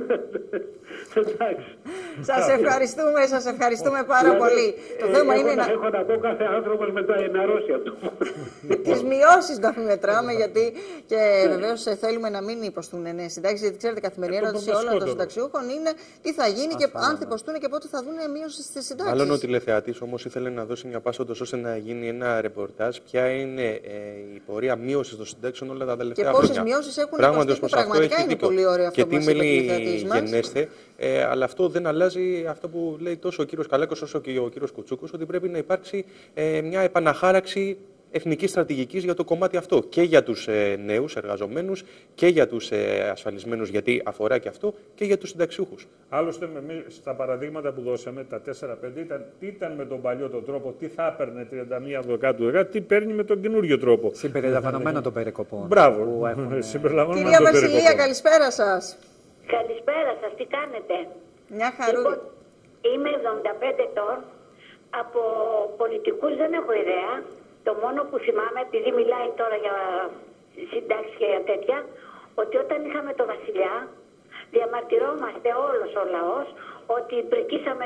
Σας ευχαριστούμε, σας ευχαριστούμε πάρα δηλαδή, πολύ. Ε, το θέμα είναι να... Έχω να πω κάθε άνθρωπος μετά η αρρώστια του. Τις μειώσεις να μετράμε, γιατί και βεβαίως θέλουμε να μην υποστούν νέες συντάξεις, γιατί ξέρετε καθημερινή ερώτηση όλων των συνταξιούχων είναι τι θα γίνει και αν θα υποστούν και πότε θα δουν μείωση στις συντάξεις. Μάλλον ο τηλεθεατής όμως ήθελε να δώσει μια πάσα ώστε να γίνει ένα ρεπορτάζ ποια είναι ε, η πορεία μείωσης των συντάξεων όλα τα τελευταία χρόνια. Και πόσες μειώσεις έχουν υποστεί, που πραγματικά είναι πολύ ωραίο αυτό που μας είπε ο τηλεθεατής μας. Γενέστε, ε, αλλά αυτό δεν αλλάζει αυτό που λέει τόσο ο κύριος Καλέκος όσο και ο κύριος Κουτσούκος, ότι πρέπει να υπάρξει ε, μια επαναχάραξη εθνικής στρατηγικής για το κομμάτι αυτό. Και για τους ε, νέους εργαζομένους και για τους ε, ασφαλισμένους, γιατί αφορά και αυτό, και για τους συνταξιούχους. Άλλωστε, με, στα παραδείγματα που δώσαμε, τα τέσσερα πέντε ήταν τι ήταν με τον παλιό τον τρόπο, τι θα έπαιρνε τριάντα μία δεκάτου δεκάτου, τι παίρνει με τον καινούριο τρόπο. Συμπεριλαμβανομένο των περικοπών. Μπράβο. Κυρία Βασιλεία, καλησπέρα σας. Καλησπέρα σας, τι κάνετε? Μια χαρού. Λοιπόν, είμαι εβδομήντα πέντε ετών, από πολιτικούς δεν έχω ιδέα. Το μόνο που θυμάμαι, επειδή μιλάει τώρα για συντάξεις και για τέτοια, ότι όταν είχαμε το Βασιλιά, διαμαρτυρόμαστε όλος ο λαός ότι πρικήσαμε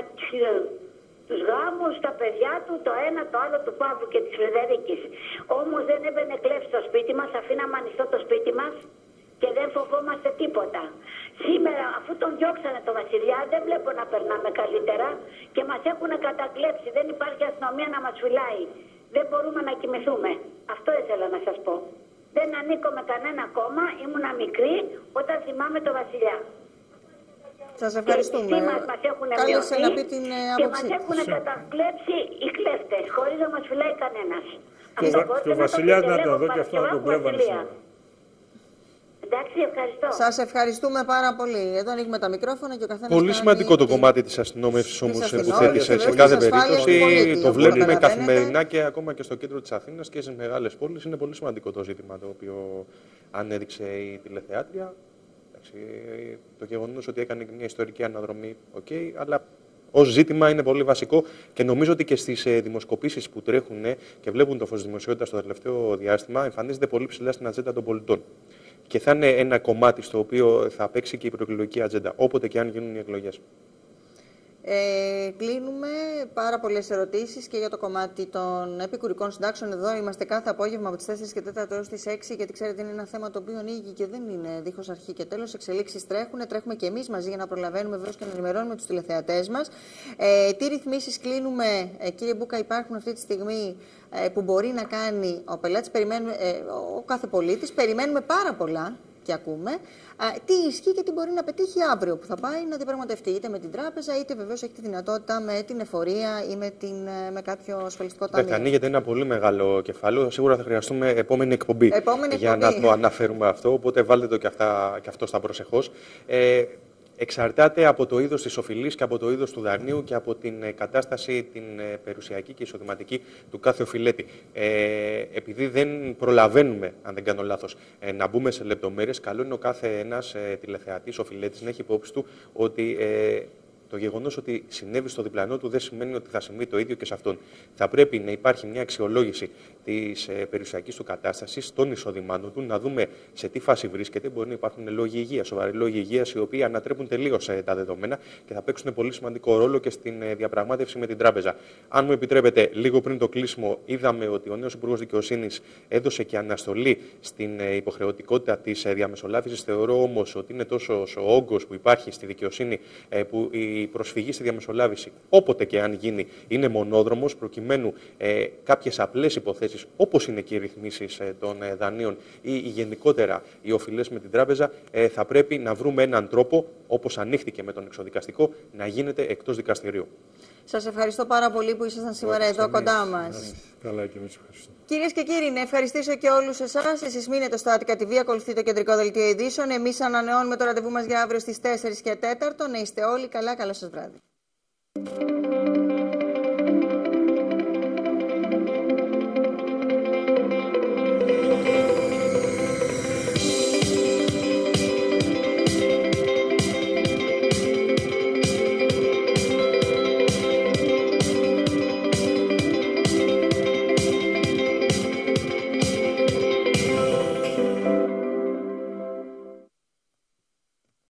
τους γάμους, τα παιδιά του, το ένα, το άλλο του Παύλου και της Φρεδερίκης. Όμως δεν έμπαινε κλέφτη στο σπίτι μας, αφήναμε ανοιχτό το σπίτι μας και δεν φοβόμαστε τίποτα. Σήμερα, αφού τον διώξανε το Βασιλιά, δεν βλέπω να περνάμε καλύτερα και μας έχουν κατακλέψει. Δεν υπάρχει αστυνομία να μας φυλάει. Δεν μπορούμε να κοιμηθούμε. Αυτό ήθελα να σας πω. Δεν ανήκω με κανένα κόμμα, ήμουνα μικρή όταν θυμάμαι το Βασιλιά. Σας ευχαριστούμε. Και μας, μας έχουν Κάλεσε να πει την άποψή. Και μας έχουν κατακλέψει οι κλέφτες, χωρίς να μας φυλάει κανένας. Και, και ο Βασιλιάς να το δω και αυτό να το κλέβανε σήμερα. Εντάξει, ευχαριστώ. Σας ευχαριστούμε πάρα πολύ. Εδώ ανοίγουμε τα μικρόφωνα και ο καθένας. Πολύ σημαντικό το κομμάτι της αστυνόμευσης όμως που θέτησε σε κάθε περίπτωση. Το βλέπουμε καθημερινά και ακόμα και στο κέντρο της Αθήνας και στις μεγάλες πόλεις. Είναι πολύ σημαντικό το ζήτημα το οποίο ανέδειξε η τηλεθεάτρια. Το γεγονός ότι έκανε μια ιστορική αναδρομή, οκ, okay, αλλά ως ζήτημα είναι πολύ βασικό και νομίζω ότι και στις ε, δημοσκοπήσεις που τρέχουν ε, και βλέπουν το φως δημοσιότητας στο τελευταίο διάστημα εμφανίζεται πολύ ψηλά στην ατζέντα των πολιτών. Και θα είναι ένα κομμάτι στο οποίο θα παίξει και η προεκλογική ατζέντα, όποτε και αν γίνουν οι εκλογές. Ε, κλείνουμε πάρα πολλές ερωτήσεις και για το κομμάτι των επικουρικών συντάξεων. Εδώ είμαστε κάθε απόγευμα από τις τέσσερις και τέσσερα έως τις έξι, γιατί ξέρετε είναι ένα θέμα το οποίο ανοίγει και δεν είναι δίχως αρχή και τέλος. Εξελίξεις τρέχουν, τρέχουμε και εμείς μαζί για να προλαβαίνουμε βεβαίως και να ενημερώνουμε τους τηλεθεατές μας. Ε, τι ρυθμίσεις κλείνουμε, ε, κύριε Μπούκα, υπάρχουν αυτή τη στιγμή ε, που μπορεί να κάνει ο πελάτης, περιμένουμε, ε, ο κάθε πολίτης. Περιμένουμε πάρα πολλά και ακούμε. Α, τι ισχύει και τι μπορεί να πετύχει αύριο που θα πάει να διαπραγματευτεί, είτε με την τράπεζα, είτε βεβαίως έχει τη δυνατότητα με την εφορία ή με, την, με κάποιο ασφαλιστικό ταμείο. Ανοίγεται ένα πολύ μεγάλο κεφάλαιο. Σίγουρα θα χρειαστούμε επόμενη εκπομπή, επόμενη για εκπομπή. να το αναφέρουμε αυτό. Οπότε βάλτε το και, αυτά, και αυτό στα προσεχώς. Ε, Εξαρτάται από το είδος της οφειλής και από το είδος του δανείου και από την κατάσταση την περιουσιακή και εισοδηματική του κάθε οφειλέτη. Ε, επειδή δεν προλαβαίνουμε, αν δεν κάνω λάθος, ε, να μπούμε σε λεπτομέρειες, καλό είναι ο κάθε ένας ε, τηλεθεατής οφειλέτης να έχει υπόψη του ότι ε, το γεγονός ότι συνέβη στο διπλανό του δεν σημαίνει ότι θα συμβεί το ίδιο και σε αυτόν. Θα πρέπει να υπάρχει μια αξιολόγηση της ε, περιουσιακής του κατάστασης, των εισοδημάτων του, να δούμε σε τι φάση βρίσκεται. Μπορεί να υπάρχουν λόγοι υγείας, σοβαροί λόγοι υγείας, οι οποίοι ανατρέπουν τελείως ε, τα δεδομένα και θα παίξουν πολύ σημαντικό ρόλο και στην ε, διαπραγμάτευση με την τράπεζα. Αν μου επιτρέπετε, λίγο πριν το κλείσιμο, είδαμε ότι ο νέος Υπουργός Δικαιοσύνης έδωσε και αναστολή στην ε, υποχρεωτικότητα της ε, διαμεσολάβησης. Θεωρώ όμως ότι είναι τόσο ο όγκος που υπάρχει στη δικαιοσύνη ε, που η προσφυγή στη διαμεσολάβηση, όποτε και αν γίνει, είναι μονόδρομος, προκειμένου ε, κάποιες απλές υποθέσεις, όπως είναι και οι ρυθμίσεις ε, των ε, δανείων ή, ή γενικότερα οι οφειλές με την τράπεζα, ε, θα πρέπει να βρούμε έναν τρόπο, όπως ανοίχθηκε με τον εξοδικαστικό, να γίνεται εκτός δικαστηρίου. Σας ευχαριστώ πάρα πολύ που ήσασταν σήμερα εδώ εμείς, κοντά μας. Καλά και εμείς ευχαριστώ. Κυρίες και κύριοι, να ευχαριστήσω και όλους εσάς. Εσείς μείνετε στο Attica τι βι, ακολουθεί το κεντρικό δελτίο ειδήσεων. Εμείς ανανεώνουμε το ραντεβού μας για αύριο στις τέσσερις και τέσσερα. Να είστε όλοι καλά, καλό σας βράδυ.